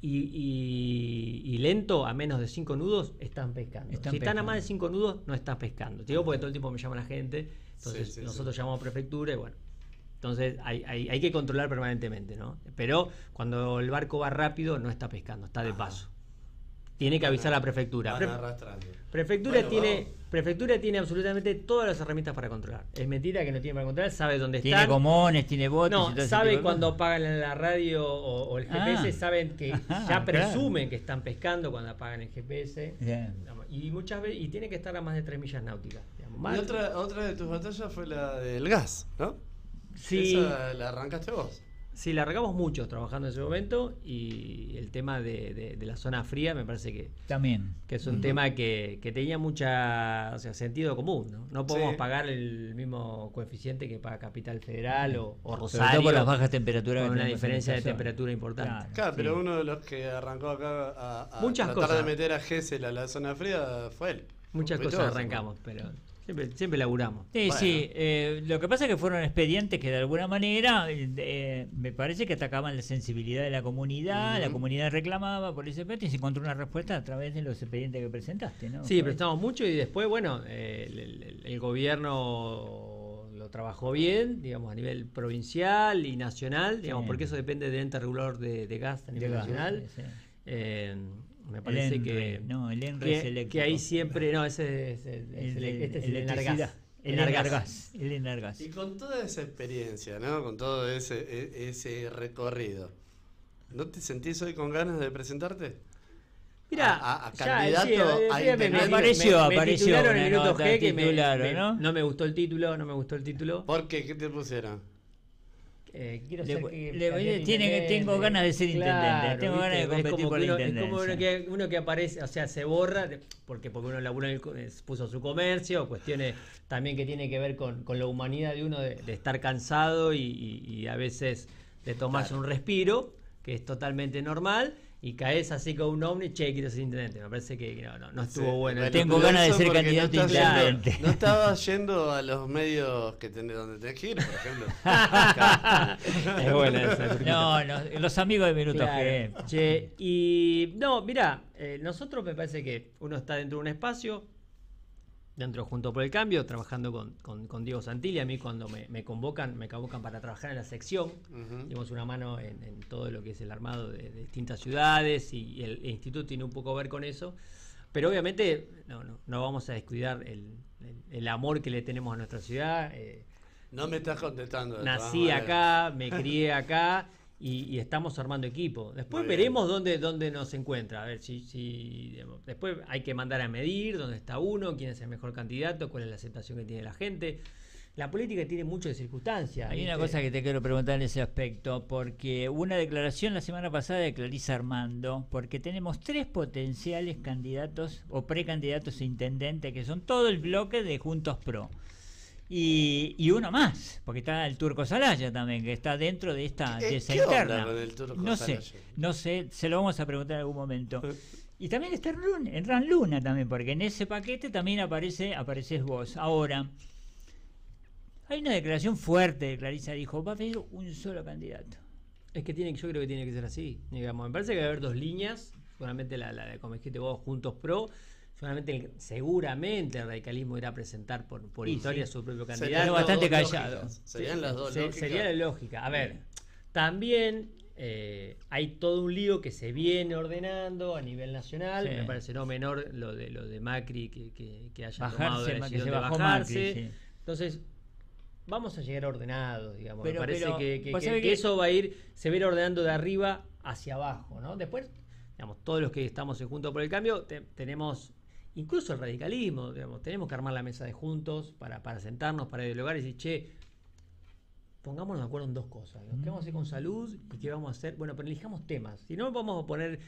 y lento, a menos de 5 nudos, están pescando. Están a más de 5 nudos, no están pescando. Te digo porque todo el tiempo me llama la gente, entonces nosotros llamamos a prefectura y bueno. Entonces hay que controlar permanentemente, ¿no? Pero cuando el barco va rápido, no está pescando, está de paso. Tiene que avisar a la prefectura. Prefectura tiene absolutamente todas las herramientas para controlar. Es mentira que no tiene para controlar, sabe dónde están. Tiene gomones, tiene botes. No, sabe cuando apagan la radio o el GPS, saben que ya presumen que están pescando cuando apagan el GPS. Y muchas veces, y tiene que estar a más de 3 millas náuticas. Y otra de tus batallas fue la del gas, ¿no? Sí. Esa la arrancaste vos. Sí, la arrancamos muchos trabajando en ese momento, y el tema de la zona fría me parece que también que es un tema que tenía mucha sentido común, ¿no? No podemos pagar el mismo coeficiente que paga Capital Federal o Rosario, sobre todo por las bajas temperaturas, con una diferencia de temperatura importante. Claro, pero uno de los que arrancó acá a tratar de meter a Gesell a la zona fría fue él. Muchas cosas arrancamos, pero siempre laburamos. Sí, bueno. Sí. Lo que pasa es que fueron expedientes que de alguna manera me parece que atacaban la sensibilidad de la comunidad. La comunidad reclamaba por ese expediente y se encontró una respuesta a través de los expedientes que presentaste, ¿no? Sí, prestamos mucho y después, bueno, el gobierno lo trabajó bien, digamos, a nivel provincial y nacional, digamos, porque eso depende del ente regulador de gas a nivel nacional. Sí. Me parece que ahí siempre ese es el Enargas. El Enargas. Y con toda esa experiencia, ¿no? Con todo ese recorrido, ¿no te sentís hoy con ganas de presentarte? Mira, a candidato a intendente. Apareció titularon en el minuto G que no me gustó el título. ¿Por qué? ¿Qué te pusieron? Tengo ganas de ser intendente, tengo ganas de competir por la intendencia. Es como uno que aparece, o sea, se borra porque uno labura puso su comercio, cuestiones también que tiene que ver con la humanidad de uno de estar cansado y a veces de tomarse un respiro, que es totalmente normal, y caes así con un ovni, che, quiero ser intendente. Me parece que no estuvo bueno. Tengo ganas de ser candidato a intendente. No estabas yendo a los medios donde tenés que ir, por ejemplo. Es buena esa. No, los amigos de Minutos G. Che, y no, mirá, nosotros me parece que uno está dentro de un espacio, dentro de Juntos por el Cambio, trabajando con Diego Santilli. A mí cuando me convocan para trabajar en la sección, dimos una mano en todo lo que es el armado de distintas ciudades, y el instituto tiene un poco que ver con eso, pero obviamente no vamos a descuidar el amor que le tenemos a nuestra ciudad. No me estás contestando. Nací acá, me crié acá, y estamos armando equipo. Después veremos dónde nos encuentra. A ver digamos, después hay que mandar a medir dónde está uno, quién es el mejor candidato, cuál es la aceptación que tiene la gente. La política tiene mucho de circunstancias. Hay una cosa que te quiero preguntar en ese aspecto, porque hubo una declaración la semana pasada de Clarisa Armando, porque tenemos 3 potenciales candidatos o precandidatos a intendente, que son todo el bloque de Juntos Pro. Y uno más, porque está el Turco Salaya también, que está dentro de esa interna. Con el Turco no sé, se lo vamos a preguntar en algún momento. Y también está Hernán Luna también, porque en ese paquete también apareces vos. Ahora, hay una declaración fuerte de Clarisa, dijo, va a haber un solo candidato. Es que yo creo que tiene que ser así. Digamos, me parece que va a haber 2 líneas, solamente la de, como dijiste vos, Juntos Pro. Seguramente el radicalismo irá a presentar por historia su propio candidato. Serían bastante callado. Serían las dos lógicas. Sería la lógica. A ver, también hay todo un lío que se viene ordenando a nivel nacional. Me parece no menor lo de Macri que haya tomado la decisión de bajarse. Macri, Entonces, vamos a llegar ordenados, digamos. Me parece que eso se va a ir ordenando de arriba hacia abajo, ¿no? Después, digamos, todos los que estamos en Juntos por el Cambio tenemos... Incluso el radicalismo, digamos, tenemos que armar la mesa de juntos para sentarnos, para dialogar y decir, che, pongámonos de acuerdo en 2 cosas. ¿Qué vamos a hacer con salud y qué vamos a hacer? Bueno, pero elijamos temas. Si no nos vamos a poner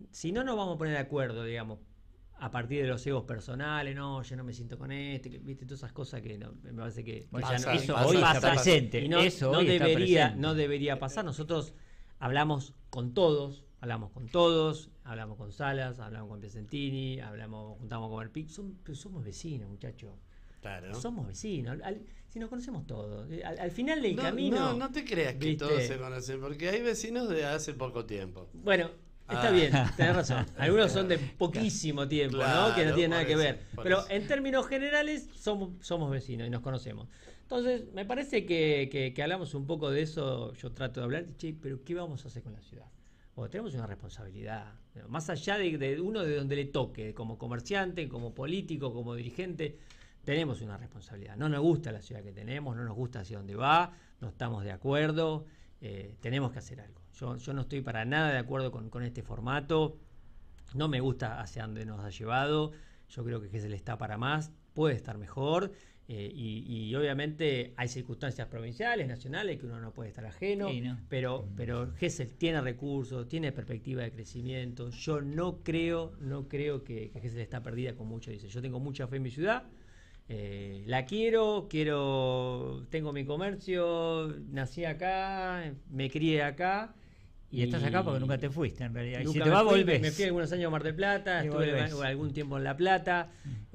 de acuerdo, digamos, a partir de los egos personales, no, yo no me siento con viste, todas esas cosas que me parece que eso hoy está presente. Y no debería pasar. Nosotros hablamos con todos, hablamos con Salas, hablamos con Piacentini, juntamos a comer pizza, pero somos vecinos, muchachos. Claro. Somos vecinos. Si nos conocemos todos. Al final del camino. No te creas que todos se conocen, porque hay vecinos de hace poco tiempo. Bueno, está bien, tenés razón. Algunos son de poquísimo tiempo, claro, ¿no? Que no tienen nada que ver. Pero eso. En términos generales, somos vecinos y nos conocemos. Entonces, me parece que hablamos un poco de eso. Yo trato de hablar, che, pero ¿qué vamos a hacer con la ciudad? Porque tenemos una responsabilidad, más allá de uno de donde le toque, como comerciante, como político, como dirigente, tenemos una responsabilidad. No nos gusta la ciudad que tenemos, no nos gusta hacia dónde va, no estamos de acuerdo, tenemos que hacer algo. Yo no estoy para nada de acuerdo con este formato, no me gusta hacia dónde nos ha llevado, yo creo que Gesell está para más, puede estar mejor. Y obviamente hay circunstancias provinciales, nacionales, que uno no puede estar ajeno, sí, ¿no? pero Gesell tiene recursos, tiene perspectiva de crecimiento. Yo no creo que Gesell está perdida, como muchos dicen. Yo tengo mucha fe en mi ciudad, la quiero, tengo mi comercio, nací acá, me crié acá. Y estás acá porque nunca te fuiste, en realidad. Y si te vas, volvés. Me fui algunos años a Mar del Plata, estuve algún tiempo en La Plata,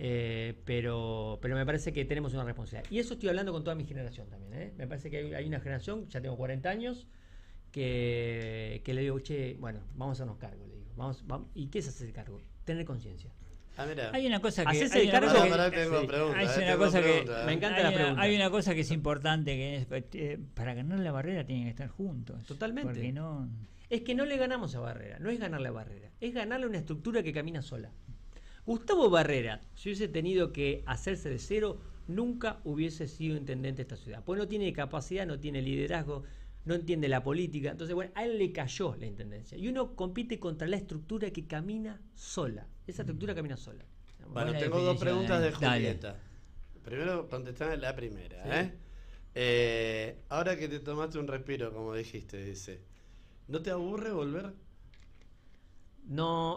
pero me parece que tenemos una responsabilidad. Y eso estoy hablando con toda mi generación también. Me parece que hay una generación, ya tengo 40 años, que le digo, che, bueno, vamos a hacernos cargo, le digo. Vamos, ¿y qué es hacer cargo? Tener conciencia. Hay una cosa que... Me encanta la pregunta. Hay una cosa que es importante, que es, para ganar la barrera tienen que estar juntos. Totalmente. Porque no... Es que no le ganamos a Barrera, no es ganar la Barrera, es ganarle una estructura que camina sola. Gustavo Barrera, si hubiese tenido que hacerse de cero, nunca hubiese sido intendente de esta ciudad. Pues no tiene capacidad, no tiene liderazgo, no entiende la política. Entonces, bueno, a él le cayó la intendencia. Y uno compite contra la estructura que camina sola. Esa estructura camina sola. Bueno, tengo 2 preguntas de Julieta. Primero, contestame la primera. ¿Sí? Ahora que te tomaste un respiro, como dijiste, dice, ¿no te aburre volver? No,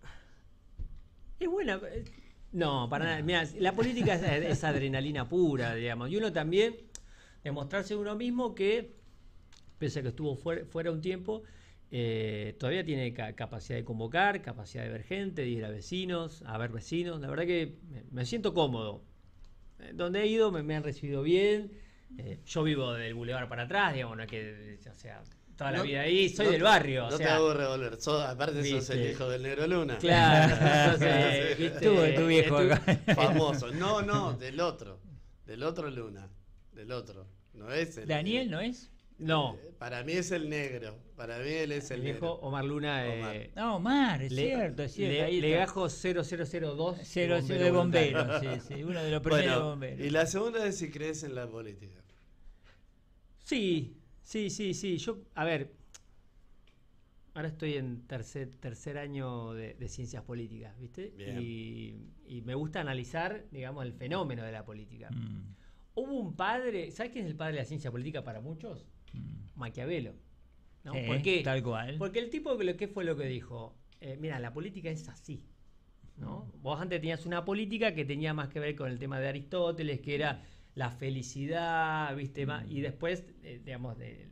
es buena. No, para nada. Mirá, la política es adrenalina pura, digamos. Y uno también demostrarse uno mismo que, pese a que estuvo fuera un tiempo, todavía tiene capacidad de convocar, capacidad de ver gente, de ir a vecinos, a ver vecinos. La verdad que me siento cómodo. Donde he ido me han recibido bien. Yo vivo del Boulevard para atrás, digamos, no es que, o sea, toda la vida ahí, soy del barrio. No te hago revolver, aparte sos el hijo del Negro Luna. Claro, entonces, ¿viste? Tu viejo acá. Famoso. No, del otro Luna, del otro. No es el ¿Daniel no es? No. Para mí es el negro. Para mí él es el viejo negro. Omar Luna. Omar, es cierto. Legajo 0002. 00 de bomberos, sí, uno de los primeros bomberos. Y la segunda es si crees en la política. Sí. Yo, a ver, ahora estoy en tercer año de ciencias políticas, ¿viste? Y me gusta analizar, digamos, el fenómeno de la política. Hubo un padre, ¿sabes quién es el padre de la ciencia política para muchos? Maquiavelo. ¿No? Sí, ¿Por qué? Tal cual. Porque el tipo, ¿qué fue lo que dijo? Mira, la política es así, ¿no? Vos antes tenías una política que tenía más que ver con el tema de Aristóteles, que era la felicidad, ¿viste? Y después, digamos,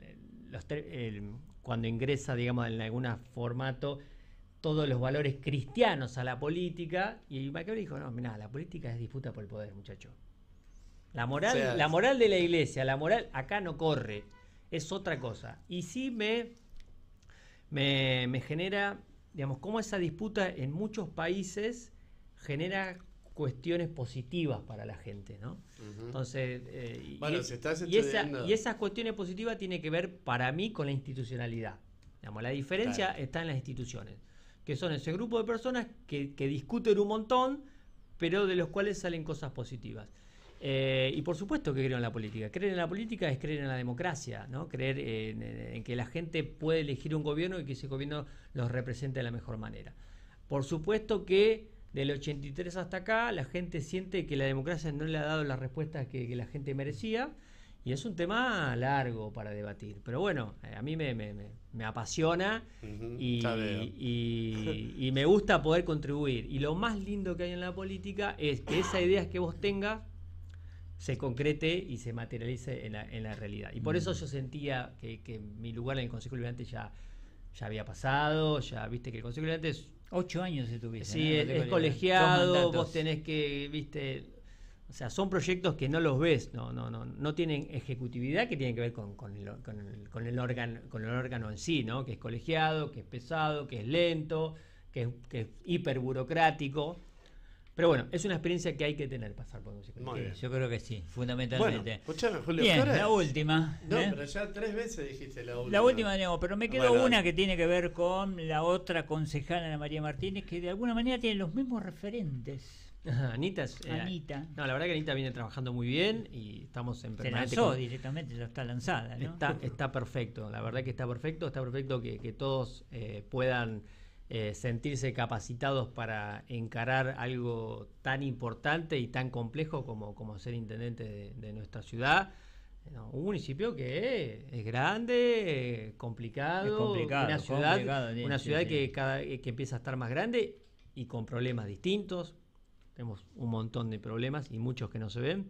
cuando ingresa, digamos, en algún formato, todos los valores cristianos a la política, y Maquiavelo dijo, no, mira, la política es disputa por el poder, muchacho. La moral de la iglesia, la moral acá no corre, es otra cosa. Y sí me genera, digamos, cómo esa disputa en muchos países genera cuestiones positivas para la gente, ¿no? Entonces, y esas cuestiones positivas tienen que ver para mí con la institucionalidad. Digamos, la diferencia está en las instituciones, que son ese grupo de personas que discuten un montón, pero de los cuales salen cosas positivas. Y por supuesto que creo en la política. Creer en la política es creer en la democracia, ¿no? Creer en que la gente puede elegir un gobierno y que ese gobierno los represente de la mejor manera. Por supuesto que del 83 hasta acá la gente siente que la democracia no le ha dado las respuestas que la gente merecía, y es un tema largo para debatir. Pero bueno, a mí me apasiona y me gusta poder contribuir. Y lo más lindo que hay en la política es que esas ideas que vos tengas se concrete y se materialice en la realidad. Y por eso yo sentía que mi lugar en el Consejo Deliberante ya había pasado, ya viste que el Consejo Deliberante es 8 años estuviste. Sí, es colegiado, vos tenés que, viste, o sea, son proyectos que no los ves, no tienen ejecutividad, que tienen que ver con el órgano en sí, ¿no? Que es colegiado, que es pesado, que es lento, que es hiper burocrático. Pero bueno, es una experiencia que hay que tener, pasar por un consejo. Yo creo que sí, fundamentalmente. Bueno, escuchame, Julio. Bien, la última. No, pero ya 3 veces dijiste la última. La última, no, pero me quedó una que tiene que ver con la otra concejala, Ana María Martínez, que de alguna manera tiene los mismos referentes. Anita. No, la verdad que Anita viene trabajando muy bien y estamos en permanente. Se lanzó directamente, ya está lanzada, ¿no? Está perfecto, la verdad que está perfecto que todos puedan sentirse capacitados para encarar algo tan importante y tan complejo como ser intendente de nuestra ciudad. Un municipio que es grande, complicado, una ciudad que empieza a estar más grande y con problemas distintos. Tenemos un montón de problemas y muchos que no se ven.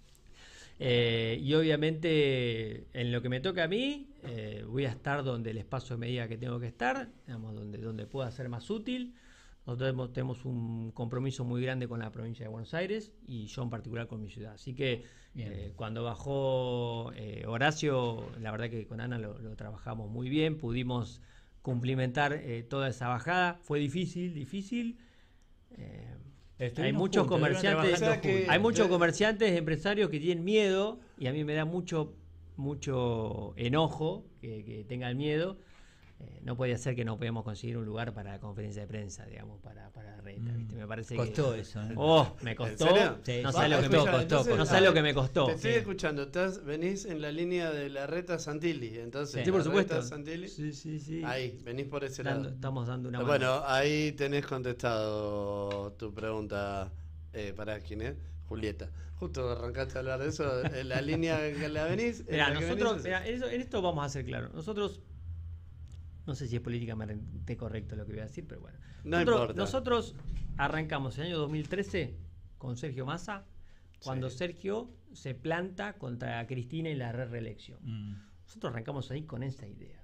Y obviamente en lo que me toca a mí voy a estar donde el espacio me diga que tengo que estar, digamos, donde pueda ser más útil. Nosotros tenemos un compromiso muy grande con la provincia de Buenos Aires y yo en particular con mi ciudad. Así que cuando bajó Horacio, la verdad que con Ana lo trabajamos muy bien, pudimos cumplimentar toda esa bajada. Fue difícil. Hay muchos comerciantes, empresarios que tienen miedo, y a mí me da mucho enojo que tengan miedo. No podía ser que no podíamos conseguir un lugar para la conferencia de prensa, digamos, para Reta, ¿viste? Me parece costó eso. Me costó. Sí. No sabes lo que me costó. Entonces, no sabes lo que me costó. Te estoy escuchando. Venís en la línea de la Reta Santilli, entonces. Sí, por supuesto. Reta Santilli, sí. Ahí, venís por ese lado. Estamos dando una mano. Bueno, ahí tenés contestado tu pregunta. ¿Para quién es? Julieta. Justo arrancaste a hablar de eso. En la línea en que la venís. En esto vamos a ser claros. Nosotros, no sé si es políticamente correcto lo que voy a decir, pero bueno. Nosotros arrancamos en el año 2013 con Sergio Massa, cuando Sergio se planta contra Cristina y la reelección. Nosotros arrancamos ahí con esa idea.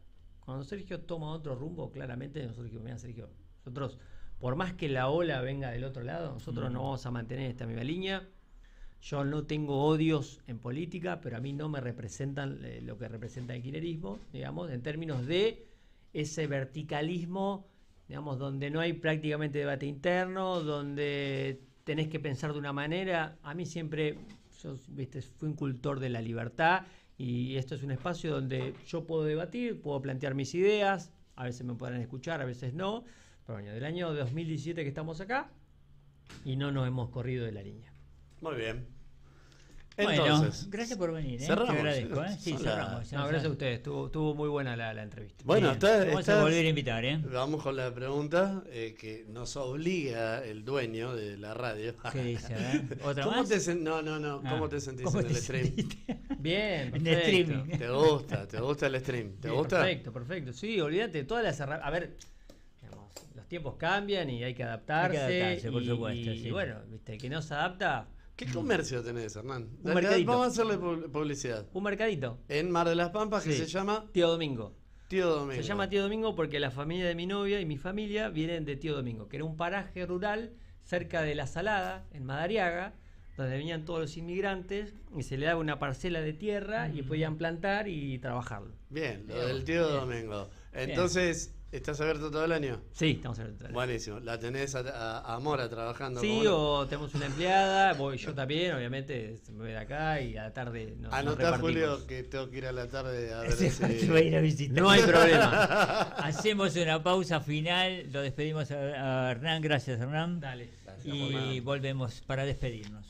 Cuando Sergio toma otro rumbo, claramente nosotros dijimos, mira Sergio, nosotros, por más que la ola venga del otro lado, nosotros no vamos a mantener esta misma línea. Yo no tengo odios en política, pero a mí no me representan lo que representa el kirchnerismo, digamos, en términos de ese verticalismo, digamos, donde no hay prácticamente debate interno, donde tenés que pensar de una manera. A mí siempre, yo fui un cultor de la libertad, y esto es un espacio donde yo puedo debatir, puedo plantear mis ideas, a veces me podrán escuchar, a veces no, pero bueno, del año 2017 que estamos acá y no nos hemos corrido de la línea. Muy bien. Entonces, bueno, gracias por venir. Cerramos. Te agradezco. Sí, cerramos. No, gracias a ustedes. Estuvo muy buena la entrevista. Bueno, vamos a volver a invitar. Vamos con la pregunta que nos obliga el dueño de la radio. ¿Qué dice? ¿Otra ¿Cómo más? ¿Cómo te sentís en el stream? Bien, en el streaming. ¿Te gusta el stream? ¿Te gusta? Perfecto. Sí, olvídate, todas las herramientas. A ver, digamos, los tiempos cambian y hay que adaptarse. Hay que adaptarse, por supuesto. Y bueno, viste, el que no se adapta. ¿Qué comercio tenés, Hernán? Un mercadito. Vamos a hacerle publicidad. Un mercadito. En Mar de las Pampas, que Sí. se llama Tío Domingo. Tío Domingo. Se llama Tío Domingo porque la familia de mi novia y mi familia vienen de Tío Domingo, que era un paraje rural cerca de La Salada, en Madariaga, donde venían todos los inmigrantes y se le daba una parcela de tierra y podían plantar y trabajarlo. Bien, lo del Tío Domingo. Entonces, ¿estás abierto todo el año? Sí, estamos abiertos todo el año. Buenísimo. ¿La tenés a Mora trabajando? Sí, o tenemos una empleada, voy yo también, obviamente, me voy de acá y a la tarde nos Anotá, repartimos. Julio, que tengo que ir a la tarde a ver Se va a ir a visitar. No hay problema. Hacemos una pausa final, lo despedimos a Hernán, gracias Hernán. Dale. Y volvemos para despedirnos.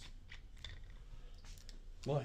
Bueno.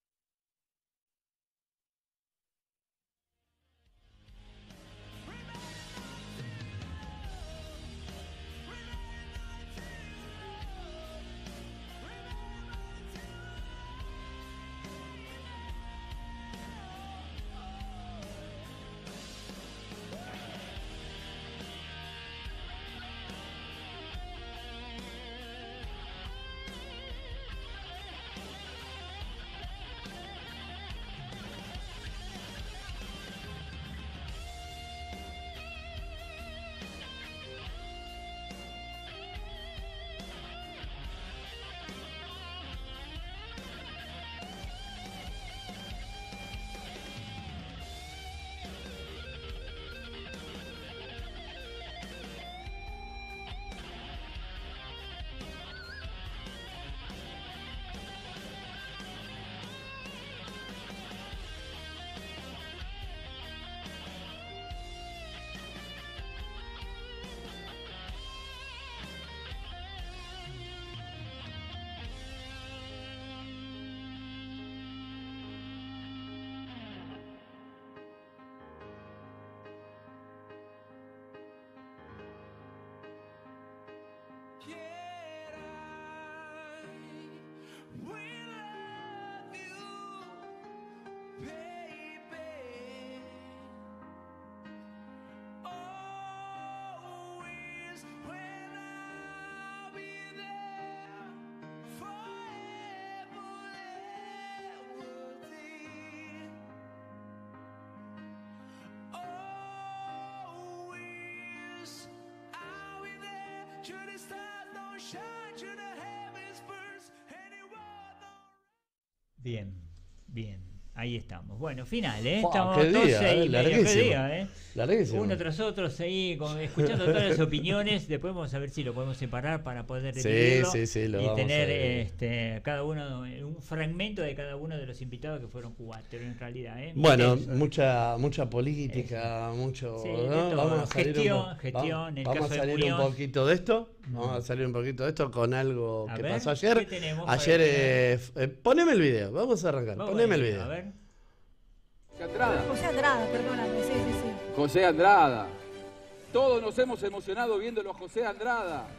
Bien, bien. Ahí estamos. Bueno, final, ¿eh? Estamos Qué día, larguísimo. Larguísimo. Uno tras otro, seguí escuchando todas las opiniones. Después vamos a ver si lo podemos separar para poder dividirlo lo y tener cada uno un fragmento de cada uno de los invitados que fueron cuatro en realidad. Bueno, mucha política, mucho. Sí, ¿no? Vamos a salir gestión. Vamos a salir un poquito de esto. Vamos a salir un poquito de esto con algo que pasó ayer. Ayer, poneme el video. Vamos a arrancar. Poneme el video. A ver. José Andrada, perdóname, sí. José Andrada. Todos nos hemos emocionado viéndolo a José Andrada.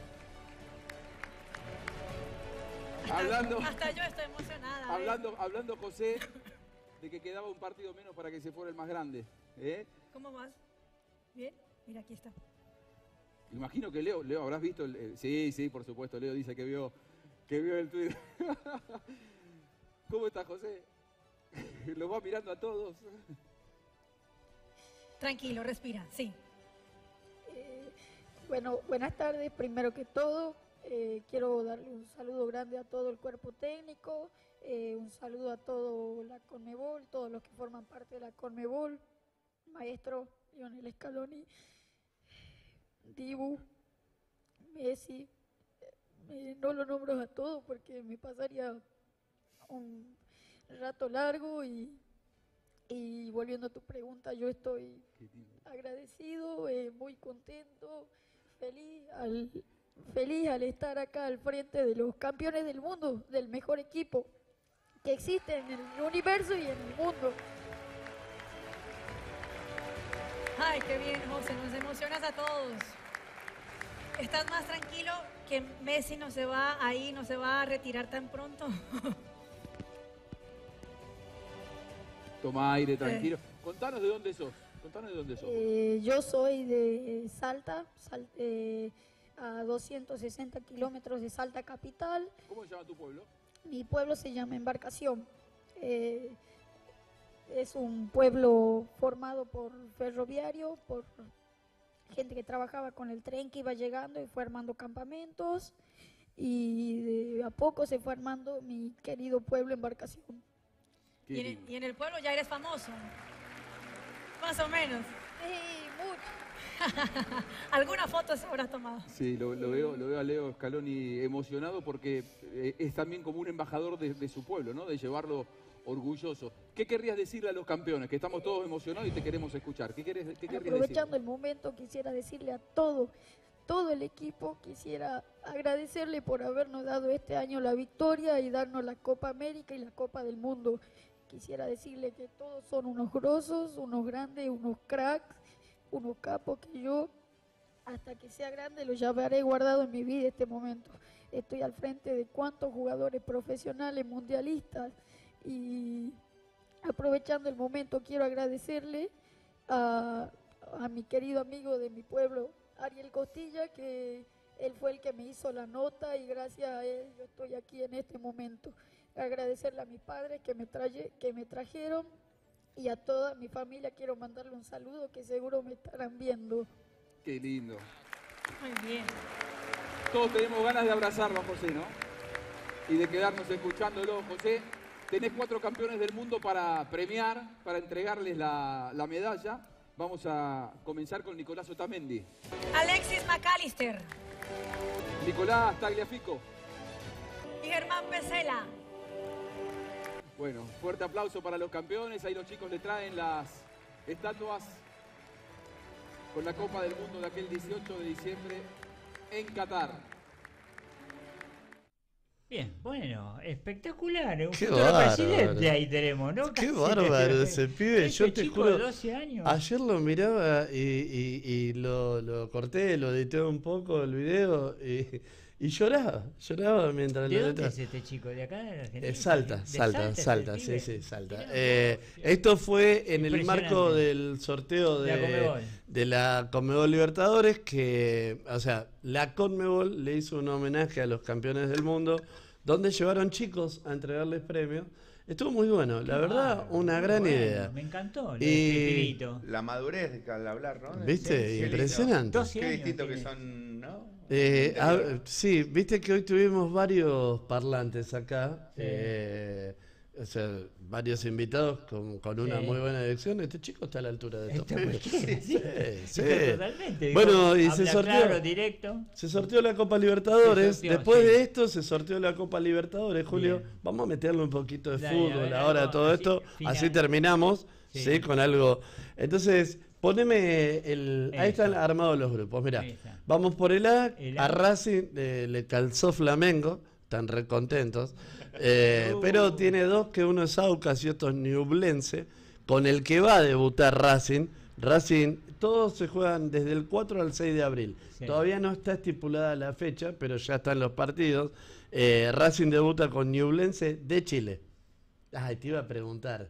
Hasta yo estoy emocionada. Hablando, José, de que quedaba un partido menos para que se fuera el más grande. ¿Cómo vas? ¿Bien? Mira, aquí está. Imagino que Leo, habrás visto sí, por supuesto, Leo dice que vio el tweet. ¿Cómo está José? Lo va mirando a todos. Tranquilo, respira, sí. Bueno, buenas tardes. Primero que todo, quiero darle un saludo grande a todo el cuerpo técnico, un saludo a todo la Conmebol, todos los que forman parte de la Conmebol, maestro Lionel Scaloni, Dibu, Messi. No lo nombro a todos porque me pasaría un rato largo y volviendo a tu pregunta, yo estoy agradecido, muy contento, feliz al estar acá al frente de los campeones del mundo, del mejor equipo que existe en el universo y en el mundo. Ay, qué bien, José, nos emocionas a todos. ¿Estás más tranquilo que Messi no se va a retirar tan pronto? Toma aire, tranquilo. Contanos de dónde sos. Yo soy de Salta, a 260 kilómetros de Salta capital. ¿Cómo se llama tu pueblo? Mi pueblo se llama Embarcación. Es un pueblo formado por ferroviario, por gente que trabajaba con el tren que iba llegando y fue armando campamentos. Y de a poco se fue armando mi querido pueblo Embarcación. Y en el pueblo ya eres famoso. Más o menos. Sí, mucho. ¿Alguna foto se habrá tomado? Sí, lo veo a Leo Scaloni emocionado porque es también como un embajador de su pueblo, ¿no? De llevarlo orgulloso. ¿Qué querrías decirle a los campeones? Que estamos todos emocionados y te queremos escuchar. ¿Qué querrías decir? Aprovechando el momento, quisiera decirle a todo el equipo, quisiera agradecerle por habernos dado este año la victoria y darnos la Copa América y la Copa del Mundo. Quisiera decirle que todos son unos grosos, unos grandes, unos cracks, unos capos que yo, hasta que sea grande, los llevaré guardado en mi vida este momento. Estoy al frente de cuantos jugadores profesionales, mundialistas, y aprovechando el momento quiero agradecerle a mi querido amigo de mi pueblo, Ariel Costilla, que él fue el que me hizo la nota y gracias a él yo estoy aquí en este momento. Agradecerle a mis padres que me trajeron y a toda mi familia quiero mandarle un saludo que seguro me estarán viendo. Qué lindo. Muy bien. Todos tenemos ganas de abrazarlo a José, ¿no? Y de quedarnos escuchándolo. José, tenés 4 campeones del mundo para premiar, para entregarles la medalla. Vamos a comenzar con Nicolás Otamendi. Alexis McAllister. Nicolás Tagliafico. Y Germán Pesela. Bueno, fuerte aplauso para los campeones. Ahí los chicos le traen las estatuas con la Copa del Mundo de aquel 18 de diciembre en Qatar. Bien, bueno, espectacular. Un Qué futuro bárbaro. presidente ahí tenemos, ¿no? Qué bárbaro ese pibe. Ese Yo te chico juro, de 12 años. ayer lo miraba y lo corté, lo edité un poco el video y lloraba mientras ¿De lo dónde editaba. es este chico? ¿De acá de Argentina? Salta, ¿De Salta, es el sí, pibe? Salta. Mirá, Esto fue en el Impresionante. marco del sorteo De la Conmebol. de la Conmebol Libertadores, que, o sea, la Conmebol le hizo un homenaje a los campeones del mundo, donde llevaron chicos a entregarles premios. Estuvo muy bueno, la verdad, una gran idea. Me encantó el Y espirito. La madurez al hablar, ¿no? ¿Viste? Qué Impresionante. lindo. 12 Qué años distinto que tiene. son, ¿no? Sí, viste que hoy tuvimos varios parlantes acá, Sí. o sea, varios invitados con una Sí. muy buena dirección. Este chico está a la altura de estos Está pibes. cualquiera, sí. Sí. Totalmente. Bueno, y Habla se sorteó. claro, directo. Se sorteó la Copa Libertadores. Se sorteó, Después sí. de esto se sorteó la Copa Libertadores, Julio. Bien. Vamos a meterle un poquito de Dale, fútbol a ver, ahora, algo todo así, esto. final. Así terminamos, Sí. ¿sí? Con algo. Entonces, poneme ahí Eso. están armados los grupos. Mirá, Ahí está. vamos por el A. El A A. Racing le calzó Flamengo. Están recontentos. Pero tiene dos, que uno es Aucas y otro es Ñublense, con el que va a debutar Racing. Racing, todos se juegan desde el 4 al 6 de abril. Sí. Todavía no está estipulada la fecha, pero ya están los partidos. Racing debuta con Ñublense de Chile. Ay, te iba a preguntar,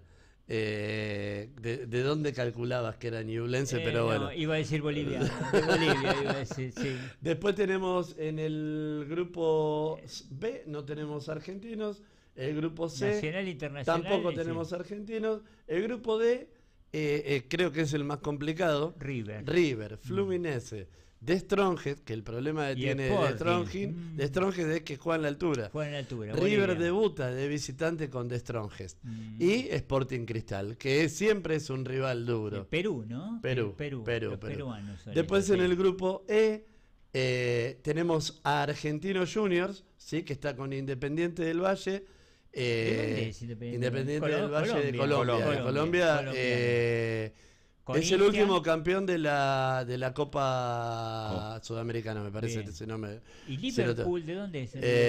¿de dónde calculabas que era Ñublense? Pero bueno. No, iba a decir Bolivia. De Bolivia iba a decir, sí. Después tenemos en el grupo B, no tenemos argentinos. El grupo C, Nacional, internacional. tampoco sí. tenemos argentinos. El grupo D, creo que es el más complicado. River, Fluminense, De Strongest, que el problema que tiene De Strongest es que juega en la altura. River debuta de visitante con De Strongest. Y Sporting Cristal, que siempre es un rival duro. Perú, ¿no? Perú. Peruanos. Después en el grupo E tenemos a Argentinos Juniors, ¿sí? Que está con Independiente del Valle. ¿De dónde es Independiente del Valle de Colombia. Es el último campeón de la Copa Sudamericana, me parece. ¿Y Liverpool de dónde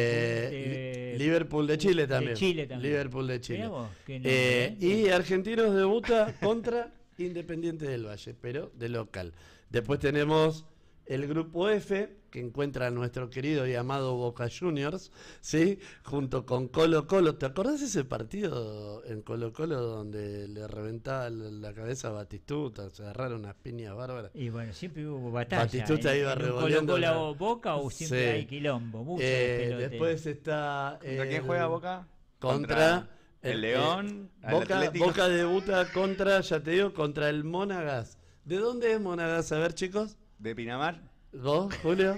es? Liverpool de Chile también. Liverpool de Chile. Y Argentinos debuta contra Independiente del Valle, pero de local. Después tenemos el grupo F, que encuentra a nuestro querido y amado Boca Juniors, ¿sí? Junto con Colo Colo. ¿Te acordás de ese partido en Colo Colo donde le reventaba la cabeza a Batistuta? Se agarraron unas piñas bárbaras. Y bueno, siempre hubo batalla. Batistuta iba revolviendo. ¿Colo Colo Boca o siempre hay quilombo? Mucho después está... ¿Contra quién juega Boca? Contra el León. Boca debuta contra, ya te digo, contra el Monagas. ¿De dónde es Monagas? A ver, chicos. ¿De Pinamar? ¿Vos, Julio?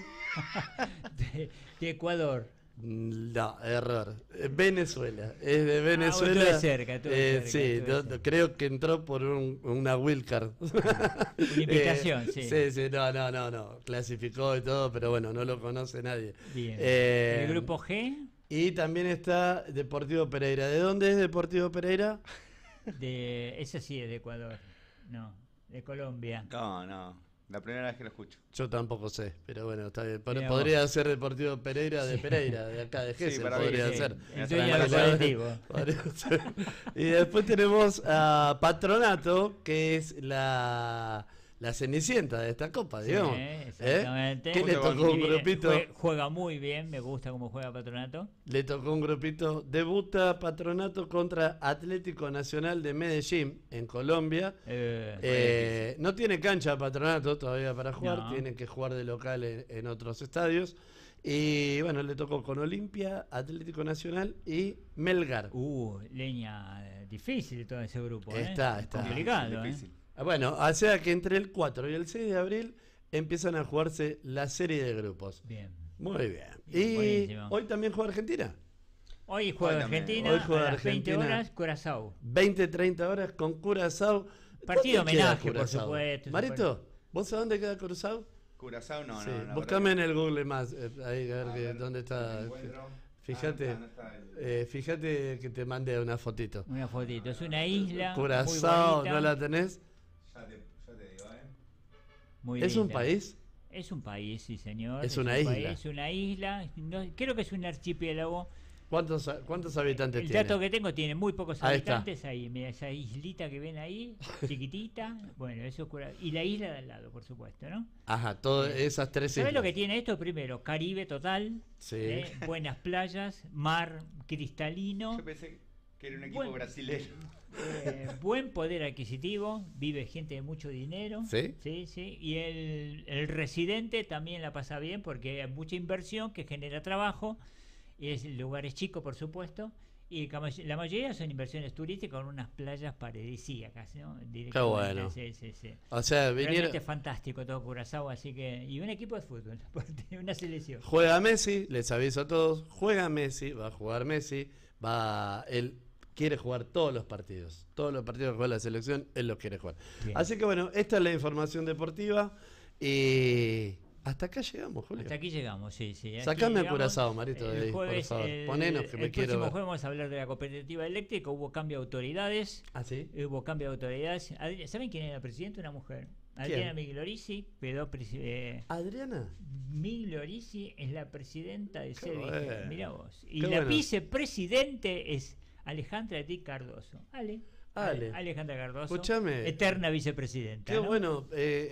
de Ecuador. No, error. Venezuela. Es de Venezuela. Estuve cerca. Sí, creo que entró por una wildcard. Una invitación, sí. Sí, no. Clasificó y todo, pero bueno, no lo conoce nadie. Bien. ¿El grupo G? Y también está Deportivo Pereira. ¿De dónde es Deportivo Pereira? Ese sí es de Ecuador. No, de Colombia. No. La primera vez que lo escucho. Yo tampoco sé, pero bueno, está bien. Podría ser Deportivo Pereira de Pereira, de acá de Gesell, podría ser. Podría ser. Y después tenemos a Patronato, que es la cenicienta de esta copa, digamos. Exactamente. Que le tocó un grupito. Juega muy bien, me gusta cómo juega Patronato. Le tocó un grupito. Debuta Patronato contra Atlético Nacional de Medellín, en Colombia. No tiene cancha Patronato todavía para jugar, tiene que jugar de local en otros estadios. Y bueno, le tocó con Olimpia, Atlético Nacional y Melgar. Leña difícil todo ese grupo. Está complicado. Difícil. Bueno, o sea que entre el 4 y el 6 de abril empiezan a jugarse la serie de grupos. Bien. Muy bien. Y buenísimo. Hoy también juega Argentina. Hoy juega Argentina a las 20 horas, Curazao. 20-30 horas con Curazao. Partido homenaje, por supuesto. Marito, ¿vos a dónde queda Curazao? Curazao no. Búscame en el Google más, ahí a ver dónde está. Fíjate, fíjate que te mande una fotito. Una fotito, es una isla. Curazao, ¿no la tenés? Ya te digo, Muy ¿Es linda. un país? Es un país, sí, señor. Es una isla. Es una isla. Creo que es un archipiélago. ¿Cuántos habitantes tiene? El dato que tengo tiene muy pocos habitantes ahí. Mira, esa islita que ven ahí, chiquitita. Bueno, eso es y la isla de al lado, por supuesto, ¿no? Ajá, todas esas tres islas. ¿Sabes lo que tiene esto? Primero, Caribe total. Sí. Buenas playas, mar cristalino. Yo pensé que era un equipo brasileño. Buen poder adquisitivo, vive gente de mucho dinero. ¿Sí? Sí. Y el residente también la pasa bien porque hay mucha inversión que genera trabajo. El lugar es chico, por supuesto. Y la mayoría son inversiones turísticas con unas playas paradisíacas, ¿no? Qué bueno. Sí. O sea, realmente fantástico todo Curazao, así que... Y un equipo de fútbol, una selección. Juega Messi, les aviso a todos, juega Messi, va a jugar Messi, él quiere jugar todos los partidos. Todos los partidos que juega la selección, él los quiere jugar. Bien. Así que bueno, esta es la información deportiva y... Hasta acá llegamos, Julio. Hasta aquí llegamos, sí. Sacame a Curazao, Marito, de ahí, jueves, por favor. Ponenos que me quiero ver. El próximo jueves vamos a hablar de la cooperativa eléctrica. Hubo cambio de autoridades. ¿Ah, sí? Hubo cambio de autoridades. ¿Saben quién era presidente? Una mujer. Adriana Migliorisi. ¿Adriana? Migliorisi es la presidenta de CDG. Bueno. Mirá vos. Y la vicepresidente es Alejandra Di Cardoso. Alejandra Cardoso, escuchame, eterna vicepresidenta. Qué bueno,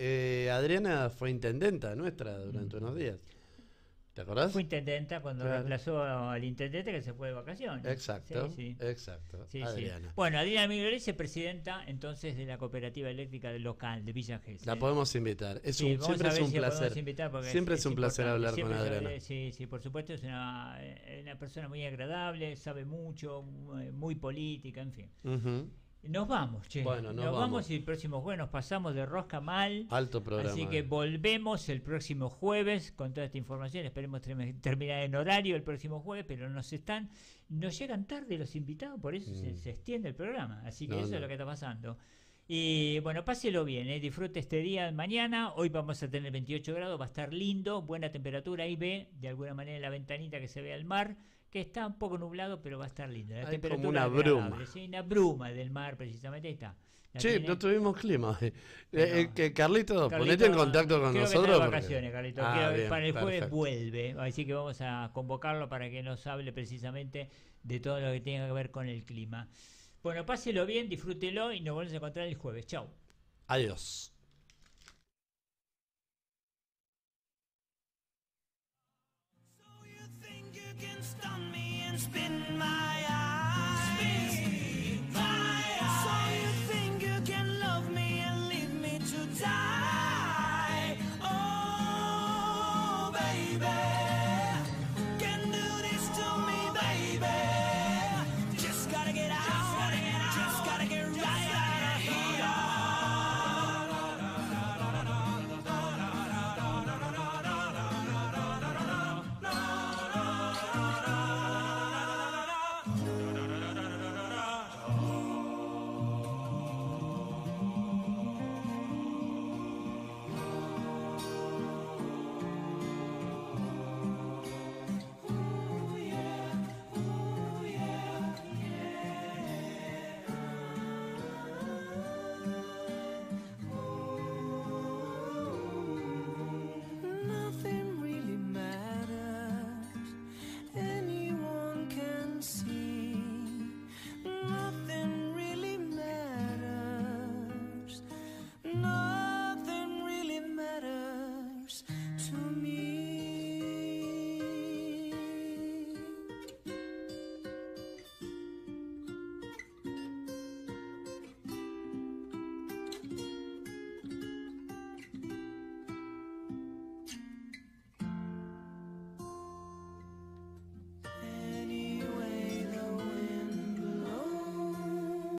Adriana fue intendenta nuestra durante unos días. ¿Te acordás? Fue intendenta cuando reemplazó al intendente que se fue de vacaciones. Exacto, sí. Exacto. Sí, Adriana. Sí. Bueno, Adriana Migliorisi es presidenta entonces de la cooperativa eléctrica local de Villa Gesell. La podemos invitar. Siempre es un placer. Siempre es un placer hablar con Adriana. Sí, por supuesto, es una persona muy agradable, sabe mucho, muy política, en fin. Nos vamos, che. Bueno, nos vamos y el próximo jueves nos pasamos de rosca mal. Alto programa. Así que volvemos el próximo jueves con toda esta información. Esperemos terminar en horario el próximo jueves, pero nos llegan tarde los invitados, por eso se extiende el programa. Así que eso es lo que está pasando. Y bueno, páselo bien, disfrute este día mañana. Hoy vamos a tener 28 grados, va a estar lindo, buena temperatura. Ahí ve de alguna manera en la ventanita que se ve al mar, que está un poco nublado, pero va a estar lindo. La temperatura como una bruma. ¿Sí? Una bruma del mar, precisamente. Ahí está. Sí, no tuvimos clima. Carlito, ponete en contacto con nosotros. Que está de vacaciones, Carlito. Bien, para el jueves perfecto. vuelve. Así que vamos a convocarlo para que nos hable precisamente de todo lo que tenga que ver con el clima. Bueno, páselo bien, disfrútelo y nos volvemos a encontrar el jueves. Chau. Adiós.